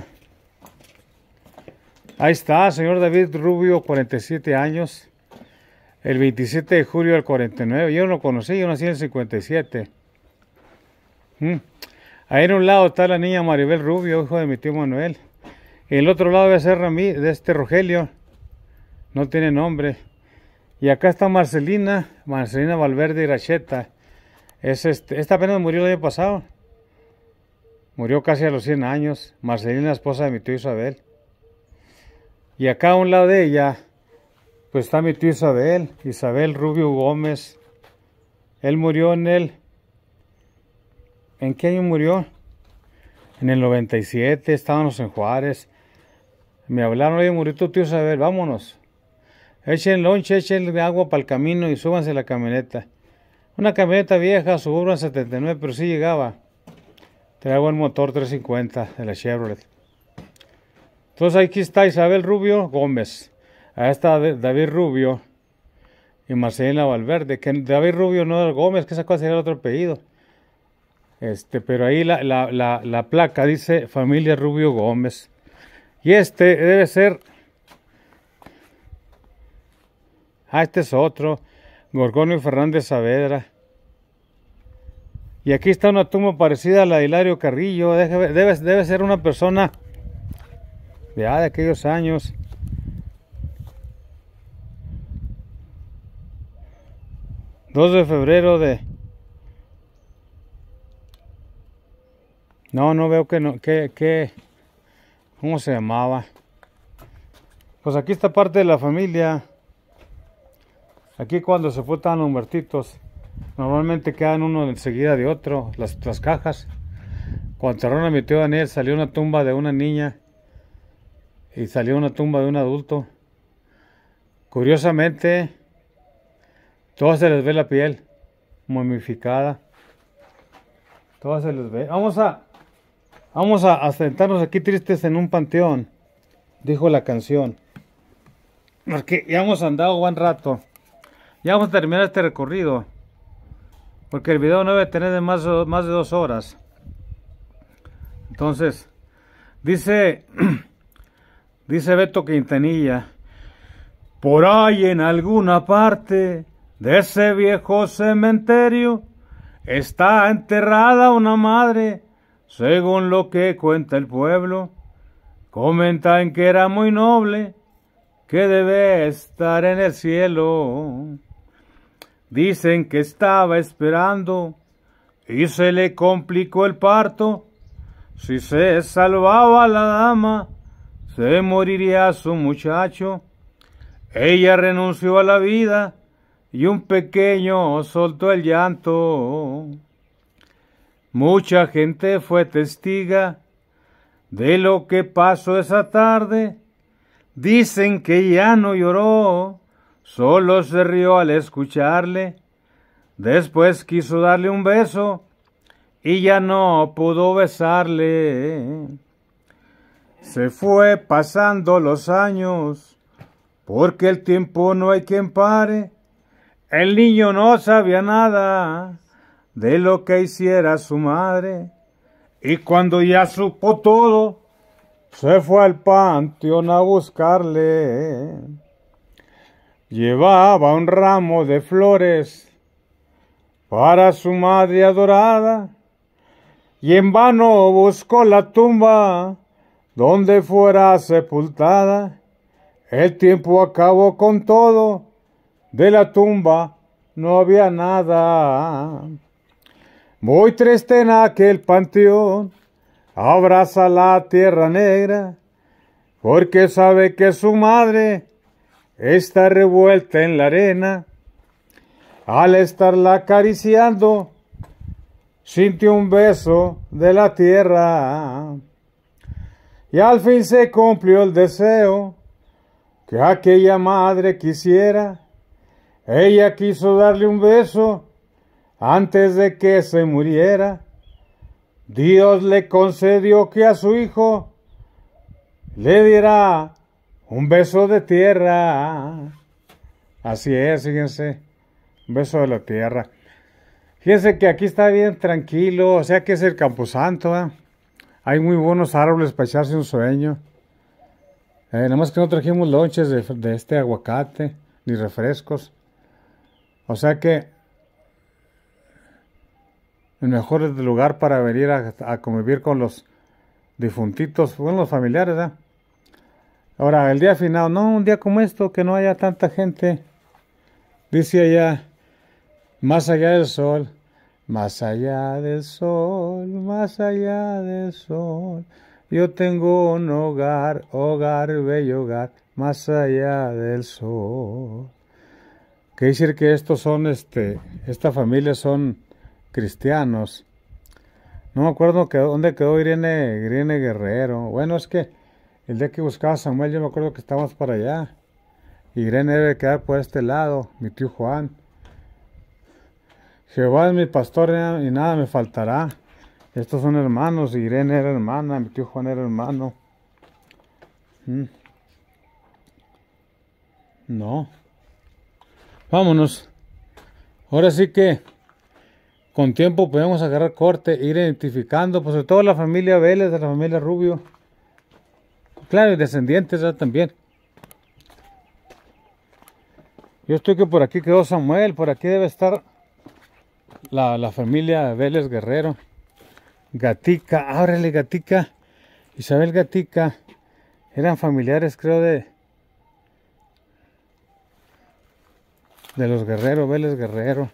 Ahí está, señor David Rubio, cuarenta y siete años. El veintisiete de julio del cuarenta y nueve. Yo no lo conocí, yo nací en el cincuenta y siete. ¿Mm? Ahí en un lado está la niña Maribel Rubio, hijo de mi tío Manuel. Y el otro lado debe ser Ramí, de este Rogelio. No tiene nombre. Y acá está Marcelina, Marcelina Valverde Iracheta. Es este, esta apenas murió el año pasado. Murió casi a los cien años. Marcelina, esposa de mi tío Isabel. Y acá a un lado de ella, pues está mi tío Isabel, Isabel Rubio Gómez. Él murió en el... ¿En qué año murió? En el noventa y siete, estábamos en Juárez. Me hablaron, oye, murió tu tío Isabel, vámonos. Echen lonche, echen agua para el camino y súbanse a la camioneta. Una camioneta vieja, Suburban setenta y nueve, pero sí llegaba. Traía buen motor trescientos cincuenta de la Chevrolet. Entonces aquí está Isabel Rubio Gómez. Ahí está David Rubio y Marcelina Valverde. Que David Rubio no era Gómez, que esa cosa sería el otro apellido. Este, pero ahí la, la, la, la placa dice familia Rubio Gómez. Y este debe ser... Ah, este es otro. Gorgonio Fernández Saavedra. Y aquí está una tumba parecida a la de Hilario Carrillo. Debe, debe, debe ser una persona Ya de aquellos años. dos de febrero de... No, no veo que no, que, que... ¿Cómo se llamaba? Pues aquí está parte de la familia. Aquí cuando se fue los muertitos, normalmente quedan uno enseguida de otro, las, las cajas. Cuando enterraron a mi tío Daniel, salió una tumba de una niña y salió una tumba de un adulto. Curiosamente, todas se les ve la piel momificada. Todas se les ve. Vamos a, vamos a, a sentarnos aquí tristes en un panteón, dijo la canción. Porque ya hemos andado buen rato. Ya vamos a terminar este recorrido. Porque el video no debe tener de más, más de dos horas. Entonces, dice, dice Beto Quintanilla, por ahí en alguna parte de ese viejo cementerio está enterrada una madre, según lo que cuenta el pueblo. Comentan que era muy noble, que debe estar en el cielo. Dicen que estaba esperando y se le complicó el parto. Si se salvaba la dama, se moriría su muchacho. Ella renunció a la vida y un pequeño soltó el llanto. Mucha gente fue testiga de lo que pasó esa tarde. Dicen que ya no lloró, solo se rió al escucharle. Después quiso darle un beso y ya no pudo besarle. Se fue pasando los años, porque el tiempo no hay quien pare. El niño no sabía nada de lo que hiciera su madre. Y cuando ya supo todo, se fue al panteón a buscarle. Llevaba un ramo de flores para su madre adorada, y en vano buscó la tumba donde fuera sepultada. El tiempo acabó con todo, de la tumba no había nada. Muy triste en aquel panteón, abraza la tierra negra, porque sabe que su madre está revuelta en la arena. Al estarla acariciando, sintió un beso de la tierra. Y al fin se cumplió el deseo que aquella madre quisiera. Ella quiso darle un beso antes de que se muriera. Dios le concedió que a su hijo le diera un beso de tierra. Así es, fíjense, un beso de la tierra. Fíjense que aquí está bien tranquilo, o sea que es el Camposanto, ¿eh? Hay muy buenos árboles para echarse un sueño. Eh, nada más que no trajimos lonches de, de este aguacate, ni refrescos. O sea que el mejor lugar para venir a, a convivir con los difuntitos, con los familiares, ¿eh? Ahora, el día final, no, un día como esto, que no haya tanta gente. Dice allá, más allá del sol, más allá del sol, más allá del sol, yo tengo un hogar, hogar, bello hogar, más allá del sol. Quiere decir que estos son, este, esta familia son cristianos. No me acuerdo que, dónde quedó Irene, Irene Guerrero. Bueno, es que el día que buscaba a Samuel, yo me acuerdo que estábamos para allá. Irene debe quedar por este lado, mi tío Juan. Jehová es mi pastor y nada me faltará. Estos son hermanos, Irene era hermana, mi tío Juan era hermano. ¿Mm? No. Vámonos. Ahora sí que con tiempo podemos agarrar corte, ir identificando, pues sobre todo la familia Vélez, de la familia Rubio. Claro, y descendientes ya también. Yo estoy que por aquí quedó Samuel, por aquí debe estar la, la familia Vélez Guerrero. Gatica, ábrele Gatica. Isabel Gatica Eran familiares, creo, de de los Guerrero, Vélez Guerrero.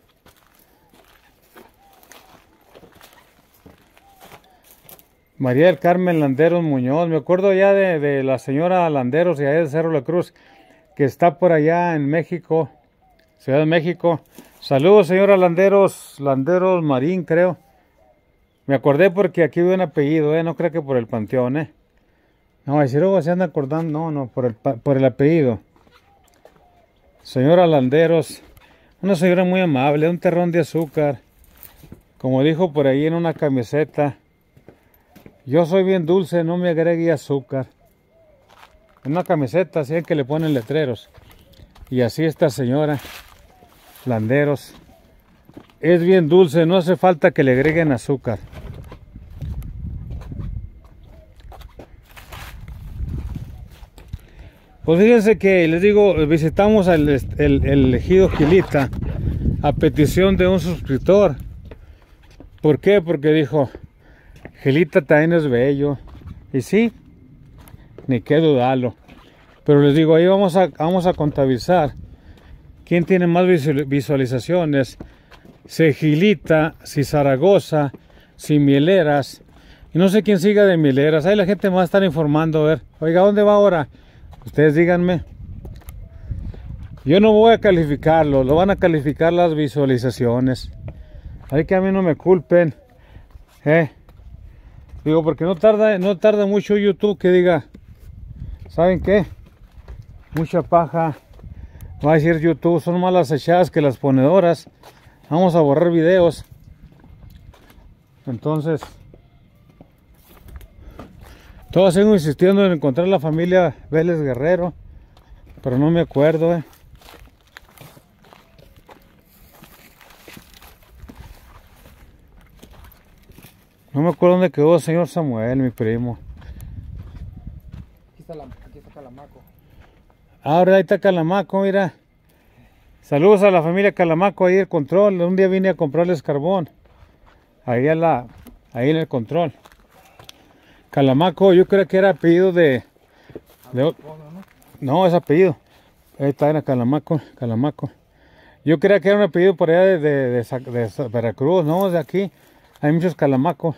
María del Carmen Landeros Muñoz, me acuerdo ya de, de la señora Landeros y allá de Cerro La Cruz, que está por allá en México, Ciudad de México. Saludos, señora Landeros, Landeros Marín, creo. Me acordé porque aquí veo un apellido, ¿eh? No creo que por el panteón, ¿eh? No, a decir, luego se anda acordando, no, no, por el, por el apellido. Señora Landeros, una señora muy amable, un terrón de azúcar. Como dijo por ahí en una camiseta, yo soy bien dulce, no me agregue azúcar. En una camiseta así es que le ponen letreros. Y así esta señora Landeros es bien dulce, no hace falta que le agreguen azúcar. Pues fíjense que les digo, visitamos el, el, el ejido Gilita a petición de un suscriptor. ¿Por qué? Porque dijo, Gilita también es bello. Y sí, ni qué dudarlo. Pero les digo, ahí vamos a, vamos a contabilizar quién tiene más visualizaciones. Si Gilita, si Zaragoza, si Mieleras. Y no sé quién siga de Mieleras. Ahí la gente me va a estar informando. A ver, oiga, ¿dónde va ahora? Ustedes díganme. Yo no voy a calificarlo, lo van a calificar las visualizaciones. Hay que a mí no me culpen. Eh. Digo, porque no tarda, no tarda mucho YouTube que diga, ¿saben qué? Mucha paja. Va a decir YouTube, son más las echadas que las ponedoras. Vamos a borrar videos. Entonces, todos sigo insistiendo en encontrar la familia Vélez Guerrero, pero no me acuerdo, eh. No me acuerdo dónde quedó el señor Samuel, mi primo. Aquí está, la, aquí está Calamaco. Ahora ahí está Calamaco, mira. Saludos a la familia Calamaco, ahí el control. Un día vine a comprarles carbón. Ahí, a la, ahí en el control. Calamaco, yo creo que era apellido de... de no, es apellido. Ahí está, era Calamaco, Calamaco. Yo creía que era un apellido por allá de, de, de, de, de Veracruz, no, de aquí. Hay muchos Calamaco.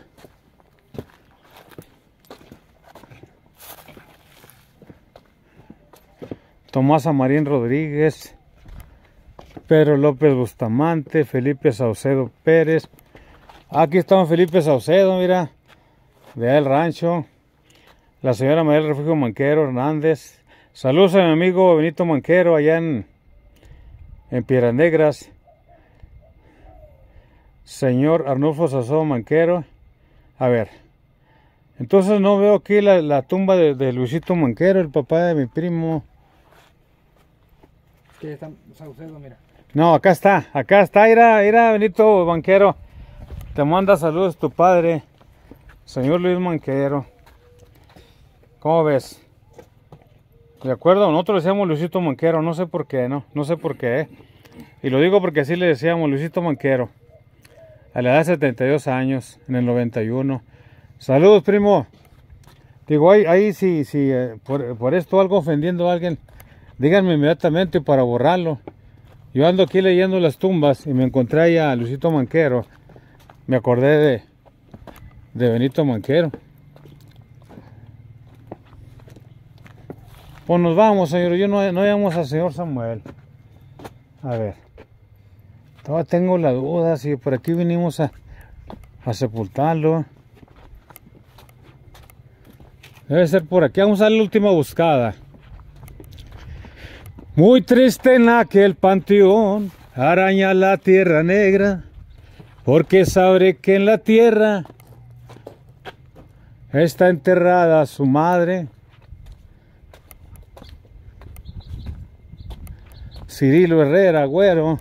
Tomás Amarín Rodríguez, Pedro López Bustamante, Felipe Saucedo Pérez. Aquí está Felipe Saucedo, mira, de allá del rancho. La señora María del Refugio Manquero Hernández. Saludos a mi amigo Benito Manquero allá en, en Piedras Negras. Señor Arnulfo Sazón Manquero. A ver, entonces no veo aquí la, la tumba de, de Luisito Manquero, el papá de mi primo. Que está Saucedo, mira. No, acá está, acá está, mira, mira, Benito Manquero. Te manda saludos tu padre, señor Luis Manquero. ¿Cómo ves? ¿De acuerdo? Nosotros le decíamos Luisito Manquero, no sé por qué, no, no sé por qué. ¿eh? Y lo digo porque así le decíamos Luisito Manquero. A la edad de setenta y dos años, en el noventa y uno. Saludos, primo. Digo, ahí, ahí si, si eh, por, por esto algo ofendiendo a alguien, díganme inmediatamente para borrarlo. Yo ando aquí leyendo las tumbas y me encontré ahí a Luisito Manquero. Me acordé de, de Benito Manquero. Pues nos vamos, señor. Yo no, no llamamos al señor Samuel. A ver. Todavía tengo la duda si por aquí vinimos a, a sepultarlo. Debe ser por aquí. Vamos a dar la última buscada. Muy triste en aquel panteón, araña la tierra negra, porque sabré que en la tierra está enterrada su madre. Cirilo Herrera, Agüero.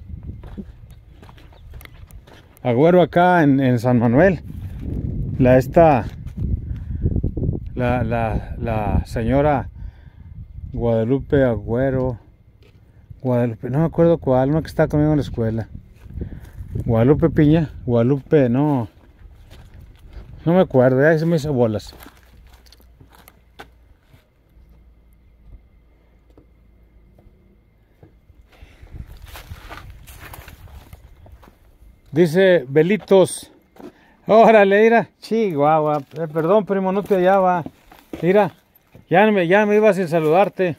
Agüero acá en, en San Manuel. La esta, la, la, la señora Guadalupe Agüero. Guadalupe, no me acuerdo cuál, una que está conmigo en la escuela. Guadalupe Piña, Guadalupe, no. No me acuerdo, ya se me hizo bolas. Dice Belitos. Órale, mira. Chihuahua. Eh, perdón, primo, no te hallaba. Mira, ya me, ya me iba sin saludarte.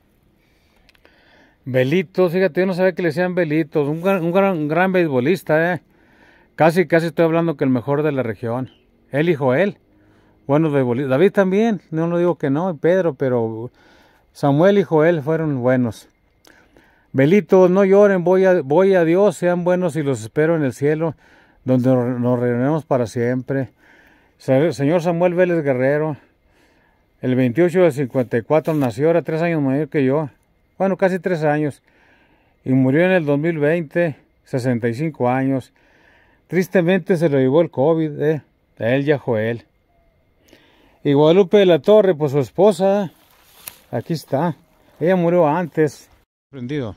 Belitos, fíjate, yo no sabía que le decían Belitos. Un gran, un gran, un gran beisbolista, eh. Casi, casi estoy hablando que el mejor de la región. Él y Joel. Buenos beisbolistas. David también, no lo digo que no, Pedro, pero Samuel y Joel fueron buenos. Belitos, no lloren, voy a, voy a Dios, sean buenos y los espero en el cielo, donde nos reuniremos para siempre. Señor Samuel Vélez Guerrero, el veintiocho del cincuenta y cuatro nació, era tres años mayor que yo, bueno, casi tres años, y murió en el dos mil veinte, sesenta y cinco años. Tristemente se lo llevó el COVID, eh, a él y a Joel. Y Guadalupe de la Torre, pues su esposa, aquí está, ella murió antes. Prendido.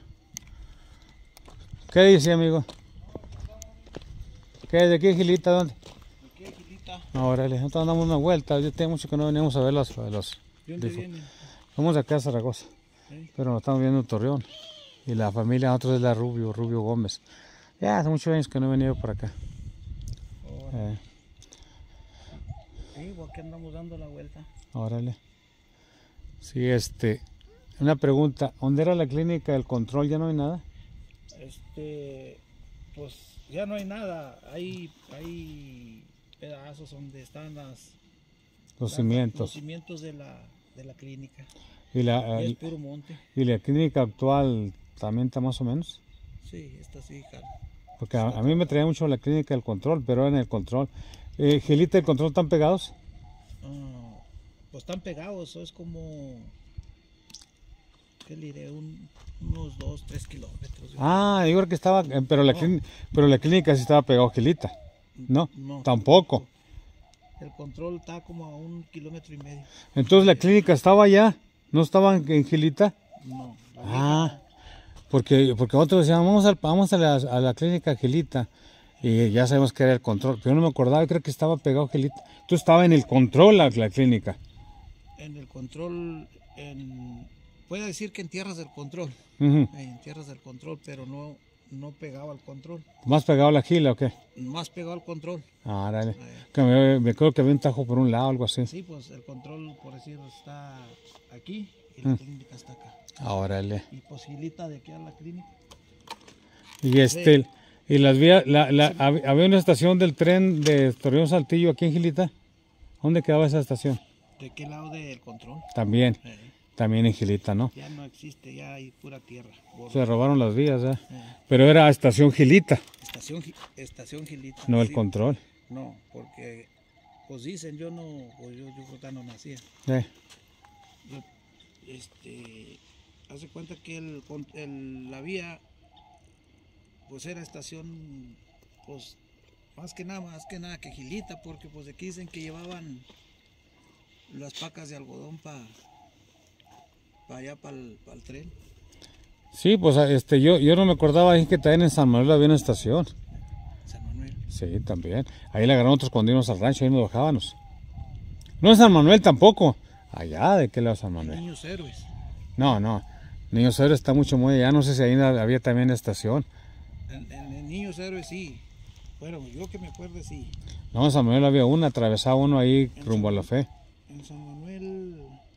¿Qué dice, amigo? ¿Qué es de aquí, Gilita? ¿Dónde? ¿De qué, Gilita? Ahora nosotros damos una vuelta. Yo tengo mucho que no veníamos a ver los. los ¿De dónde vienen? Vamos acá a Zaragoza. ¿Sí? Pero nos estamos viendo en Torreón. Y la familia de nosotros es la Rubio, Rubio Gómez. Ya hace muchos años que no he venido por acá. Oh, Eh, sí, ¿por qué andamos dando la vuelta? órale. Sí, este. Una pregunta. ¿Dónde era la clínica del control? ¿Ya no hay nada? Este, pues ya no hay nada. Hay, hay pedazos donde están las, Los las- cimientos. los cimientos de la, de la clínica. ¿Y la, Y es puro monte. y la clínica actual también está más o menos? Sí, esta sí, jala. Porque a, a mí me traía mucho la clínica del control, pero en el control. Eh, Gilita, ¿el control están pegados? Ah, pues están pegados, es como, ¿qué le diré? Un- unos dos, tres kilómetros. yo Ah, digo que estaba, eh, pero la, No. clínica, pero la clínica sí estaba pegado, Gilita. No, No. tampoco. El control está como a un kilómetro y medio. Entonces la clínica estaba allá, no estaba en, en Gilita. No. la Ah, porque, porque nosotros decíamos, vamos, al- vamos a, la, a la clínica Gilita. Y ya sabemos que era el control. Pero no me acordaba, yo creo que estaba pegado Gilita. Tú estaba en el control la, la clínica. En el control, en, puede decir que en tierras del control, Ujú. en tierras del control, pero no, no pegado al control, ¿Más pegado a la Gila o qué? más pegado al control. Ah, dale. Eh, Que me, me acuerdo que había un tajo por un lado, algo así. sí, pues el control, por decirlo, está aquí y la Mm. clínica está acá. Ah, órale. Y posibilita de aquí a la clínica. Y este, y las vías, la, la, hab- había una estación del tren de Torreón Saltillo aquí en Gilita. ¿Dónde quedaba esa estación? ¿De qué lado del control? También, Eh, también en Gilita, ¿no? ya no existe, ya hay pura tierra. gorda. Se robaron las vías, ¿eh? Eh, Pero era estación Gilita, estación, Gi- estación Gilita. no el sí. control. No, porque, pues dicen, yo no, pues yo, yo creo que no nacía. Eh, Yo, este, hace cuenta que el, con- el- la vía, pues era estación, pues, más que nada, más que nada que Gilita, porque pues aquí dicen que llevaban las pacas de algodón para pa allá, para el tren. Sí, pues este, yo, yo no me acordaba ahí que también en San Manuel había una estación. San Manuel. Sí, también. Ahí la agarramos nosotros cuando íbamos al rancho, ahí nos bajábamos. No en San Manuel tampoco. Allá, ¿de qué lado San Manuel? Niños héroes. No, no. Niños Héroes está mucho muy allá. No sé si ahí había también estación. En, en- en Niños héroes sí. Bueno, yo que me acuerdo sí. No, en San Manuel había una, atravesaba uno ahí rumbo a la fe. En San Manuel,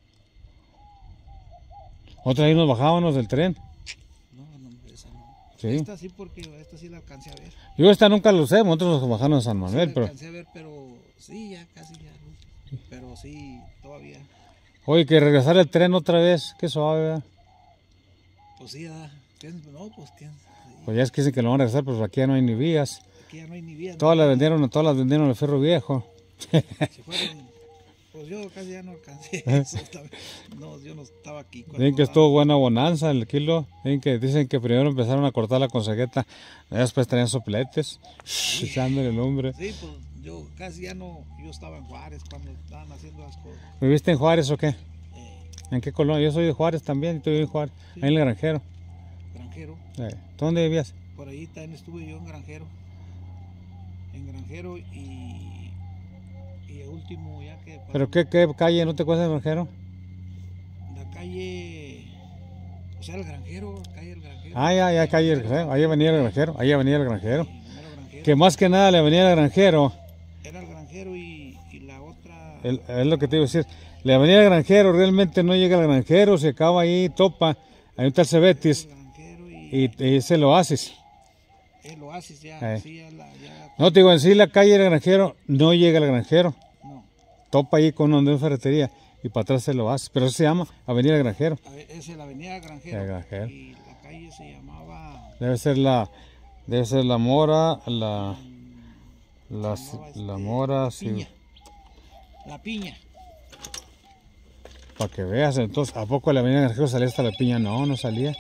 Otra ahí nos bajábamos del tren. no, no, esa no. Sí. Esta sí, porque esta sí la alcancé a ver. Yo esta nunca lo sé, nosotros nos bajamos en San Manuel, sí, la pero... alcancé a ver, pero sí, ya casi ya. ¿no? Pero sí, todavía. Oye, que regresar el tren otra vez, qué suave, ¿verdad? Pues sí, ya. ¿Quién- No, pues quién. sí, Pues ya es que dicen que lo van a regresar, pero aquí ya no hay ni vías. Aquí ya no hay ni vida. Todas ¿no? las vendieron, todas las vendieron al Ferro Viejo. Se fueron. Pues yo casi ya no alcancé eso. también. No, yo no estaba aquí. cuando Dicen que nos estuvo damos- buena bonanza el kilo. Dicen que, dicen que primero empezaron a cortar la consegueta, después tenían sopletes, echándole el hombre. Sí, pues yo casi ya no. Yo estaba en Juárez cuando estaban haciendo las cosas. ¿Viviste en Juárez o qué? Eh, ¿En qué colonia? Yo soy de Juárez también, estoy en Juárez, Sí. ahí en el Granjero. Granjero. Eh, ¿tú ¿Dónde vivías? Por ahí también estuve yo en Granjero. En Granjero y. Y el último ya que. ¿Pero qué, qué calle no te acuerdas del Granjero? La calle. O sea, el Granjero, calle El Granjero. Ah, ya, ya, calle el Granjero, ahí venía el Granjero, ahí venía el Granjero. Sí, mero Granjero. que más que nada la avenida del Granjero. Era el Granjero y, y la otra... El, es lo que te iba a decir. La avenida del Granjero realmente no llega al Granjero, se acaba ahí, topa. Ahí está el Cebetis. El Granjero y... Y, y es el Oasis. El Oasis ya, Eh. sí, ya la... Ya, No te digo, en sí la calle del Granjero no llega al Granjero. no, Topa ahí con donde hay ferretería. Y para atrás el Oasis. Pero eso se llama Avenida del Granjero. a ver, es la avenida Granjero. El Granjero. Y la calle se llamaba... Debe ser la, debe ser la Mora, la, la, se llamaba, la este, Mora, La sí, Piña. La Piña. para que veas. Entonces, ¿a poco la avenida Granjero salía hasta la Piña? No, no salía.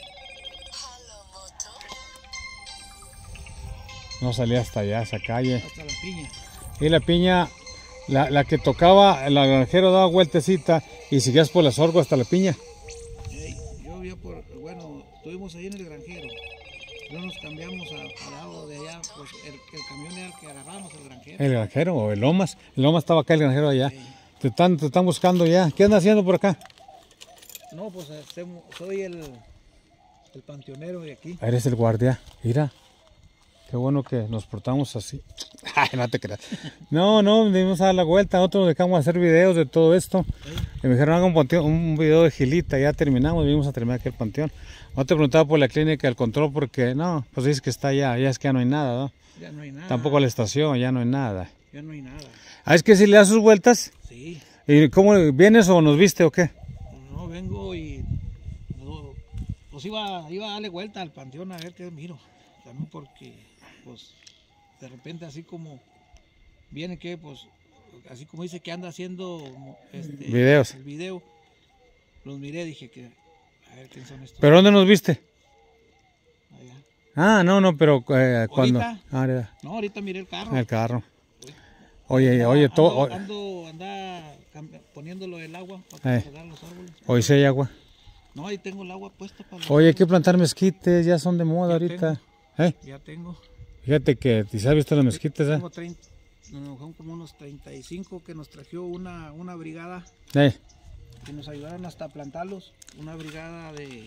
No salía hasta allá, esa calle. Hasta la Piña. Y la Piña, la, la que tocaba, el Granjero daba vueltecita y seguías por la Sorgo hasta la Piña. Ey, yo vi por... Bueno, estuvimos ahí en el Granjero. Luego nos cambiamos a- al lado de allá. Pues el, el camión era el que agarramos, el Granjero. El Granjero o el Lomas. El Lomas estaba acá, el Granjero allá. Ey. Te están, te están buscando ya. ¿Qué andas haciendo por acá? No, pues este, soy el, el panteonero de aquí. Eres el guardia. Mira. Qué bueno que nos portamos así. Ay, no te creas. No, no, venimos a dar la vuelta. Nosotros nos dejamos hacer videos de todo esto. Y me dijeron, haga un, panteón, un video de Gilita. Ya terminamos, vinimos a terminar aquí el panteón. No te preguntaba por la clínica del control porque, no, pues dices que está allá. Ya es que ya no hay nada, ¿no? Ya no hay nada. Tampoco la estación, ya no hay nada. Ya no hay nada. Ah, es que si le das sus vueltas. Sí. ¿Y cómo vienes o nos viste o qué? No, vengo y... no, pues iba, iba a darle vuelta al panteón a ver qué miro. También porque, pues, de repente así como... Viene que, pues, así como dice que anda haciendo... Este, Videos. El video. Los miré, dije que... A ver quién son estos. ¿Pero dónde nos viste? Allá. Ah, no, no, pero eh, cuando... ¿Ahorita? Ah, ya, No, ahorita miré el carro. en el carro. Oye, Ando- oye, todo... Ando, ando, anda cam- poniéndolo el agua para Eh. regar los árboles. Hoy sí hay agua. No, ahí tengo el agua puesta para los Oye, hay que árboles. plantar mezquites, ya son de moda Ya ahorita. ¿Eh? Ya tengo. Fíjate que, ¿si has visto los mezquites? Eh? Tengo treinta, no, son como unos treinta y cinco que nos trajo una, una brigada Eh, que nos ayudaron hasta a plantarlos. Una brigada de,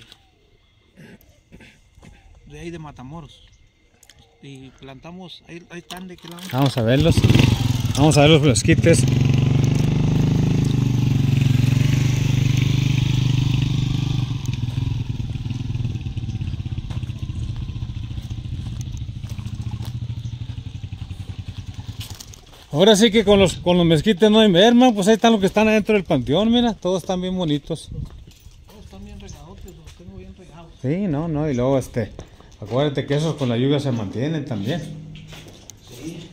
de ahí de Matamoros. Y plantamos, ahí, ahí están de qué lado. Vamos a verlos. Vamos a ver los mezquites. Ahora sí que con los, con los mezquites no hay merma, pues ahí están los que están adentro del panteón, mira, todos están bien bonitos. Todos están bien regados, los tengo bien regados. Sí, no, no, y luego este, acuérdate que esos con la lluvia se mantienen también. Sí.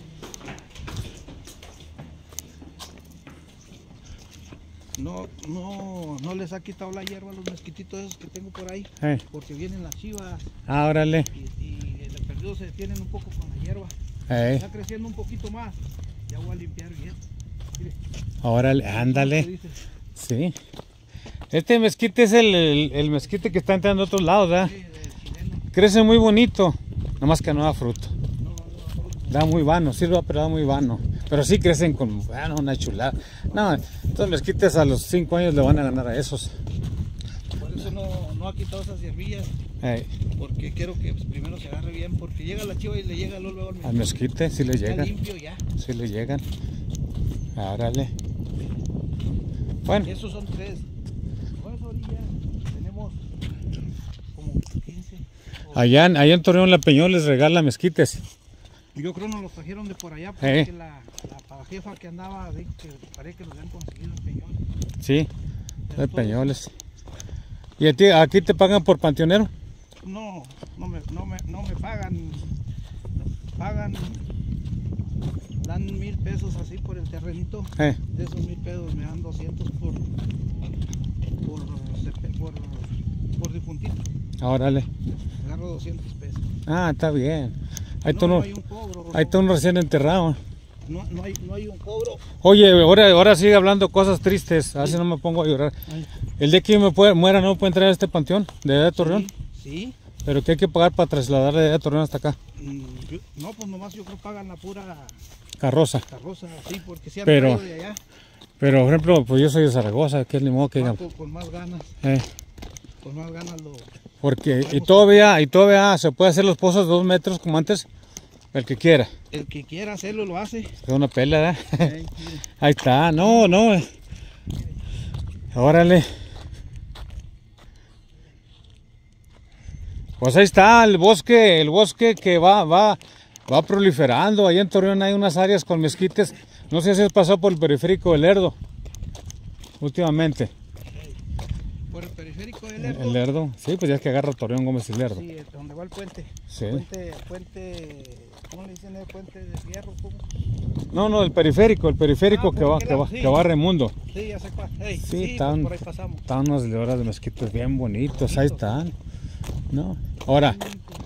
No, no, no les ha quitado la hierba a los mezquititos esos que tengo por ahí, Eh, porque vienen las chivas ah, órale. y, y de perdido se detienen un poco con la hierba. Eh, Está creciendo un poquito más, ya voy a limpiar bien. Mire, órale, ¿qué ándale. dice? Sí. Este mezquite es el, el, el mezquite que está entrando a otros lados, ¿verdad? Sí, de chileno. Crece muy bonito, nomás que no da fruto. No, no, no, Da muy vano, sirva, pero da muy vano. Pero sí crecen con, bueno, una chulada. No, estos mezquites a los cinco años le van a ganar a esos. por eso no, no ha quitado esas hierbillas, Eh, porque quiero que pues, primero se agarre bien, porque llega la chiva y le llega luego al al mezquite. mezquite sí le Está llegan, limpio ya. sí le llegan. Árale. Bueno, Esos son tres. Con esa orilla tenemos como quince. o- allá, en- allá en Torreón La Peñón les regala mezquites. Yo creo nos los trajeron de por allá porque Eh. la, la pa- jefa que andaba dijo que parece que los habían conseguido en Peñón. Sí, de Peñoles. ¿Y a ti, aquí te pagan por panteonero? No, no me, no me, no me pagan. Pagan, dan mil pesos así por el terrenito. Eh, De esos mil pesos me dan doscientos por, por, por, por difuntito. órale. Agarro doscientos pesos. Ah, está bien. Ahí No, está no uno, hay un cobro. ahí está uno recién enterrado. No, no, hay, no hay un cobro. Oye, ahora, ahora sigue hablando cosas tristes, a ver si no me pongo a llorar. Ay, El día que yo me pueda- muera no puedo entrar a este panteón de allá de Torreón, Sí, sí. pero que hay que pagar para trasladar de allá de Torreón hasta acá. Mm, yo- no, pues nomás yo creo que pagan la pura Carroza. carroza, sí, porque si han Pero- traído de allá. Pero, por ejemplo, pues yo soy de Zaragoza, que es ni modo que Ah, digan. con, con más ganas, Eh, con más ganas lo... porque, y todavía, y todavía se puede hacer los pozos de dos metros como antes. El que quiera. El que quiera hacerlo lo hace. Es una pela, ¿eh? Ey, Ahí está, no, no. Órale. Pues ahí está el bosque, el bosque que va, va, va proliferando. Ahí en Torreón hay unas áreas con mezquites. No sé si has pasado por el periférico del Lerdo últimamente. por el periférico del El, Lerdo. el Lerdo, sí, pues ya es que agarra Torreón Gómez y Lerdo. Sí, donde va el puente. Sí. Puente, puente, ¿cómo le dicen el puente de fierro? ¿Cómo? No, no, el periférico, el periférico Ah, que va, por que va, aquel que lado, va a sí. Raimundo. Sí, ya sé cuál. Hey, Sí, sí, están, pues por ahí pasamos. están unos leoras de mezquites bien bonitos, ahí están. ¿No? Ahora,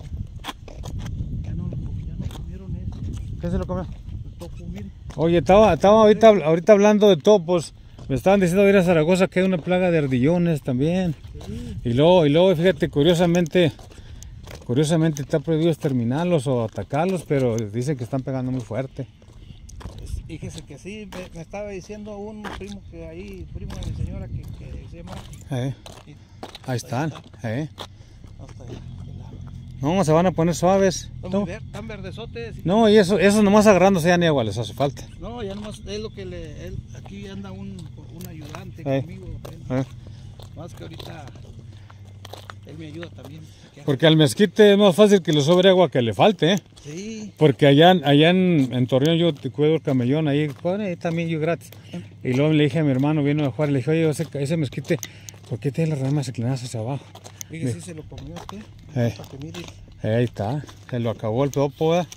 Ya no, ya no comieron eso. ¿qué se lo comió? El tofu, mire. Oye, estaba, estaba ahorita, ahorita hablando de topos. Me estaban diciendo ir a Zaragoza que hay una plaga de ardillones también. Sí. Y luego, y luego fíjate, curiosamente, curiosamente está prohibido exterminarlos o atacarlos, pero dicen que están pegando muy fuerte. Fíjese que sí, me, me estaba diciendo un primo que ahí, primo de mi señora que, que se llama. Eh, y ahí están. Eh. hasta allá, de lado. No, se van a poner suaves. Están, No, muy ver- están verdesotes. y- no y eso, eso nomás agarrándose ya ni agua les hace falta. No, ya nomás es lo que le. Él, aquí anda un, un ayudante Eh. conmigo. él- Eh. Más que ahorita él me ayuda también. aquí. Porque al mezquite es más fácil que le sobre agua que le falte, ¿eh? Sí, Porque allá, allá en, en Torreón yo te cuido el camellón, ahí, bueno, ahí también yo gratis. Y luego le dije a mi hermano, vino a jugar, le dije, oye, ese, ese mezquite, ¿por qué tiene las ramas inclinadas hacia abajo? fíjese, se lo comió usted. Eh. Para que mire. Eh, ahí está, se lo acabó el topo, ¿eh?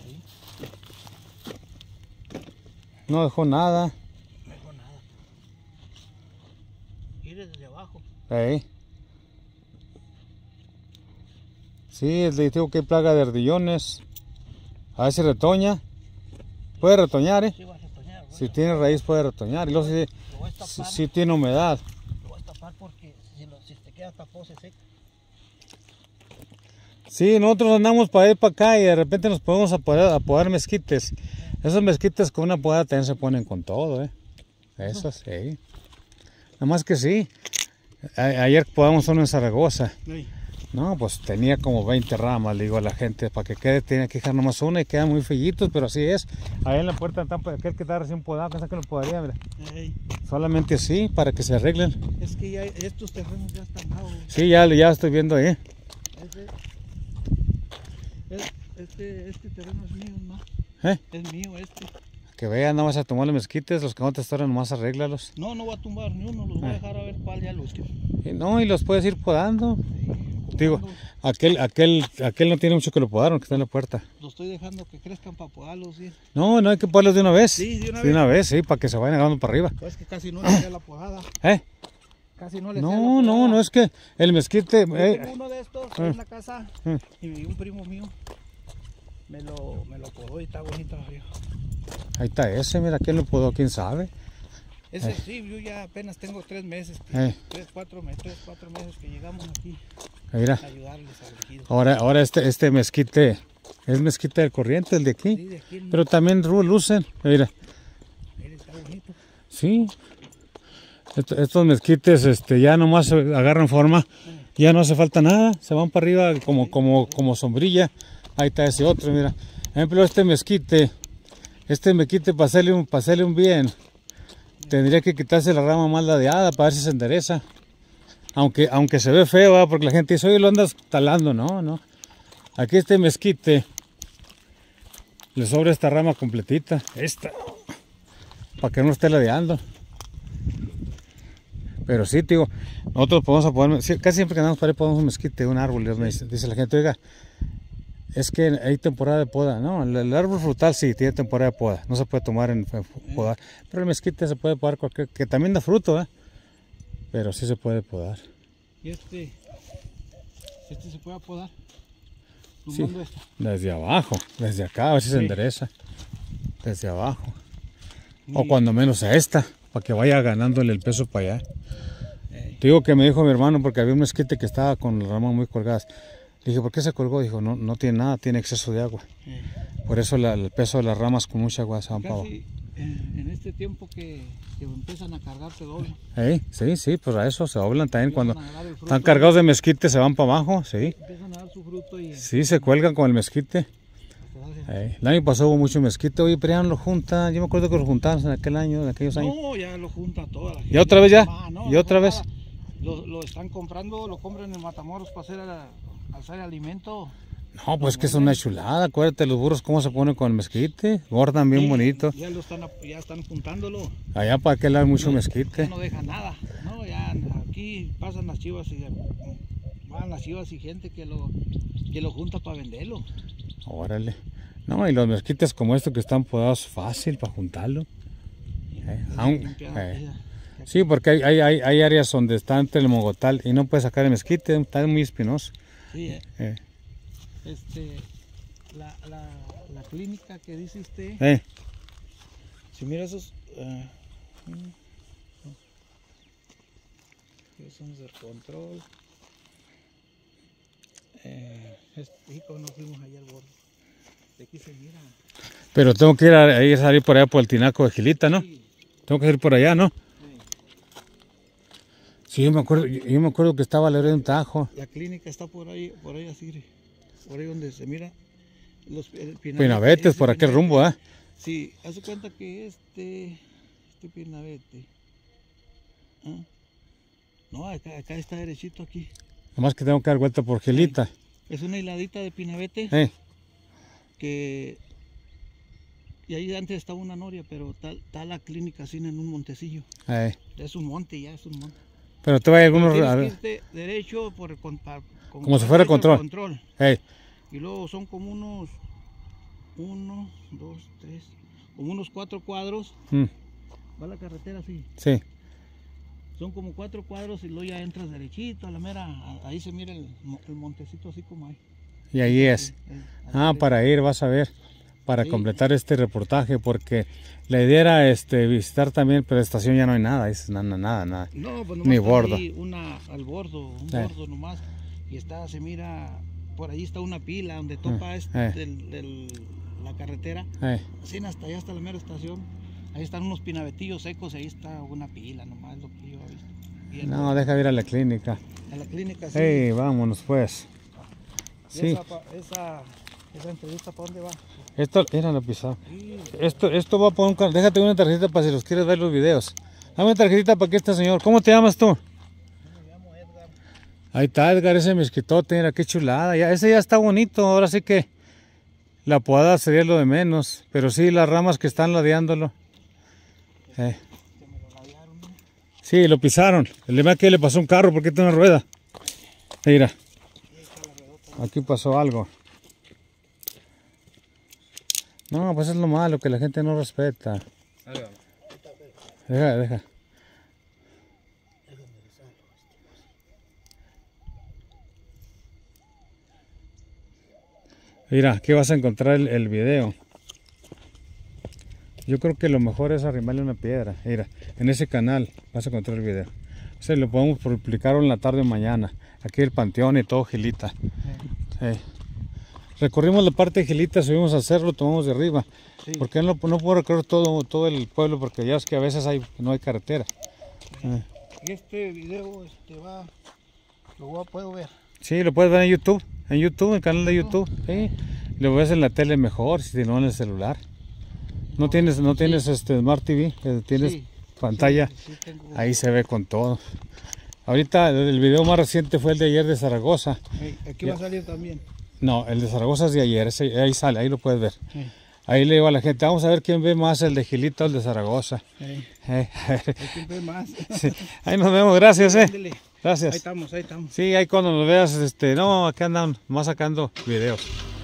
No dejó nada. No dejó nada. Mire desde abajo. Eh. Sí, le digo que hay plaga de ardillones. A ver si retoña. Puede retoñar, ¿eh? Sí, va a retoñar. Si tiene raíz puede retoñar. Y luego si, Lo voy a si, tapar. si tiene humedad. Lo voy a tapar porque si, lo, si te queda tapado se seca. Sí, nosotros andamos para ir para acá y de repente nos podemos apodar, apodar mezquites. Esos mezquites con una podada también se ponen con todo, ¿eh? Eso sí. Nada más que sí. A- ayer podamos uno en Zaragoza. Sí. No, pues tenía como veinte ramas, le digo a la gente, para que quede, tiene que dejar nomás una y quedan muy fellitos, pero así es. Ahí en la puerta están, aquel que está recién podado, pensaba que lo podaría, mira. Ey, Solamente así, para que se arreglen. es que ya estos terrenos ya están bajos. Sí, ya, ya estoy viendo ahí. Este, es- este, este terreno es mío, ¿no? ¿Eh? Es mío este. Que vean, no vas a tomar los mezquites, los que no te estorban, nomás arréglalos. No, no voy a tumbar ni uno, los voy a dejar a ver cuál ya el último. Y no, y los puedes ir podando. Sí, Digo, podando, aquel, aquel, aquel no tiene mucho que lo podaron, que está en la puerta. los estoy dejando que crezcan para podarlos, ¿sí? No, no hay que podarlos de una vez. Sí, de una De vez. una vez, sí, para que se vayan agarrando para arriba. Pues que casi no le hacía la podada. ¿Eh? Casi no le hacía la No, podada. no, no es que el mezquite... Yo eh, tengo uno de estos eh. en la casa eh. y un primo mío me lo, me lo podó y está bonito arriba. Ahí está ese, mira, ¿quién lo podó? ¿Quién sabe? Ese Eh. sí, yo ya apenas tengo tres meses, que- Eh. tres, cuatro, me- tres, cuatro meses que llegamos aquí Mira, a ayudarles al ejido. ahora, ahora este, este mezquite es mezquite del corriente, el de Sí, aquí. de aquí, Pero también ru- lucen, mira, mire, está bonito. sí. Est- estos mezquites este, ya nomás se agarran forma, ya no hace falta nada, se van para arriba como, como, como sombrilla. Ahí está ese otro, mira. Por ejemplo, este mezquite, este mezquite para hacerle un, para hacerle un bien, tendría que quitarse la rama más ladeada para ver si se endereza. Aunque, aunque se ve feo, ¿verdad? Porque la gente dice, oye, lo andas talando. No, no. Aquí este mezquite le sobra esta rama completita, esta, para que no esté ladeando. Pero sí, tío, nosotros podemos poner, sí, casi siempre que andamos para ahí podemos un mezquite, un árbol, me dice, dice la gente, oiga, es que hay temporada de poda. No, el, el árbol frutal sí tiene temporada de poda, no se puede tomar en, en podar, pero el mezquite se puede podar cualquier, que también da fruto, ¿eh? Pero sí se puede podar. Y este, este se puede podar. Sí, Tumbando esta. desde abajo, desde acá, a ver si se Sí. endereza, desde abajo, o Y- cuando menos a esta, para que vaya ganándole el peso para allá. Ey, Te digo que me dijo mi hermano, porque había un mezquite que estaba con las ramas muy colgadas. Le dije, ¿por qué se colgó? Dijo, no, no tiene nada, tiene exceso de agua. ey. Por eso la- el peso de las ramas con mucha agua se van para abajo. Casi en, en este tiempo que, que empiezan a cargarse doble. Ey, sí, sí, pues a eso se doblan también. Cuando Empiezan a agarrar el fruto, están cargados de mezquite se van para abajo, sí. empiezan a dar su fruto y Sí, se cuelgan con el mezquite. a quedarse Eh, el año pasado hubo mucho mezquite, oye, pero ya no lo juntan. Yo me acuerdo que lo juntaron en aquel año, en aquellos años. No, ya lo junta toda la gente. ¿Y otra vez ya? Ah, no, ¿Y otra no, vez? Lo, lo están comprando, lo compran en Matamoros para hacer, a, hacer alimento. No, pues que es una chulada. Acuérdate los burros cómo se ponen con el mezquite. Gordan bien Sí, bonito. Ya lo están, ya están juntándolo. Allá para aquel lado hay mucho No, mezquite. ya no deja nada. No, ya aquí pasan las chivas y van las chivas y gente que lo, que lo junta para venderlo. Órale. No, y los mezquites como estos que están podados fácil para juntarlo. Eh, aun, eh. Sí, porque hay, hay, hay, hay áreas donde está entre el mogotal y no puedes sacar el mezquite, está muy espinoso. Sí, eh. Eh. Este, la, la, la clínica que dice usted, Eh. si mira esos, uh, esos son de control. Eh, este, y cuando fuimos allá al borde, de aquí se mira. Pero tengo que ir a, a ir a salir por allá por el tinaco de Gilita, ¿no? Sí. Tengo que ir por allá, ¿no? Sí, yo me acuerdo, yo, yo me acuerdo que estaba a la orilla de un tajo. La clínica está por ahí, por ahí así, por ahí donde se mira los el Pinabete, Pinabetes, por aquel Pinabete. rumbo, ¿eh? Sí, hace cuenta que este, este Pinabete, ¿ah? No, acá, acá está derechito aquí. Nomás que tengo que dar vuelta por Gilita. Es una hiladita de Pinabete Eh. que, y ahí antes estaba una noria, pero está, está la clínica así en un montecillo. Eh. Es un monte, ya es un monte. Pero te va a algunos... Pero tienes que irte derecho por el, con, pa- con- Como si fuera el control. control. Eh. Y luego son como unos, uno, dos, tres, como unos cuatro cuadros. Mm. Va la carretera así. Sí. Son como cuatro cuadros y luego ya entras derechito a la mera, a- ahí se mira el, mo- el montecito así como hay. Y ahí es. Sí, eh, Ah, así. para ir, vas a ver, para Sí. completar este reportaje, porque la idea era este, visitar también, pero la estación ya no hay nada, dices, nada, nada, nada. No, pues nomás Ni está bordo. ahí una al bordo, un Eh. bordo nomás. Y está, se mira, por ahí está una pila donde topa Eh, este, eh. del- del- la carretera. Eh, Así hasta allá hasta la mera estación. Ahí están unos pinabetillos secos, ahí está una pila nomás, lo que yo he visto. Viendo no, deja de ir a la clínica. a la clínica, sí. Hey, vámonos pues. ¿Y Sí, Esa, pa- esa, esa entrevista para dónde va? esto, era lo pisado. Sí, Esto, esto va por un car- déjate una tarjetita para si los quieres ver los videos. Dame una tarjetita para que este señor. ¿Cómo te llamas tú? yo me llamo Edgar. Ahí está Edgar, ese mezquitote, mira qué chulada. Ya, ese ya está bonito, ahora sí que la podada sería lo de menos. Pero sí, las ramas que están ladeándolo. Eh, Que me lo ladearon, ¿no? sí, lo pisaron. El lema que le pasó un carro porque tiene una rueda. Mira, aquí pasó algo. No, pues es lo malo, que la gente no respeta. Deja, deja. Mira, aquí vas a encontrar el, el video. Yo creo que lo mejor es arrimarle una piedra. Mira, en ese canal vas a encontrar el video. O sea, lo podemos publicar en la tarde o mañana. Aquí el panteón y todo Gilita. Sí. Recorrimos la parte de Gilita, subimos al cerro, tomamos de arriba. Sí. Porque no, no puedo recorrer todo, todo el pueblo porque ya es que a veces hay, no hay carretera. Eh. Y este video este va, lo voy a- puedo ver. Sí, lo puedes ver en YouTube. En YouTube, en el canal de YouTube. Sí. Lo ves en la tele mejor, si no en el celular. No tienes, no tienes este Smart T V, eh, tienes Sí, pantalla. sí, sí tengo. Ahí se ve con todo. Ahorita el video más reciente fue el de ayer de Zaragoza. Ey, aquí va a salir también. No, el de Zaragoza es de ayer, ese- ahí sale, ahí lo puedes ver. Sí. Ahí le digo a la gente, vamos a ver quién ve más, el de Gilita o el de Zaragoza. Ey, Eh, hay que ver más. sí. Ahí nos vemos, gracias, eh. Ándele. Ahí Gracias. estamos, ahí estamos. Sí, ahí cuando nos veas, este, no, acá andan más sacando videos.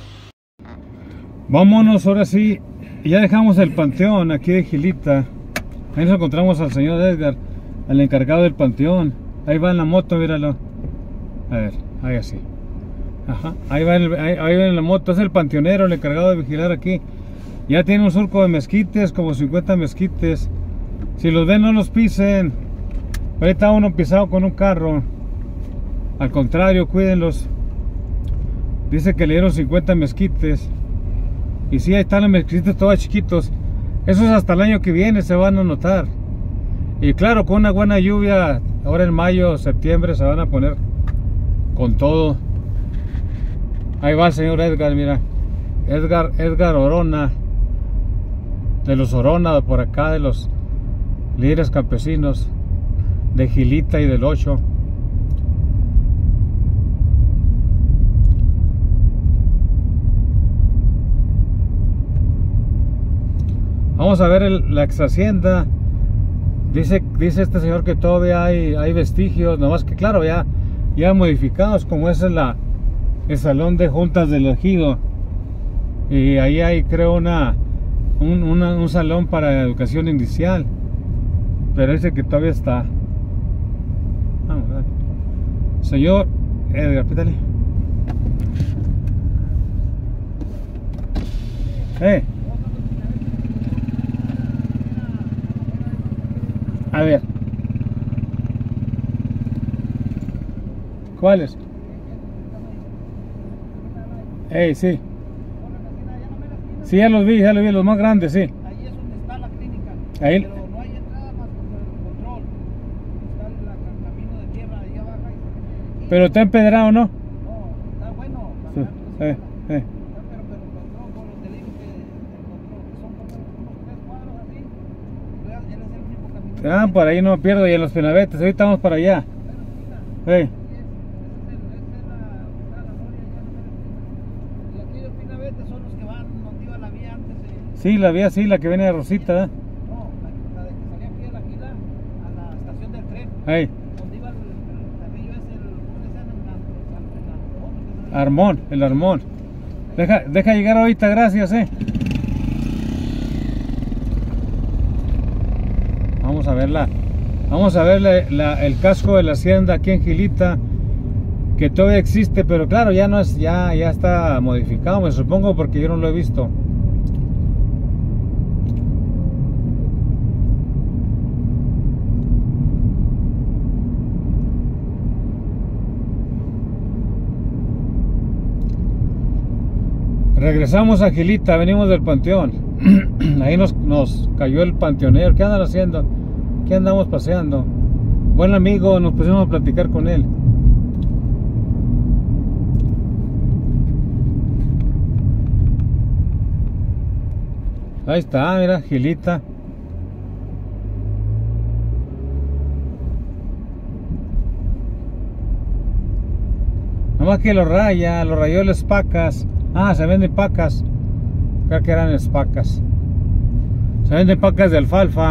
Vámonos, ahora sí, ya dejamos el panteón aquí de Gilita. Ahí nos encontramos al señor Edgar, al encargado del panteón. Ahí va en la moto, míralo. A ver, ahí así. Ajá, ahí va, el, ahí, ahí va en la moto, es el panteonero, el encargado de vigilar aquí. Ya tiene un surco de mezquites, como cincuenta mezquites. Si los ven, no los pisen. Ahorita está uno pisado con un carro. Al contrario, cuídenlos. Dice que le dieron cincuenta mezquites. Y sí, ahí están los mezquites todos chiquitos. Esos hasta el año que viene se van a notar. Y claro, con una buena lluvia, ahora en mayo, septiembre, se van a poner con todo. Ahí va el señor Edgar, mira. Edgar, Edgar Orona, de los Orona, por acá, de los líderes campesinos de Gilita y del ocho. Vamos a ver el, la ex hacienda. Dice, dice este señor que todavía hay, hay vestigios, nomás que claro, ya, ya modificados, como ese es la, el salón de juntas del ejido. Y ahí hay, creo, una un, una, un salón para educación inicial. Pero dice que todavía está. Vamos a ver. Señor Edgar, pítale. Eh. A ver. ¿Cuáles? Ey, sí. Sí, ya los vi, ya los vi, los más grandes, sí. Ahí es donde está la clínica. Ahí. Pero no hay entrada más por el control. Está el, la, el camino de tierra ahí abajo. Y, Pero está empedrado, ¿no? no, está bueno. Sí. Está, Eh, eh. pero, pero el control, por te digo que el control, que son como unos tres cuadros así. Él es el único camino. Ah, por ahí no me pierdo, y en los Penabetes, ahorita vamos para allá. Hey. Sí, la vía, sí, la que viene de Rosita, ¿eh? No, la, la de que salía aquí de la Gila a la estación del tren. Hey. Donde iba el, el carrillo ese, el, ¿cómo le decían? El, el, el, Armón, el Armón. Deja, deja llegar ahorita, gracias, eh. Vamos a verla. Vamos a ver la, la, el casco de la hacienda aquí en Gilita, que todavía existe, pero claro, ya no es, ya, ya está modificado, me supongo, porque yo no lo he visto. Regresamos a Gilita, venimos del panteón. Ahí nos, nos cayó el panteonero. ¿Qué andan haciendo? ¿Qué andamos paseando? Buen amigo, nos pusimos a platicar con él. Ahí está, mira, Gilita. Nomás que lo raya, lo rayó las pacas. Ah, se venden pacas. Creo que eran espacas. Se venden pacas de alfalfa.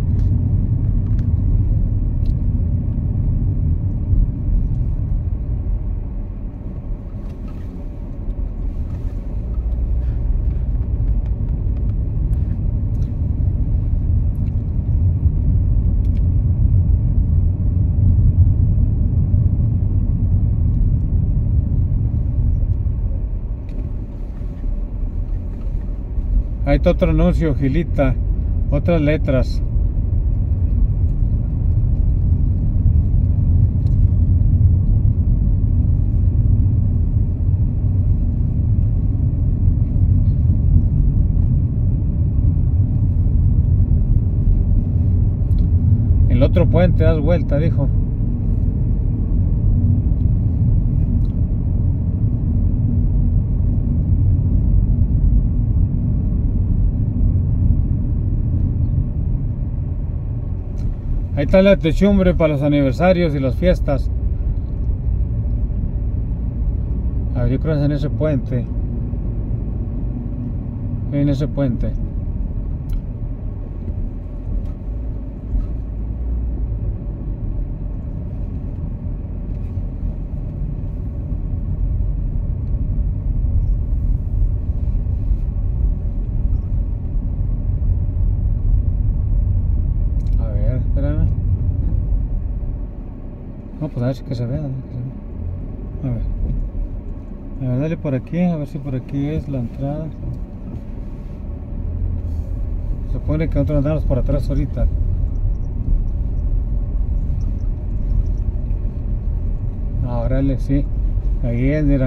Ahí está otro anuncio, Gilita, otras letras. El otro puente, das vuelta, dijo. Ahí está la techumbre para los aniversarios y las fiestas. A ver, yo creo que es en ese puente. En ese puente. No, pues a ver si que se vea, a ver, que se vea. A ver. A ver, dale por aquí, a ver si por aquí es la entrada. Se supone que nosotros andamos por atrás ahorita. Ahora le sí. Ahí es, mira.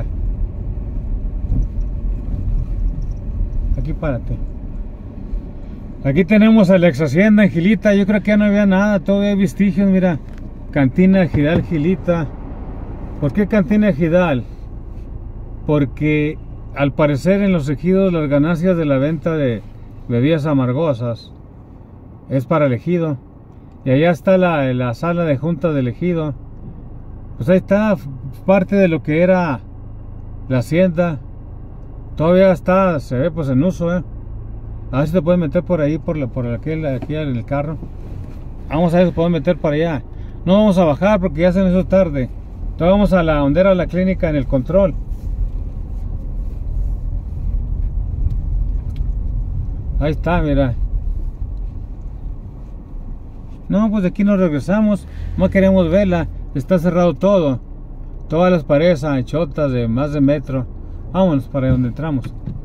Aquí párate. Aquí tenemos a la ex hacienda en Gilita. Yo creo que ya no había nada, todavía hay vestigios, mira. Cantina Ejidal Gilita. ¿Por qué Cantina Ejidal? Porque al parecer en los ejidos las ganancias de la venta de bebidas amargosas es para el ejido. Y allá está la, la sala de junta del ejido. Pues ahí está parte de lo que era la hacienda. Todavía está, se ve pues en uso, eh. A ver si te puedes meter por ahí, por la, por aquel, aquí en el carro. Vamos a ver si puedes meter para allá. No vamos a bajar porque ya se nos hizo tarde. Entonces vamos a la donde era la clínica en el control. Ahí está, mira. No, pues de aquí nos regresamos. No queremos verla. Está cerrado todo. Todas las paredes anchotas de más de metro. Vámonos para donde entramos.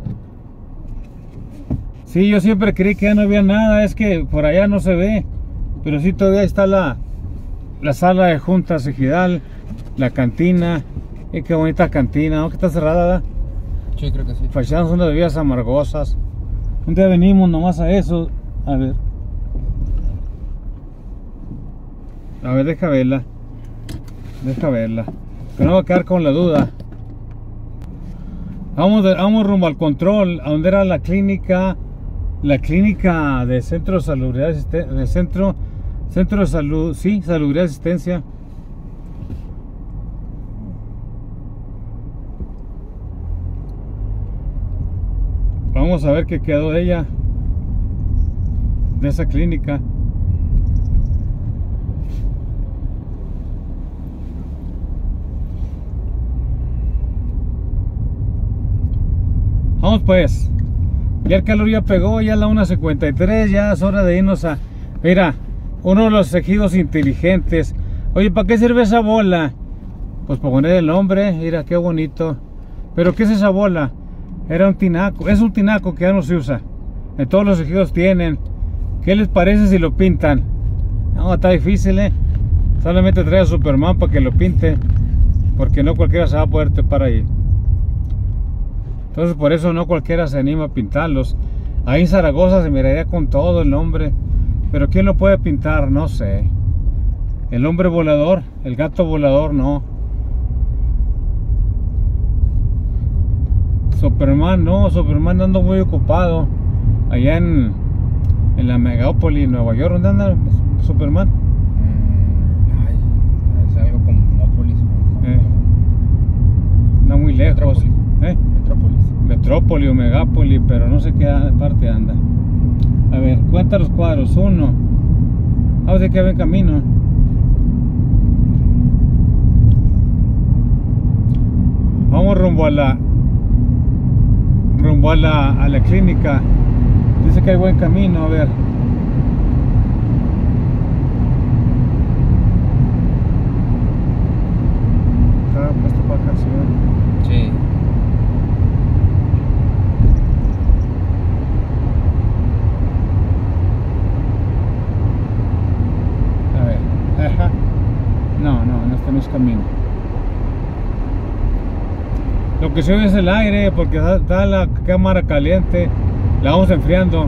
Sí, yo siempre creí que ya no había nada. Es que por allá no se ve. Pero sí, todavía está la, la sala de juntas ejidal. La cantina. Y qué bonita cantina, ¿no? Que está cerrada, ¿verdad? Sí, creo que sí. Fachamos unas bebidas amargosas. Un día venimos nomás a eso. A ver. A ver, deja verla. Deja verla. Que no va a quedar con la duda. Vamos, de, vamos rumbo al control. A donde era la clínica. La clínica de centro de salubridad de centro, centro de salud. Sí, salubridad y asistencia. Vamos a ver qué quedó de ella. De esa clínica. Vamos pues. Ya el calor ya pegó, ya a la una cincuenta y tres, ya es hora de irnos a... Mira, uno de los ejidos inteligentes. Oye, ¿para qué sirve esa bola? Pues para poner el nombre, mira qué bonito. ¿Pero qué es esa bola? Era un tinaco, es un tinaco que ya no se usa. En todos los ejidos tienen. ¿Qué les parece si lo pintan? No, está difícil, eh. Solamente trae a Superman para que lo pinte. Porque no cualquiera se va a poder trepar ahí. Entonces por eso no cualquiera se anima a pintarlos. Ahí en Zaragoza se miraría con todo el nombre. Pero ¿quién lo puede pintar? No sé. El hombre volador, el gato volador, no. Superman, no. Superman anda muy ocupado. Allá en, en la megápoli, Nueva York. ¿Dónde anda Superman? Mm, ay, es algo como Mópolis. Eh. Anda muy lejos. Metrópoli. ¿Eh? Metrópolis. Metrópoli o Megápoli, pero no sé qué parte anda. A ver, cuenta los cuadros. Uno. A ver que ven camino. Vamos rumbo a la rumbo a la, a la clínica. Dice que hay buen camino, a ver. Está puesto para canción. Sí. Ajá. No, no, no, este no es camino. Lo que se oye es el aire porque está la cámara caliente. La vamos enfriando.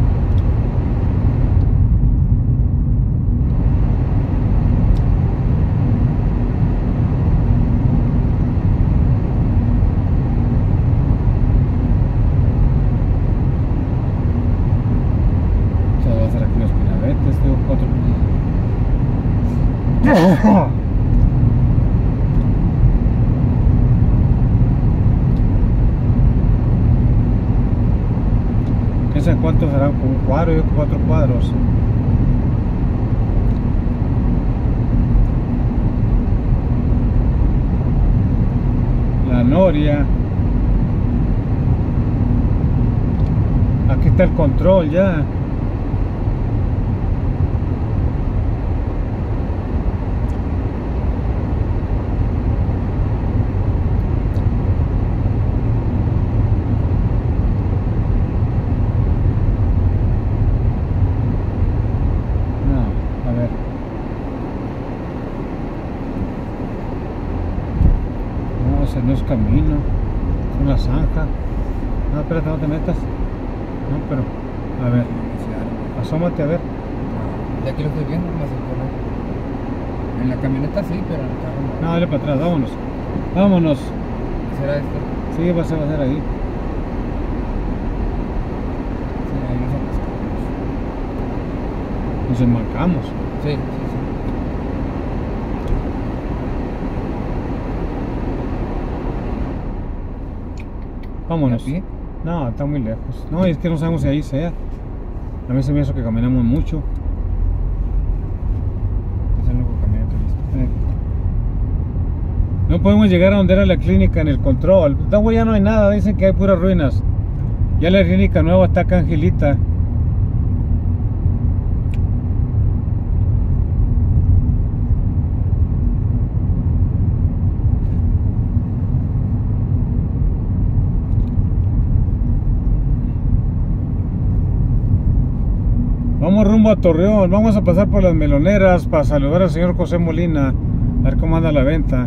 Se va a hacer aquí los pinabetes, tengo cuatro. ¿Qué sé cuántos serán? Como un cuadro y cuatro cuadros. La noria. Aquí está el control ya. No es camino, es una zanja. No, espérate, no te metas. No, pero, a ver, asómate a ver. De aquí lo estoy viendo, más en la camioneta sí, pero en el carro no. No, dale para atrás, vámonos. Vámonos. ¿Será esto? Sí, va a ser, va a ser ahí. Sí, ahí nos atascamos. Nos enmarcamos. Sí, sí, sí. Vámonos. ¿A pie? No, está muy lejos. No, es que no sabemos si ahí sea. A mí se me hizo que caminamos mucho. Es el único camino que he visto. Eh. No podemos llegar a donde era la clínica en el control. No, güey, ya no hay nada. Dicen que hay puras ruinas. Ya la clínica nueva está acá en Gilita. Vamos rumbo a Torreón, vamos a pasar por las meloneras para saludar al señor José Molina, a ver cómo anda la venta.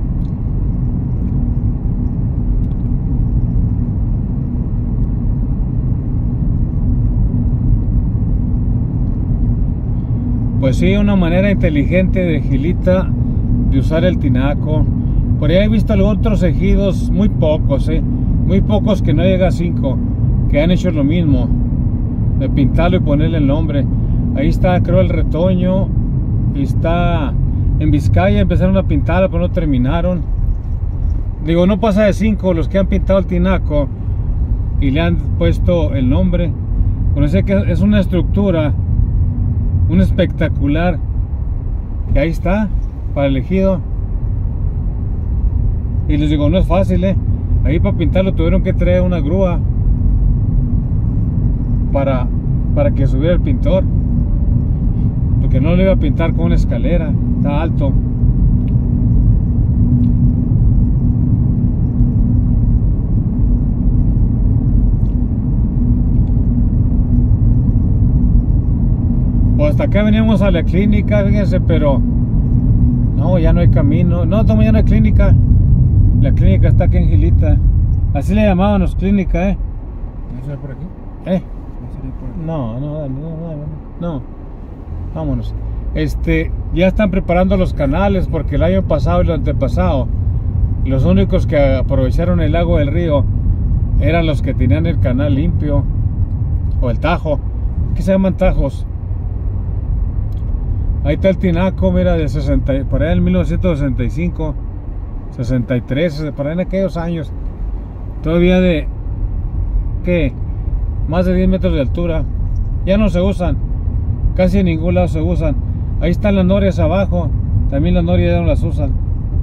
Pues sí, una manera inteligente de Gilita de usar el tinaco. Por ahí he visto algunos otros ejidos, muy pocos, eh, muy pocos que no llega a cinco, que han hecho lo mismo. De pintarlo y ponerle el nombre. Ahí está, creo, el Retoño. Y está en Vizcaya, empezaron a pintarlo pero no terminaron. Digo, no pasa de cinco los que han pintado el tinaco y le han puesto el nombre. Bueno, sé que es una estructura, un espectacular, que ahí está para el ejido. Y les digo, no es fácil, eh ahí para pintarlo tuvieron que traer una grúa para, para que subiera el pintor, porque no lo iba a pintar con una escalera, está alto. Pues hasta acá veníamos a la clínica, fíjense, pero no, ya no hay camino. No, toma, ya no hay clínica. La clínica está aquí en Gilita. Así le llamábamos clínica, eh. ¿No será por aquí? Eh. ¿No sería por aquí? No, no, dale, no, dale, no. Vámonos. Este, ya están preparando los canales porque el año pasado y el antepasado, los únicos que aprovecharon el lago del río eran los que tenían el canal limpio o el tajo. ¿Qué se llaman tajos? Ahí está el tinaco, mira, de sesenta, por ahí en mil novecientos sesenta y cinco, sesenta y tres, por ahí en aquellos años. Todavía de, ¿qué? Más de diez metros de altura. Ya no se usan. Casi en ningún lado se usan. Ahí están las norias abajo. También las norias ya no las usan.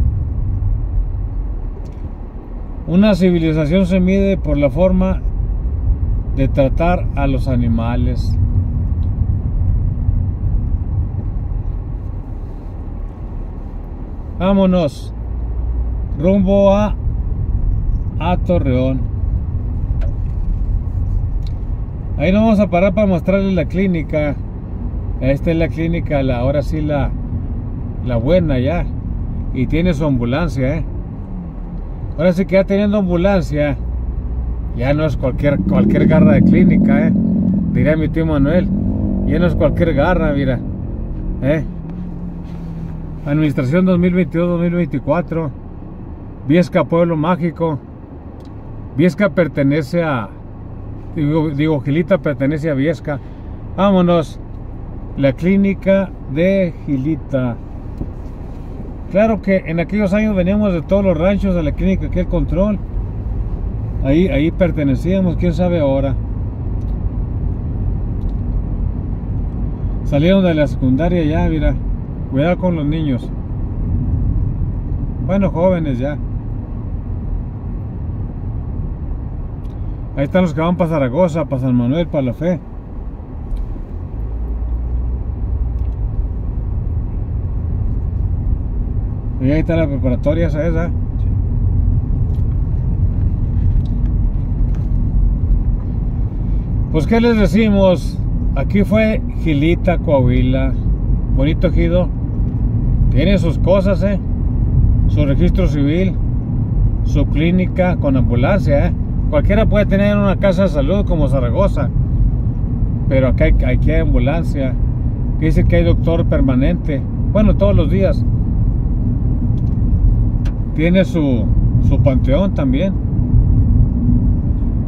Una civilización se mide por la forma de tratar a los animales. Vámonos rumbo a, a Torreón. Ahí nos vamos a parar para mostrarles la clínica. Esta es la clínica, la, ahora sí la, la buena ya. Y tiene su ambulancia, ¿eh? Ahora sí que ya teniendo ambulancia, ya no es cualquier, cualquier garra de clínica, ¿eh? Diría mi tío Manuel. Ya no es cualquier garra, mira. ¿Eh? Administración dos mil veintidós dos mil veinticuatro. Viesca, Pueblo Mágico. Viesca pertenece a... Digo, digo, Gilita pertenece a Viesca. Vámonos. La clínica de Gilita. Claro que en aquellos años veníamos de todos los ranchos a la clínica, aquí el control. Ahí, ahí pertenecíamos, quién sabe ahora. Salieron de la secundaria ya, mira. Cuidado con los niños. Bueno, jóvenes ya. Ahí están los que van para Zaragoza, para San Manuel, para La Fe. Y ahí está la preparatoria esa, esa. Sí. Pues qué les decimos. Aquí fue Gilita, Coahuila. Bonito ejido. Tiene sus cosas, eh. Su registro civil. Su clínica con ambulancia, eh. Cualquiera puede tener una casa de salud como Zaragoza. Pero acá hay, aquí hay ambulancia. Que dice que hay doctor permanente. Bueno, todos los días. Tiene su, su panteón también.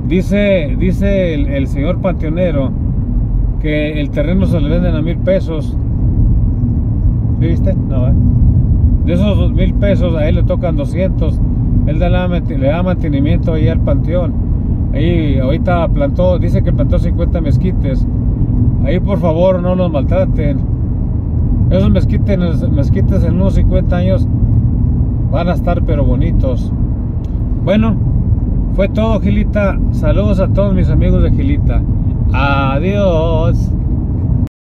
Dice, dice el, el señor panteonero que el terreno se le venden a mil pesos. ¿Sí viste? No, ¿eh? De esos dos mil pesos a él le tocan doscientos. Él da la, le da mantenimiento ahí al panteón. Ahí ahorita plantó, dice que plantó cincuenta mezquites. Ahí por favor no los maltraten. Esos mezquites, mezquites en unos cincuenta años van a estar pero bonitos. Bueno, fue todo, Gilita. Saludos a todos mis amigos de Gilita. Adiós.